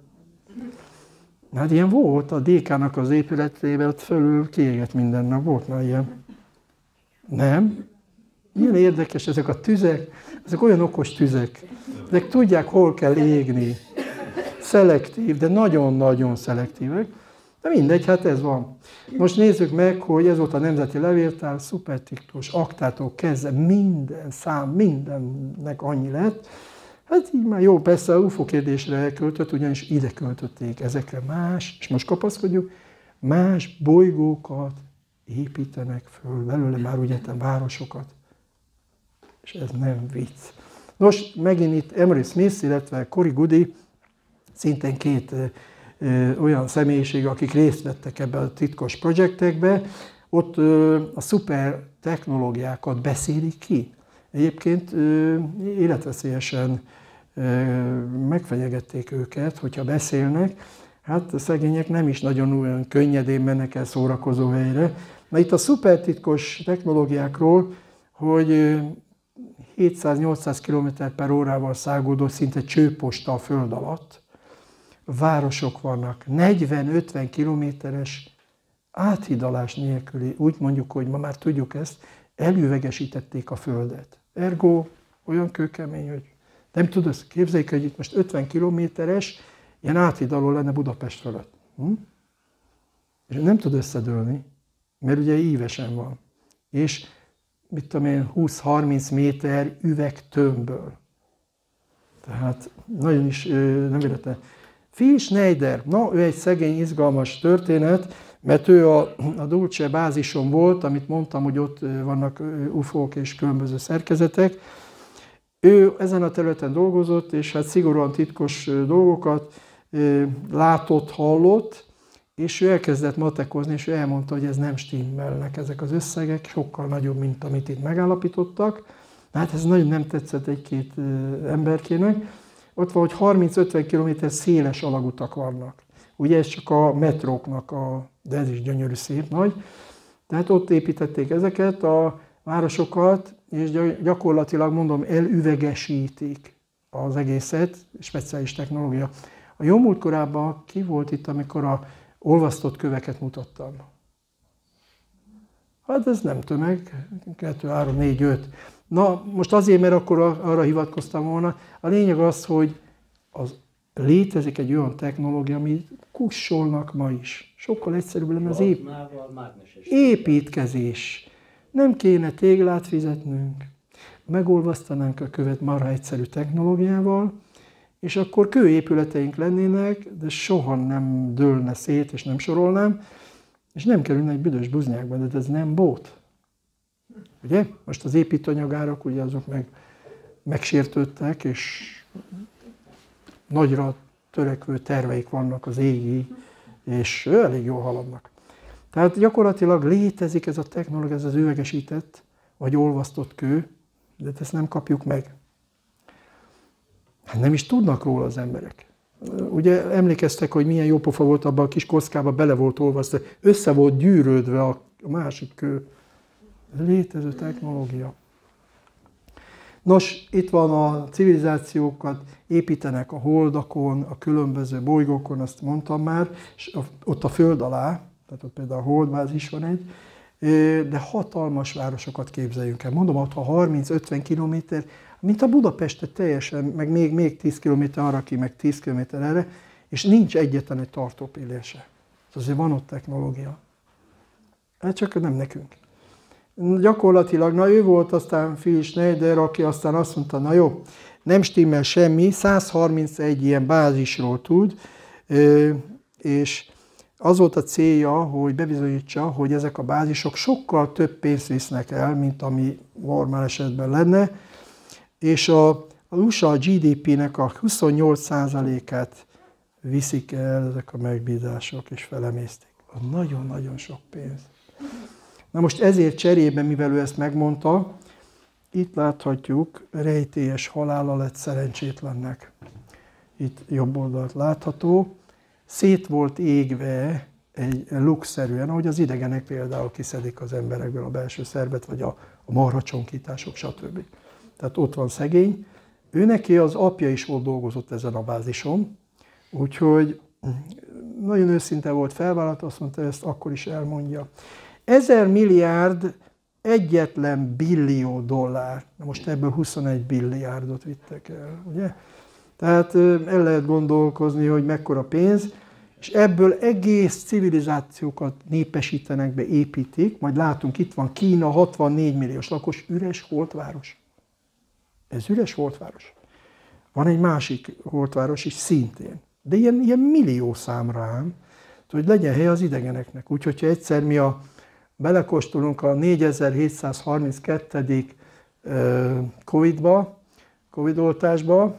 Hát ilyen volt, a dé ká-nak az épületében ott fölül kiégett minden nap, volt már ilyen. Nem? Milyen érdekes ezek a tüzek, ezek olyan okos tüzek. Ezek tudják, hol kell égni. Szelektív, de nagyon-nagyon szelektívek. De mindegy, hát ez van. Most nézzük meg, hogy ez volt a Nemzeti Levéltár, szupertitkos aktától kezdve minden szám, mindennek annyi lett. Hát így már jó, persze a u f o kérdésre elköltött, ugyanis ide költötték, ezekre más, és most kapaszkodjuk, más bolygókat építenek föl, belőle már ugye városokat. És ez nem vicc. Most megint itt Emery Smith, illetve Cory Goody, szintén két olyan személyiség, akik részt vettek ebbe a titkos projektekbe, ott a szuper technológiákat beszélik ki. Egyébként életveszélyesen megfenyegették őket, hogyha beszélnek, hát a szegények nem is nagyon olyan könnyedén mennek el szórakozó helyre. Na itt a szupertitkos technológiákról, hogy hétszáz-nyolcszáz kilométer per órával száguldó szinte csőposta a föld alatt, városok vannak, negyven-ötven kilométeres áthidalás nélküli, úgy mondjuk, hogy ma már tudjuk ezt, elüvegesítették a földet. Ergo olyan kőkemény, hogy nem tudod, képzeljük, hogy itt most ötven kilométeres ilyen áthidaló lenne Budapest fölött. Hm? És nem tud összedőlni, mert ugye ívesen van. És mit tudom én, húsz-harminc méter üvegtömbből. Tehát nagyon is nem érte. Phil Schneider, na ő egy szegény, izgalmas történet, mert ő a, a Dulce bázison volt, amit mondtam, hogy ott vannak u f o-k és különböző szerkezetek. Ő ezen a területen dolgozott, és hát szigorúan titkos dolgokat látott, hallott, és ő elkezdett matekozni, és ő elmondta, hogy ez nem stimmelnek ezek az összegek, sokkal nagyobb, mint amit itt megállapítottak. Hát ez nagyon nem tetszett egy-két emberkének. Ott van, hogy harminc-ötven kilométer széles alagutak vannak. Ugye ez csak a metróknak, a, de ez is gyönyörű, szép, nagy. Tehát ott építették ezeket a városokat, és gyakorlatilag mondom, elüvegesítik az egészet, speciális technológia. A jó múlt korában ki volt itt, amikor a olvasztott köveket mutattam? Hát ez nem tömeg, kettő, három, négy, öt. Na, most azért, mert akkor arra hivatkoztam volna. A lényeg az, hogy az, létezik egy olyan technológia, amit kussolnak ma is. Sokkal egyszerűbb lenne az ép... építkezés. Nem kéne téglát fizetnünk, megolvasztanánk a követ marha egyszerű technológiával, és akkor kőépületeink lennének, de soha nem dőlne szét, és nem sorolnám, és nem kerülne egy büdös buznyákba, de ez nem bót. Ugye? Most az építőanyagárak, ugye azok meg megsértődtek, és nagyra törekvő terveik vannak az égi, és elég jól haladnak. Tehát gyakorlatilag létezik ez a technológia, ez az üvegesített, vagy olvasztott kő, de ezt nem kapjuk meg. Hát nem is tudnak róla az emberek. Ugye emlékeztek, hogy milyen jó pofa volt abban a kis kockába, bele volt olvasztva, össze volt gyűrődve a másik kő. Ez létező technológia. Nos, itt van a civilizációkat, építenek a holdakon, a különböző bolygókon, azt mondtam már, és ott a föld alá, tehát ott például a holdbázis van egy, de hatalmas városokat képzeljünk el. Mondom, ott ha harminc-ötven kilométer, mint a Budapestet teljesen, meg még, még tíz kilométer arra ki, meg tíz kilométer erre, és nincs egyetlen egy tartópillése. Azért van ott technológia. Ez csak nem nekünk. Gyakorlatilag, na ő volt aztán Phil Schneider, aki aztán azt mondta, na jó, nem stimmel semmi, száz harmincegy ilyen bázisról tud, és az volt a célja, hogy bebizonyítsa, hogy ezek a bázisok sokkal több pénzt visznek el, mint ami normál esetben lenne, és a, az u es á gé dé pének a huszonnyolc százalékát viszik el ezek a megbízások, és felemészték. Nagyon-nagyon sok pénz. Na most ezért cserében, mivel ő ezt megmondta, itt láthatjuk, rejtélyes halála lett szerencsétlennek. Itt jobb oldalt látható. Szét volt égve egy lukszerűen, ahogy az idegenek például kiszedik az emberekből a belső szervet, vagy a, a marhacsonkítások, stb. Tehát ott van szegény. Ő neki az apja is volt dolgozott ezen a bázison, úgyhogy nagyon őszinte volt, felvállalt, azt mondta, ezt akkor is elmondja. Ezer milliárd egyetlen billió dollár. Na most ebből huszonegy billiárdot vittek el, ugye? Tehát el lehet gondolkozni, hogy mekkora pénz, és ebből egész civilizációkat népesítenek be, építik, majd látunk, itt van Kína, hatvannégy milliós lakos, üres holtváros. Ez üres holtváros. Van egy másik holtváros is szintén, de ilyen, ilyen millió számra ám, hogy legyen hely az idegeneknek. Úgyhogy ha egyszer mi a belekóstolunk a négyezer-hétszázharminckettő. Covid-ba, Covid-oltásba,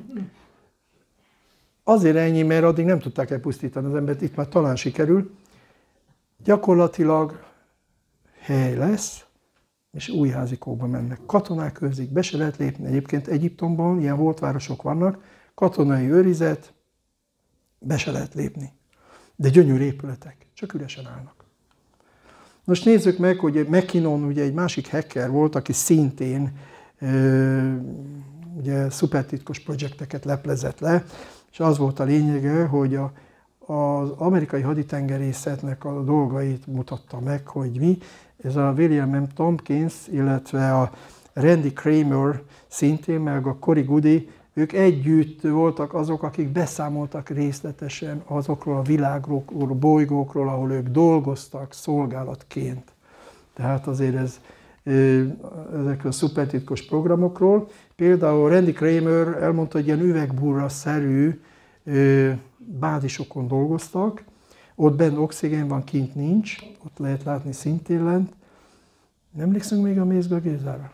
azért ennyi, mert addig nem tudták elpusztítani az embert, itt már talán sikerül. Gyakorlatilag hely lesz, és új házikókba mennek. Katonák őrzik, be se lehet lépni. Egyébként Egyiptomban ilyen holtvárosok vannak, katonai őrizet, be se lehet lépni. De gyönyörű épületek, csak üresen állnak. Most nézzük meg, hogy McKinnon ugye egy másik hacker volt, aki szintén ö, ugye szupertitkos projekteket leplezett le, és az volt a lényege, hogy a, az amerikai haditengerészetnek a dolgait mutatta meg, hogy mi. Ez a William M. Tompkins, illetve a Randy Kramer szintén, meg a Cory Goody, ők együtt voltak azok, akik beszámoltak részletesen azokról a világról, bolygókról, ahol ők dolgoztak szolgálatként. Tehát azért ez, ezekről a szupertitkos programokról. Például Randy Kramer elmondta, hogy ilyen üvegburra-szerű bázisokon dolgoztak. Ott bent oxigén van, kint nincs, ott lehet látni szintén lent. Nem emlékszünk még a Mézga Gézára?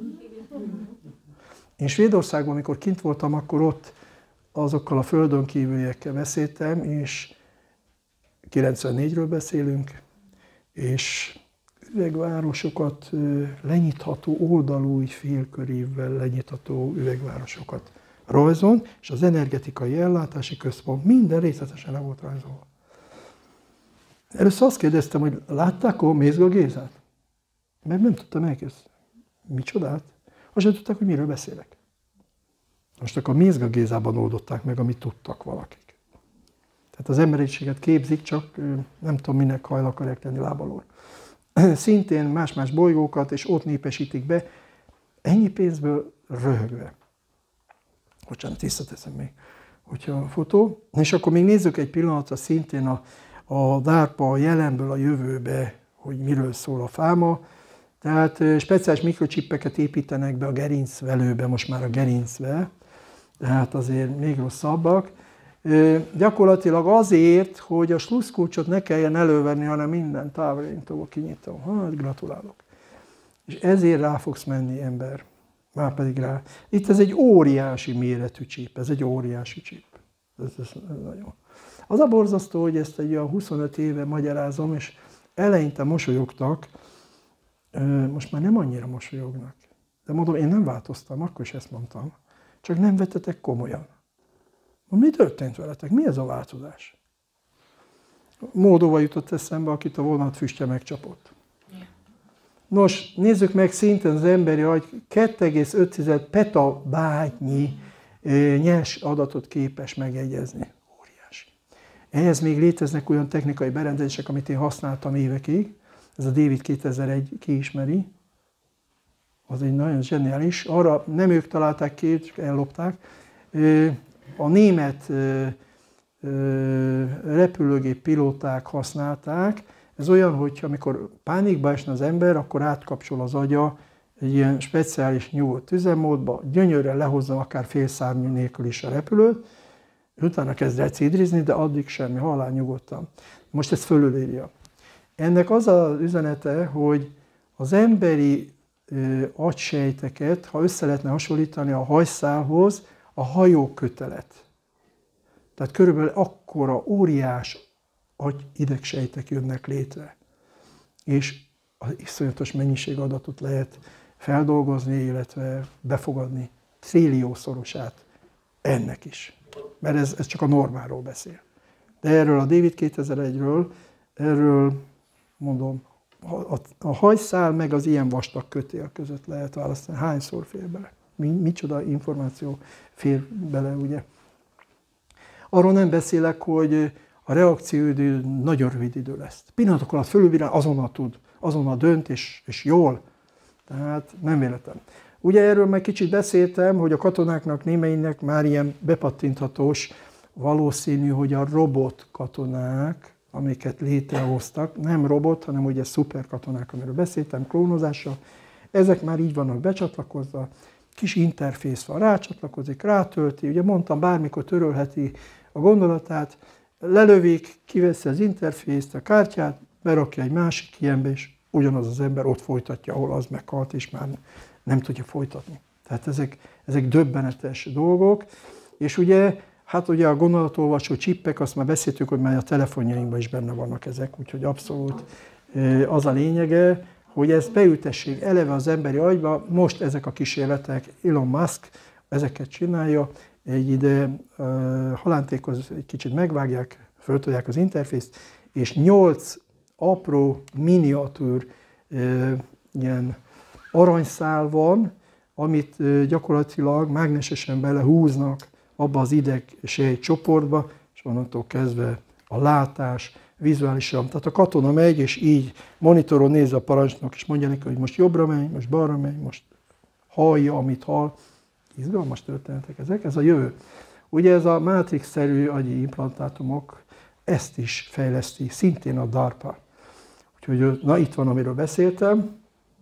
Én Svédországban, amikor kint voltam, akkor ott azokkal a földön kívüliekkel beszéltem, és kilencvennégyről beszélünk, és üvegvárosokat, lenyitható, oldalúj félkörívvel lenyitható üvegvárosokat rajzon, és az energetikai ellátási központ minden részletesen le volt rajzolva. Először azt kérdeztem, hogy látták a Mézga Gézát? Mert nem tudtam elkezdeni. Micsodát? Azt sem tudták, hogy miről beszélek. Most akkor a Mézga Gézában oldották meg, amit tudtak valakik. Tehát az emberiséget képzik, csak nem tudom, minek hajl akarják lenni lábalól. Szintén más-más bolygókat, és ott népesítik be, ennyi pénzből röhögve. Bocsánat, tisztateszem még, hogyha a fotó. És akkor még nézzük egy pillanatra szintén a, a DARPA jelenből a jövőbe, hogy miről szól a fáma. Tehát speciális mikrocsippeket építenek be a gerincvelőbe, most már a gerincbe, tehát azért még rosszabbak. Gyakorlatilag azért, hogy a slusszkulcsot ne kelljen elővenni, hanem minden távolintól kinyitom. Hát gratulálok. És ezért rá fogsz menni, ember. Már pedig rá. Itt ez egy óriási méretű csíp, ez egy óriási csíp. Ez, ez, ez nagyon. Az a borzasztó, hogy ezt egy olyan huszonöt éve magyarázom, és eleinte mosolyogtak, most már nem annyira mosolyognak. De mondom, én nem változtam, akkor is ezt mondtam. Csak nem vettetek komolyan. Mi történt veletek? Mi ez a változás? Moldova jutott eszembe, akit a vonatfüstje megcsapott. Nos, nézzük meg szinten az emberi agy kettő egész öt petabájtnyi nyers adatot képes megjegyezni. Óriási. Ehhez még léteznek olyan technikai berendezések, amit én használtam évekig. Ez a David kétezer-egy kiismeri. Az egy nagyon zseniális. Arra nem ők találták ki, csak ellopták. A német repülőgép pilóták használták. Ez olyan, hogy amikor pánikba esne az ember, akkor átkapcsol az agya egy ilyen speciális nyugodt üzemmódba, gyönyörűen lehozza akár félszárnyú nélkül is a repülőt, utána kezd recidrizni, de addig semmi, halál nyugodtan. Most ezt fölülírja. Ennek az az üzenete, hogy az emberi agysejteket, ha össze lehetne hasonlítani a hajszálhoz, a hajókötelet. Tehát körülbelül akkora óriás agy idegsejtek jönnek létre. És az iszonyatos mennyiség adatot lehet feldolgozni, illetve befogadni trilliószorosát ennek is. Mert ez, ez csak a normáról beszél. De erről a David kétezer-egyről, erről mondom, a, a hajszál meg az ilyen vastag kötél között lehet választani. Hányszor fér bele? Mi, micsoda információ fér bele, ugye? Arról nem beszélek, hogy a reakcióidő nagyon rövid idő lesz. Pillanatok alatt fölülbírál, azonnal tud, azonnal dönt, és, és jól. Tehát nem véletlen. Ugye erről meg kicsit beszéltem, hogy a katonáknak némelyiknek már ilyen bepattinthatós, valószínű, hogy a robot katonák, amiket létrehoztak, nem robot, hanem ugye szuperkatonák, amiről beszéltem, klónozással, ezek már így vannak becsatlakozva, kis interfész van, rácsatlakozik, rátölti, ugye mondtam, bármikor törölheti a gondolatát, lelövik, kiveszi az interfészt, a kártyát, berakja egy másik ilyenbe, és ugyanaz az ember ott folytatja, ahol az meghalt, és már nem tudja folytatni. Tehát ezek, ezek döbbenetes dolgok, és ugye, hát ugye a gondolatolvasó csippek, azt már beszéltük, hogy már a telefonjainkban is benne vannak ezek, úgyhogy abszolút az a lényege, hogy ezt beültessék eleve az emberi agyba. Most ezek a kísérletek, Elon Musk ezeket csinálja, egy ide uh, halántékhoz egy kicsit megvágják, föltolják az interfészt, és nyolc apró, miniatűr uh, ilyen aranyszál van, amit uh, gyakorlatilag mágnesesen belehúznak abba az idegsejt csoportba, és onnantól kezdve a látás, vizuálisan. Tehát a katona megy, és így monitoron néz a parancsnok, és mondja neki, hogy most jobbra menj, most balra menj, most hallja, amit hall. Izgalmas történetek ezek, ez a jövő. Ugye ez a Matrix-szerű agyi implantátumok, ezt is fejleszti, szintén a DARPA. Úgyhogy na itt van, amiről beszéltem.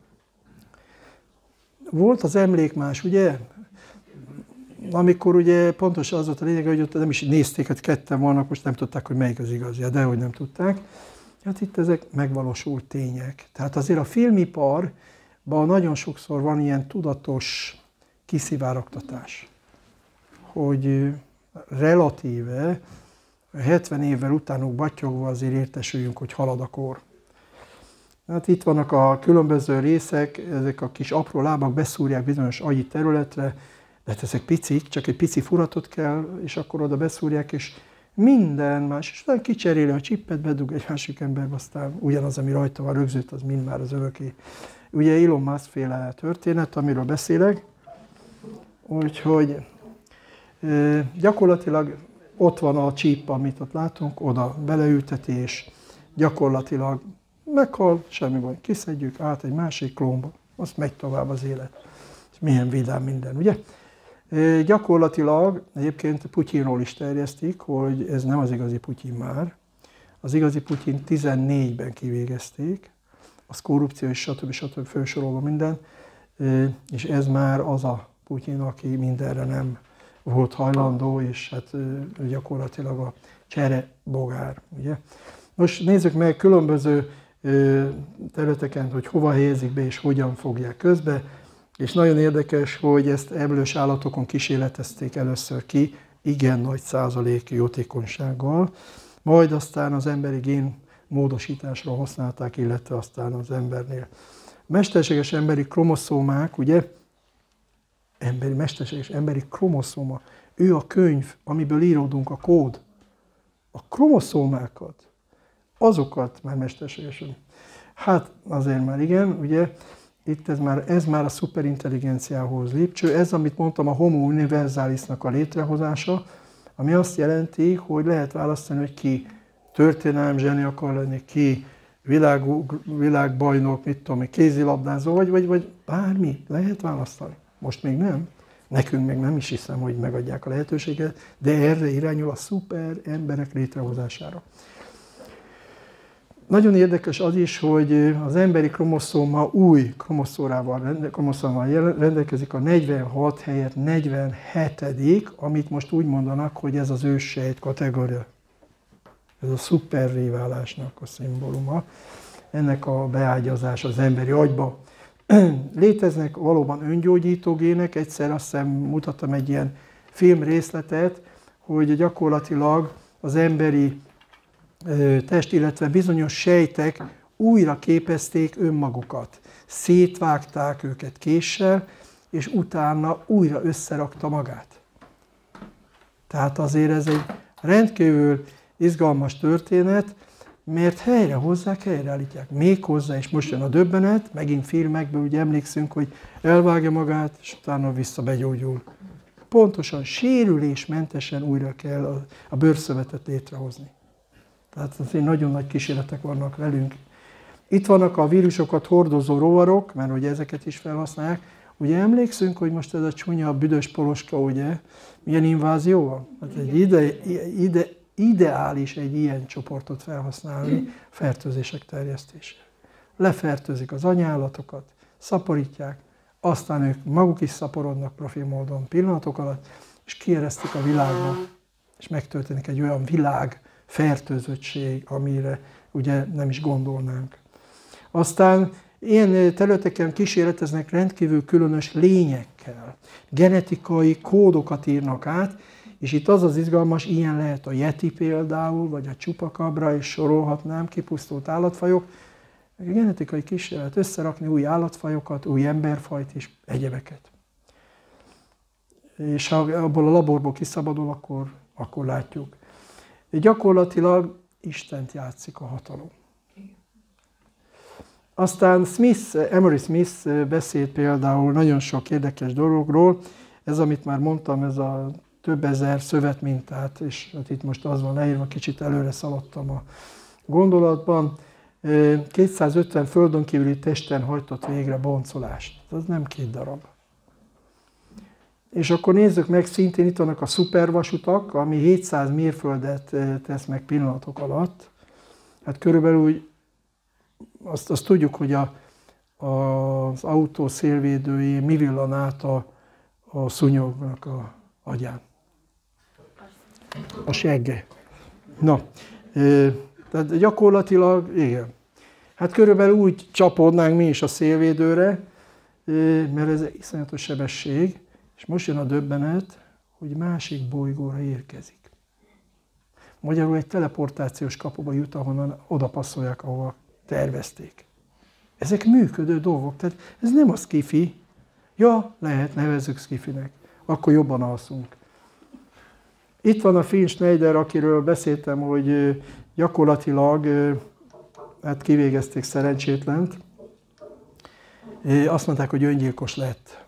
Volt az emlékmás, ugye? Amikor ugye pontosan az volt a lényeg, hogy ott nem is nézték, hogy ketten vannak, most nem tudták, hogy melyik az igazi, de hogy nem tudták. Hát itt ezek megvalósult tények. Tehát azért a filmiparban nagyon sokszor van ilyen tudatos kiszivárogtatás, hogy relatíve hetven évvel utánuk battyogva azért értesüljünk, hogy halad a kor. Hát itt vannak a különböző részek, ezek a kis apró lábak beszúrják bizonyos agyi területre, hát ezek picik, csak egy pici furatot kell, és akkor oda beszúrják, és minden más, és utána kicseréli a csippet, bedug egy másik emberbe, aztán ugyanaz, ami rajta van rögzült, az mind már az öröké. Ugye Elon Musk féle történet, amiről beszélek, úgyhogy e, gyakorlatilag ott van a chip, amit ott látunk, oda beleültetés, gyakorlatilag meghal, semmi baj, kiszedjük át egy másik klónba, azt megy tovább az élet. Milyen vidám minden, ugye? E, gyakorlatilag egyébként Putyinról is terjesztik, hogy ez nem az igazi Putyin már. Az igazi Putyin tizennégyben kivégezték, az korrupció és stb. stb. Felsorolva minden, e, és ez már az a Putyin, aki mindenre nem volt hajlandó, és hát e, gyakorlatilag a cserebogár, ugye? Most nézzük meg különböző e, területeken, hogy hova helyezik be és hogyan fogják közbe. És nagyon érdekes, hogy ezt emlős állatokon kísérletezték először ki, igen nagy százalék jótékonysággal, majd aztán az emberi gén módosításra használták, illetve aztán az embernél. Mesterséges emberi kromoszómák, ugye, emberi, mesterséges emberi kromoszóma, ő a könyv, amiből íródunk, a kód. A kromoszómákat, azokat már mesterségesen. Hát azért már igen, ugye, itt ez már, ez már a szuperintelligenciához lépcső, ez, amit mondtam, a homo universalisnak a létrehozása, ami azt jelenti, hogy lehet választani, hogy ki történelem zseni akar lenni, ki világ, világbajnok, mit tudom, kézilabdázó, vagy, vagy, vagy bármi, lehet választani. Most még nem, nekünk meg nem is hiszem, hogy megadják a lehetőséget, de erre irányul a szuper emberek létrehozására. Nagyon érdekes az is, hogy az emberi kromoszóma új kromoszómával rendelkezik, a negyvenhat helyett negyvenhetedik, amit most úgy mondanak, hogy ez az őssejt kategória. Ez a szuperré válásnak a szimbóluma. Ennek a beágyazás az emberi agyba. Léteznek valóban öngyógyító gének, egyszer azt hiszem mutattam egy ilyen filmrészletet, hogy gyakorlatilag az emberi test, illetve bizonyos sejtek újra képezték önmagukat. Szétvágták őket késsel, és utána újra összerakta magát. Tehát azért ez egy rendkívül izgalmas történet, mert helyre hozzák, helyreállítják. Méghozzá, és most jön a döbbenet, megint filmekből ugye emlékszünk, hogy elvágja magát, és utána vissza begyógyul. Pontosan sérülésmentesen újra kell a, a bőrszövetet létrehozni. Tehát azért nagyon nagy kísérletek vannak velünk. Itt vannak a vírusokat hordozó rovarok, mert ugye ezeket is felhasználják. Ugye emlékszünk, hogy most ez a csúnya büdös poloska, ugye, milyen invázió van? Hát egy ide, ide, ideális egy ilyen csoportot felhasználni fertőzések terjesztésére. Lefertőzik az anyállatokat, szaporítják, aztán ők maguk is szaporodnak profi módon pillanatok alatt, és kieresztik a világba, és megtörténik egy olyan világ fertőzöttség, amire ugye nem is gondolnánk. Aztán ilyen területeken kísérleteznek rendkívül különös lényekkel. Genetikai kódokat írnak át, és itt az az izgalmas, ilyen lehet a yeti például, vagy a csupakabra, és sorolhatnám, kipusztult állatfajok. A genetikai kísérlet összerakni új állatfajokat, új emberfajt és egyebeket. És ha abból a laborból kiszabadul, akkor, akkor látjuk. Gyakorlatilag Istent játszik a hatalom. Aztán Smith, Emery Smith beszélt például nagyon sok érdekes dologról. Ez, amit már mondtam, ez a több ezer szövetmintát, és hát itt most az van leírva, kicsit előre szaladtam a gondolatban. kétszázötven földön kívüli testen hajtott végre boncolást. Ez nem két darab. És akkor nézzük meg, szintén itt vannak a szupervasutak, ami hétszáz mérföldet tesz meg pillanatok alatt. Hát körülbelül úgy, azt, azt tudjuk, hogy a, a, az autó szélvédőjén mi villan át a, a szúnyognak a agyán. A segge. Na, e, tehát gyakorlatilag, igen. Hát körülbelül úgy csapódnánk mi is a szélvédőre, e, mert ez iszonyatos sebesség, és most jön a döbbenet, hogy másik bolygóra érkezik. Magyarul egy teleportációs kapuba jut, ahonnan oda passzolják, ahova tervezték. Ezek működő dolgok, tehát ez nem a skifi. Ja, lehet, nevezzük skifinek. akkor jobban alszunk. Itt van a Finn Schneider, akiről beszéltem, hogy gyakorlatilag hát kivégezték szerencsétlent. Azt mondták, hogy öngyilkos lett.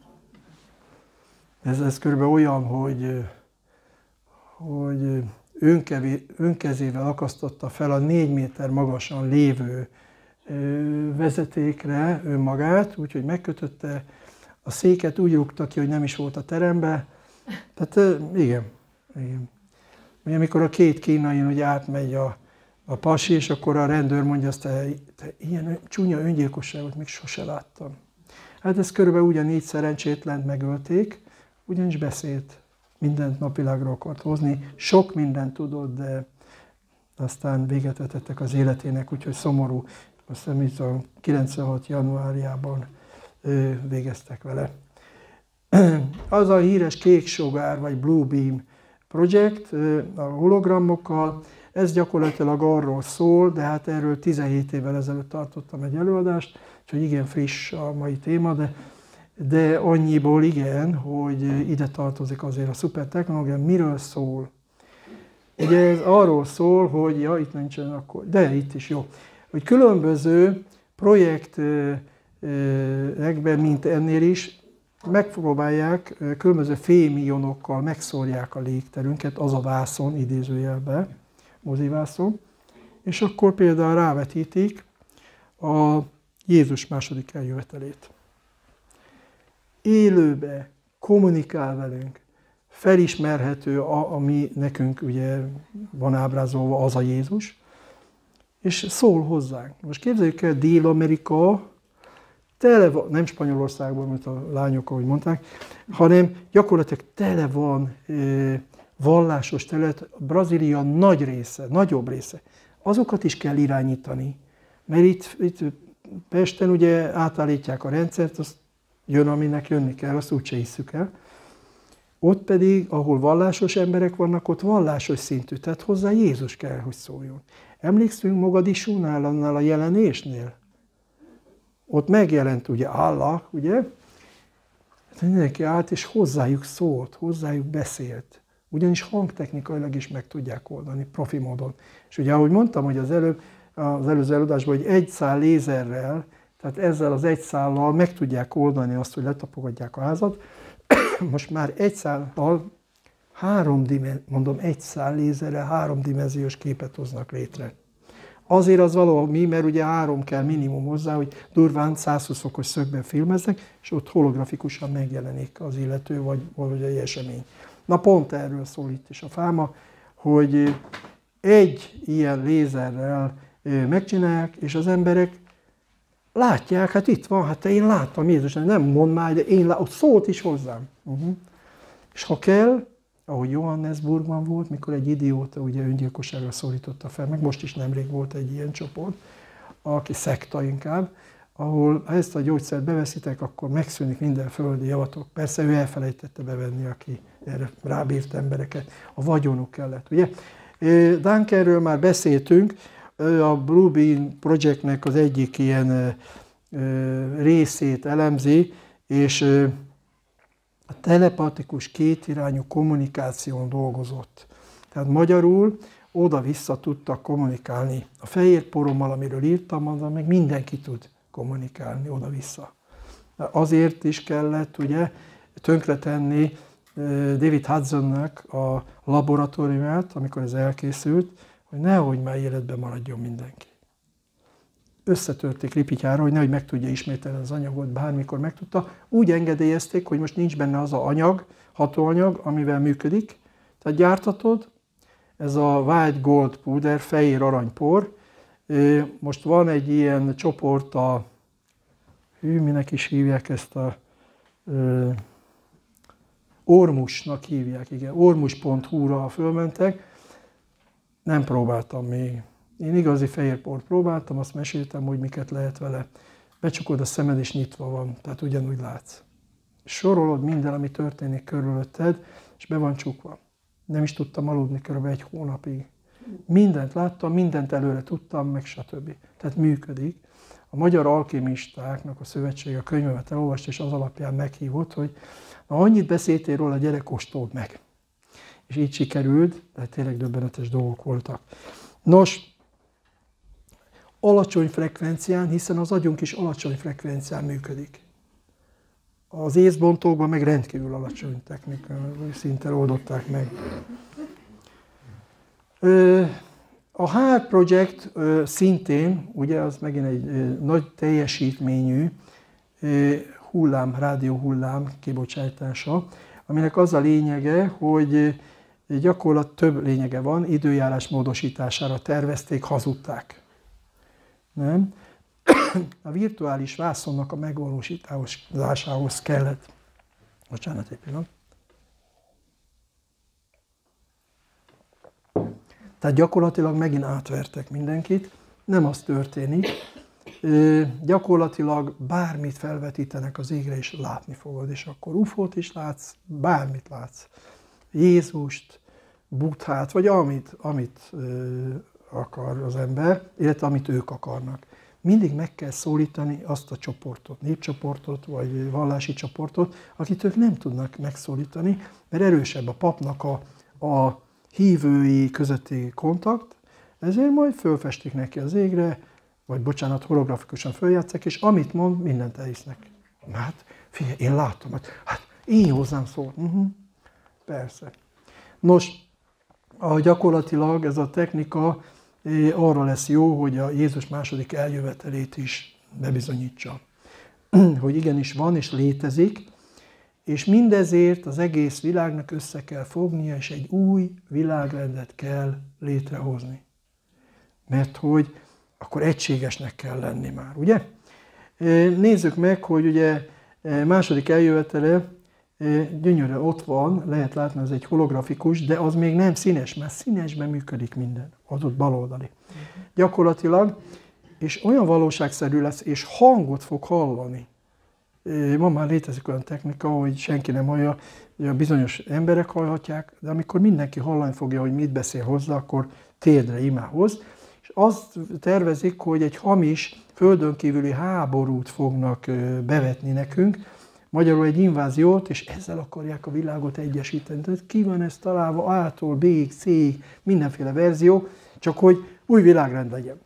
Ez, ez körülbelül olyan, hogy, hogy önkevé, önkezével akasztotta fel a négy méter magasan lévő vezetékre önmagát, úgyhogy megkötötte, a széket úgy rúgta ki, hogy nem is volt a terembe. Tehát igen, igen. Ugye, amikor a két kínai ugye átmegy a, a pasi, és akkor a rendőr mondja azt, te, te ilyen csúnya öngyilkosságot még sose láttam. Hát ez körülbelül ugyanígy szerencsétlent megölték, ugyanis beszélt, mindent napvilágra akart hozni, sok mindent tudott, de aztán véget vetettek az életének, úgyhogy szomorú. Azt hiszem, itt a kilencvenhat januárjában végeztek vele. Az a híres kék sugár, vagy Blue Beam projekt a hologramokkal, ez gyakorlatilag arról szól, de hát erről tizenhét évvel ezelőtt tartottam egy előadást, úgyhogy igen friss a mai téma, de, de annyiból igen, hogy ide tartozik azért a szupertechnológia. Miről szól? Ugye ez arról szól, hogy, ja, itt nincsen akkor, de itt is jó, hogy különböző projektekben, mint ennél is, megpróbálják különböző fémionokkal megszórják a légterünket, az a vászon, idézőjelben, mozivászon, és akkor például rávetítik a Jézus második eljövetelét. Élőbe kommunikál velünk, felismerhető, ami nekünk ugye van ábrázolva, az a Jézus, és szól hozzánk. Most képzeljük el, Dél-Amerika tele van, nem Spanyolországban, mint a lányok, ahogy mondták, hanem gyakorlatilag tele van e, vallásos terület, Brazília nagy része, nagyobb része. Azokat is kell irányítani, mert itt, itt Pesten ugye átállítják a rendszert, azt jön, aminek jönni kell, azt úgyse hisszük el. Ott pedig, ahol vallásos emberek vannak, ott vallásos szintű, tehát hozzá Jézus kell, hogy szóljon. Emlékszünk Mogadisúnál, annál a jelenésnél? Ott megjelent ugye Allah, ugye? Hát mindenki állt, és hozzájuk szólt, hozzájuk beszélt. Ugyanis hangtechnikailag is meg tudják oldani, profi módon. És ugye, ahogy mondtam, hogy az, előbb, az előző előadásban, hogy egy szál lézerrel, tehát ezzel az egy szállal meg tudják oldani azt, hogy letapogatják a házat. Most már egy szállal, három mondom, egy szál lézerrel háromdimenziós képet hoznak létre. Azért az valami, mert ugye három kell minimum hozzá, hogy durván százhúsz fokos szögben filmeznek, és ott holografikusan megjelenik az illető, vagy valahogy egy esemény. Na pont erről szól itt is a fáma, hogy egy ilyen lézerrel megcsinálják, és az emberek látják, hát itt van, hát én láttam Jézus, nem mond már, de én láttam, szólt is hozzám. Uh-huh. És ha kell, ahogy Johannesburgban volt, mikor egy idióta ugye öngyilkosságra szólította fel, meg most is nemrég volt egy ilyen csoport, aki szekta inkább, ahol ha ezt a gyógyszert beveszitek, akkor megszűnik minden földi javatok. Persze ő elfelejtette bevenni, aki erre rábírt embereket. A vagyonuk kellett, ugye? Duncanről már beszéltünk, a Blue Beam Projectnek az egyik ilyen részét elemzi, és a telepatikus kétirányú kommunikáción dolgozott. Tehát magyarul oda-vissza tudtak kommunikálni. A fehér porommal, amiről írtam, azzal meg mindenki tud kommunikálni oda-vissza. Azért is kellett ugye tönkretenni David Hudsonnak a laboratóriumát, amikor ez elkészült, hogy nehogy már életben maradjon mindenki. Összetörték ripityára, hogy nehogy meg tudja ismételni az anyagot, bármikor megtudta. Úgy engedélyezték, hogy most nincs benne az a anyag, hatóanyag, amivel működik. Tehát gyártatod, ez a white gold powder, fehér aranypor. Most van egy ilyen csoport, a, hű, minek is hívják ezt a, ö, Ormusnak hívják, igen, ormus pont hu-ra fölmentek. Nem próbáltam még. Én igazi fehérport próbáltam, azt meséltem, hogy miket lehet vele. Becsukod a szemed, és nyitva van, tehát ugyanúgy látsz. Sorolod minden, ami történik körülötted, és be van csukva. Nem is tudtam aludni körülbelül egy hónapig. Mindent láttam, mindent előre tudtam, meg stb. Tehát működik. a Magyar Alkimistáknak a szövetsége a könyvemet elolvast, és az alapján meghívott, hogy na, annyit beszéltél róla, gyerek, osztold meg. És így sikerült, de tényleg döbbenetes dolgok voltak. Nos, alacsony frekvencián, hiszen az agyunk is alacsony frekvencián működik. Az észbontókban meg rendkívül alacsony technikai szinten oldották meg. A Hard Project szintén, ugye az megint egy nagy teljesítményű hullám, rádióhullám kibocsátása, aminek az a lényege, hogy gyakorlat több lényege van, időjárás módosítására tervezték, hazudták. Nem? A virtuális vászonnak a megvalósításához kellett. Bocsánat, egy pillanat. Tehát gyakorlatilag megint átvertek mindenkit, nem az történik. Gyakorlatilag bármit felvetítenek az égre, és látni fogod, és akkor ufót is látsz, bármit látsz. Jézust, Buddhát, vagy amit, amit akar az ember, illetve amit ők akarnak. Mindig meg kell szólítani azt a csoportot, népcsoportot, vagy vallási csoportot, akit ők nem tudnak megszólítani, mert erősebb a papnak a, a hívői közötti kontakt, ezért majd fölfestik neki az égre, vagy bocsánat, holografikusan följátszák, és amit mond, mindent elhisznek. Hát, figyelj, én látom, hogy hát én hozzám szól. Uh-huh. Persze. Nos, a gyakorlatilag ez a technika arra lesz jó, hogy a Jézus második eljövetelét is bebizonyítsa. Hogy igenis van és létezik, és mindezért az egész világnak össze kell fognia, és egy új világrendet kell létrehozni. Mert hogy akkor egységesnek kell lenni már, ugye? Nézzük meg, hogy ugye második eljövetele gyönyörűen ott van, lehet látni, ez egy holografikus, de az még nem színes, mert színesben működik minden, az ott baloldali. Gyakorlatilag, és olyan valóságszerű lesz, és hangot fog hallani. Ma már létezik olyan technika, hogy senki nem hallja, hogy a bizonyos emberek hallhatják, de amikor mindenki hallani fogja, hogy mit beszél hozzá, akkor térdre imához. És azt tervezik, hogy egy hamis, földönkívüli háborút fognak bevetni nekünk, magyarul egy inváziót, és ezzel akarják a világot egyesíteni. Tehát ki van ez találva A-tól B-ig, C-ig, mindenféle verzió, csak hogy új világrend legyen.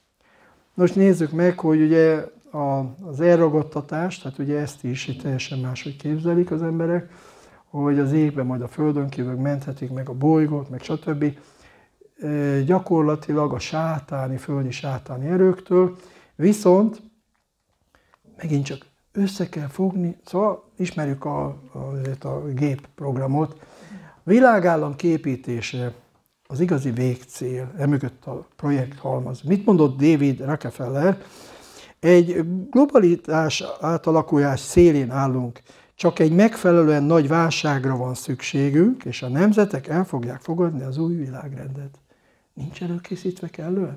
Most nézzük meg, hogy ugye az elragadtatás, tehát ugye ezt is teljesen máshogy képzelik az emberek, hogy az égben majd a földön kívül menthetik meg a bolygót, meg stb. Gyakorlatilag a sátáni, földi sátáni erőktől, viszont megint csak össze kell fogni, szóval ismerjük a, a, a gépprogramot. A világállam képítése az igazi végcél, emögött a projekt halmaz. Mit mondott David Rockefeller? Egy globalitás átalakulás szélén állunk, csak egy megfelelően nagy válságra van szükségünk, és a nemzetek el fogják fogadni az új világrendet. Nincs előkészítve kellően?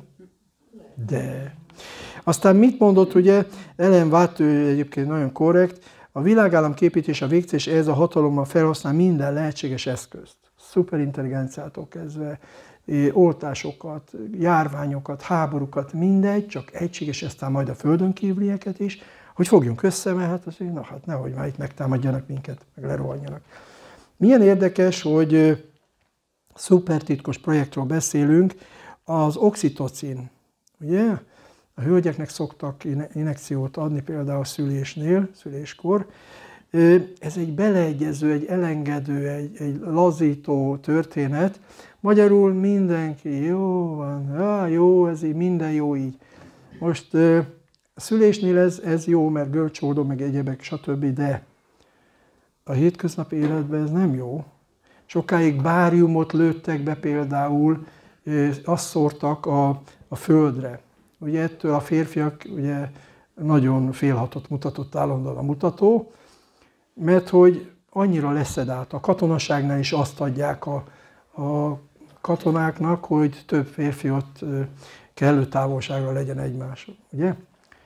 De. Aztán mit mondott, ugye, Ellen Watt, ő egyébként nagyon korrekt, a világállam képítés, a végcél, és ez a hatalommal felhasznál minden lehetséges eszközt. Szuperintelligenciától kezdve, oltásokat, járványokat, háborúkat, mindegy, csak egységes, aztán majd a földön kívülieket is, hogy fogjunk össze, mert hát azért, na hát nehogy már itt megtámadjanak minket, meg lerohanjanak. Milyen érdekes, hogy szupertitkos projektről beszélünk, az oxitocin, ugye? A hölgyeknek szoktak injekciót adni például a szülésnél, szüléskor. Ez egy beleegyező, egy elengedő, egy, egy lazító történet. Magyarul mindenki, jó van, á, jó, ez így, minden jó így. Most a szülésnél ez, ez jó, mert görcsódó, meg egyebek, stb., de a hétköznapi életben ez nem jó. Sokáig báriumot lőttek be például, azt szórtak a, a földre. Ugye ettől a férfiak ugye nagyon félhatot mutatott állandóan a mutató, mert hogy annyira leszedált. A katonaságnál is azt adják a, a katonáknak, hogy több férfi ott kellő távolságra legyen egymás. Ugye?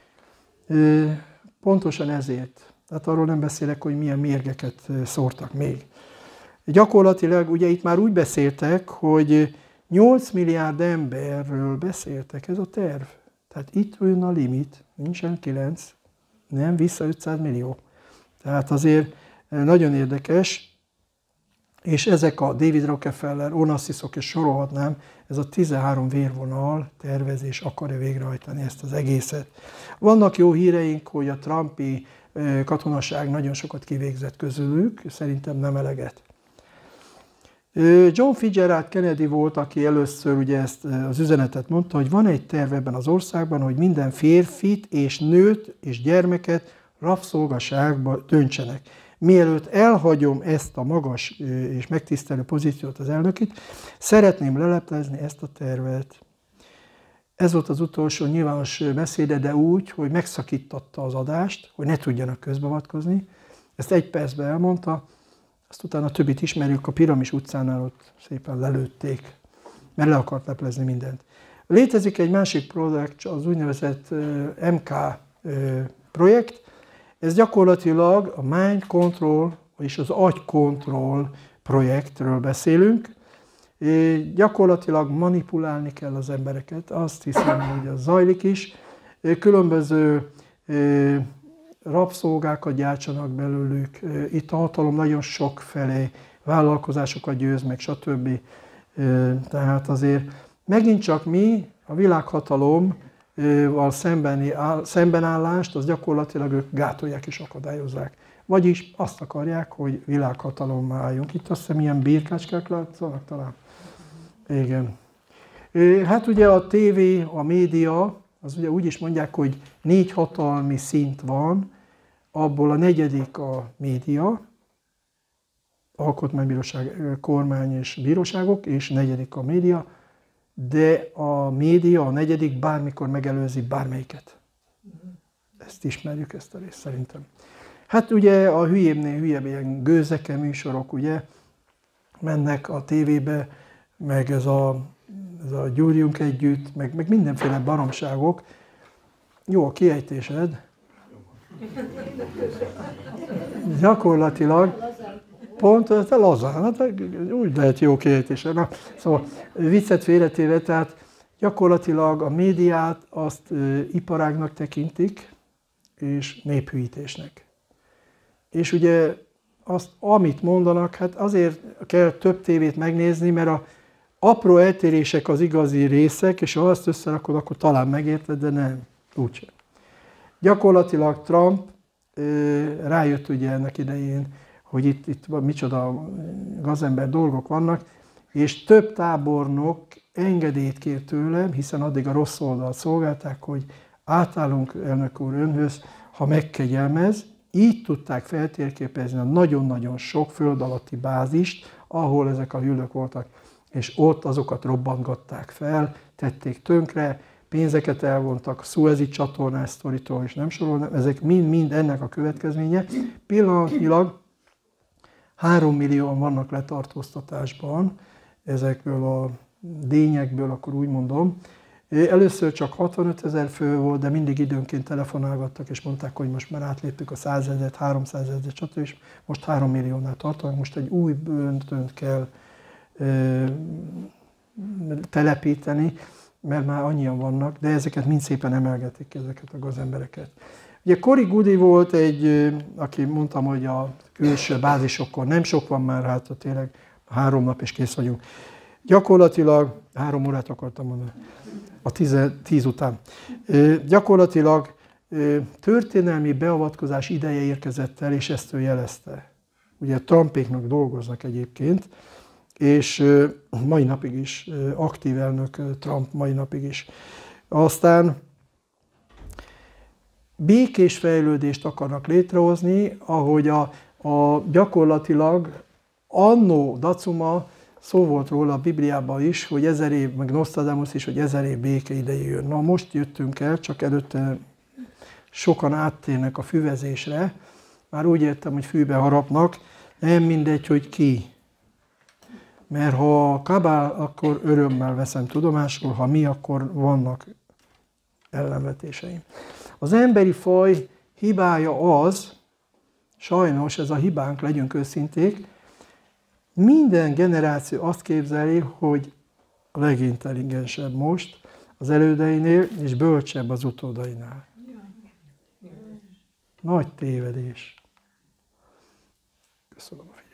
Pontosan ezért. Tehát arról nem beszélek, hogy milyen mérgeket szórtak még. Gyakorlatilag ugye itt már úgy beszéltek, hogy nyolc milliárd emberről beszéltek, ez a terv. Tehát itt jön a limit, nincsen kilenc, nem, vissza ötszáz millió. Tehát azért nagyon érdekes, és ezek a David Rockefeller, Onassisok, és sorolhatnám, ez a tizenhárom vérvonal tervezés akarja végrehajtani ezt az egészet. Vannak jó híreink, hogy a trumpi katonaság nagyon sokat kivégzett közülük, szerintem nem eleget. John Fitzgerald Kennedy volt, aki először ugye ezt az üzenetet mondta, hogy van egy terv ebben az országban, hogy minden férfit és nőt és gyermeket rabszolgaságba döntsenek. Mielőtt elhagyom ezt a magas és megtisztelő pozíciót, az elnökit, szeretném leleplezni ezt a tervet. Ez volt az utolsó nyilvános beszéde, de úgy, hogy megszakította az adást, hogy ne tudjanak közbeavatkozni. Ezt egy percben elmondta, azt utána a többit ismerjük, a Piramis utcánál ott szépen lelőtték, mert le akart leplezni mindent. Létezik egy másik projekt, az úgynevezett em ká projekt. Ez gyakorlatilag a Mind Control, és az Agy Control projektről beszélünk. É, gyakorlatilag manipulálni kell az embereket, azt hiszem, hogy az zajlik is. Különböző é, rabszolgákat gyártsanak belőlük, itt a hatalom nagyon sok felé, vállalkozásokat győz meg, stb. Tehát azért megint csak mi, a világhatalommal szembeni áll, szembenállást, az gyakorlatilag ők gátolják és akadályozzák. Vagyis azt akarják, hogy világhatalommá álljunk. Itt azt hiszem ilyen birkácskák látszanak talán. Igen. Hát ugye a tévé, a média, az ugye úgy is mondják, hogy négy hatalmi szint van, abból a negyedik a média, alkotmánybíróság, kormány és bíróságok, és negyedik a média, de a média, a negyedik bármikor megelőzi bármelyiket. Ezt ismerjük, ezt a részt szerintem. Hát ugye a hülyébbnél hülyebb ilyen gőzeke műsorok, ugye, mennek a tévébe, meg ez a, ez a Gyúrjunk együtt, meg, meg mindenféle baromságok. Jó a kiejtésed. Gyakorlatilag, pont, te lazán, hát úgy lehet jó kiejtésed. Na, szóval viccet félretéve, tehát gyakorlatilag a médiát azt e, iparágnak tekintik, és néphűítésnek. És ugye azt, amit mondanak, hát azért kell több tévét megnézni, mert a apró eltérések az igazi részek, és ha azt összerakod, akkor talán megérted, de nem, úgysem. Gyakorlatilag Trump rájött ugye ennek idején, hogy itt, itt micsoda gazember dolgok vannak, és több tábornok engedélyt kér tőlem, hiszen addig a rossz oldalt szolgálták, hogy átállunk, elnök úr, önhöz, ha megkegyelmez. Így tudták feltérképezni a nagyon-nagyon sok föld alatti bázist, ahol ezek a hüllők voltak, és ott azokat robbantgatták fel, tették tönkre, pénzeket elvontak, a Szuezi csatornás sztoritól, és nem sorolnám, ezek mind-mind ennek a következménye. Pillanatnyilag három millióan vannak letartóztatásban, ezekből a dényekből, akkor úgy mondom. Először csak hatvanöt ezer fő volt, de mindig időnként telefonálgattak, és mondták, hogy most már átléptük a százezret, háromszázezret, stb. És most három milliónál tartanak. Most egy új börtönt kell ö, telepíteni, mert már annyian vannak, de ezeket mind szépen emelgetik, ezeket a gazembereket. Ugye Cory Goody volt egy, aki mondtam, hogy a külső bázisokon nem sok van már, hát tényleg három nap és kész vagyunk. Gyakorlatilag, három órát akartam mondani, a tíz, tíz után. Gyakorlatilag történelmi beavatkozás ideje érkezett el, és ezt ő jelezte. Ugye Trumpéknak dolgoznak egyébként, és mai napig is, aktív elnök Trump mai napig is. Aztán békés fejlődést akarnak létrehozni, ahogy a, a gyakorlatilag annó dacuma, szó volt róla a Bibliában is, hogy ezer év, meg Nostradamus is, hogy ezer év béke ideje jön. Na most jöttünk el, csak előtte sokan áttérnek a füvezésre. Már úgy értem, hogy fűbe harapnak, nem mindegy, hogy ki. Mert ha kabál, akkor örömmel veszem tudomásul, ha mi, akkor vannak ellenvetéseim. Az emberi faj hibája az, sajnos ez a hibánk, legyünk őszinték, minden generáció azt képzeli, hogy a legintelligensebb most, az elődeinél, és bölcsebb az utódainál. Nagy tévedés. Köszönöm a figyelmet.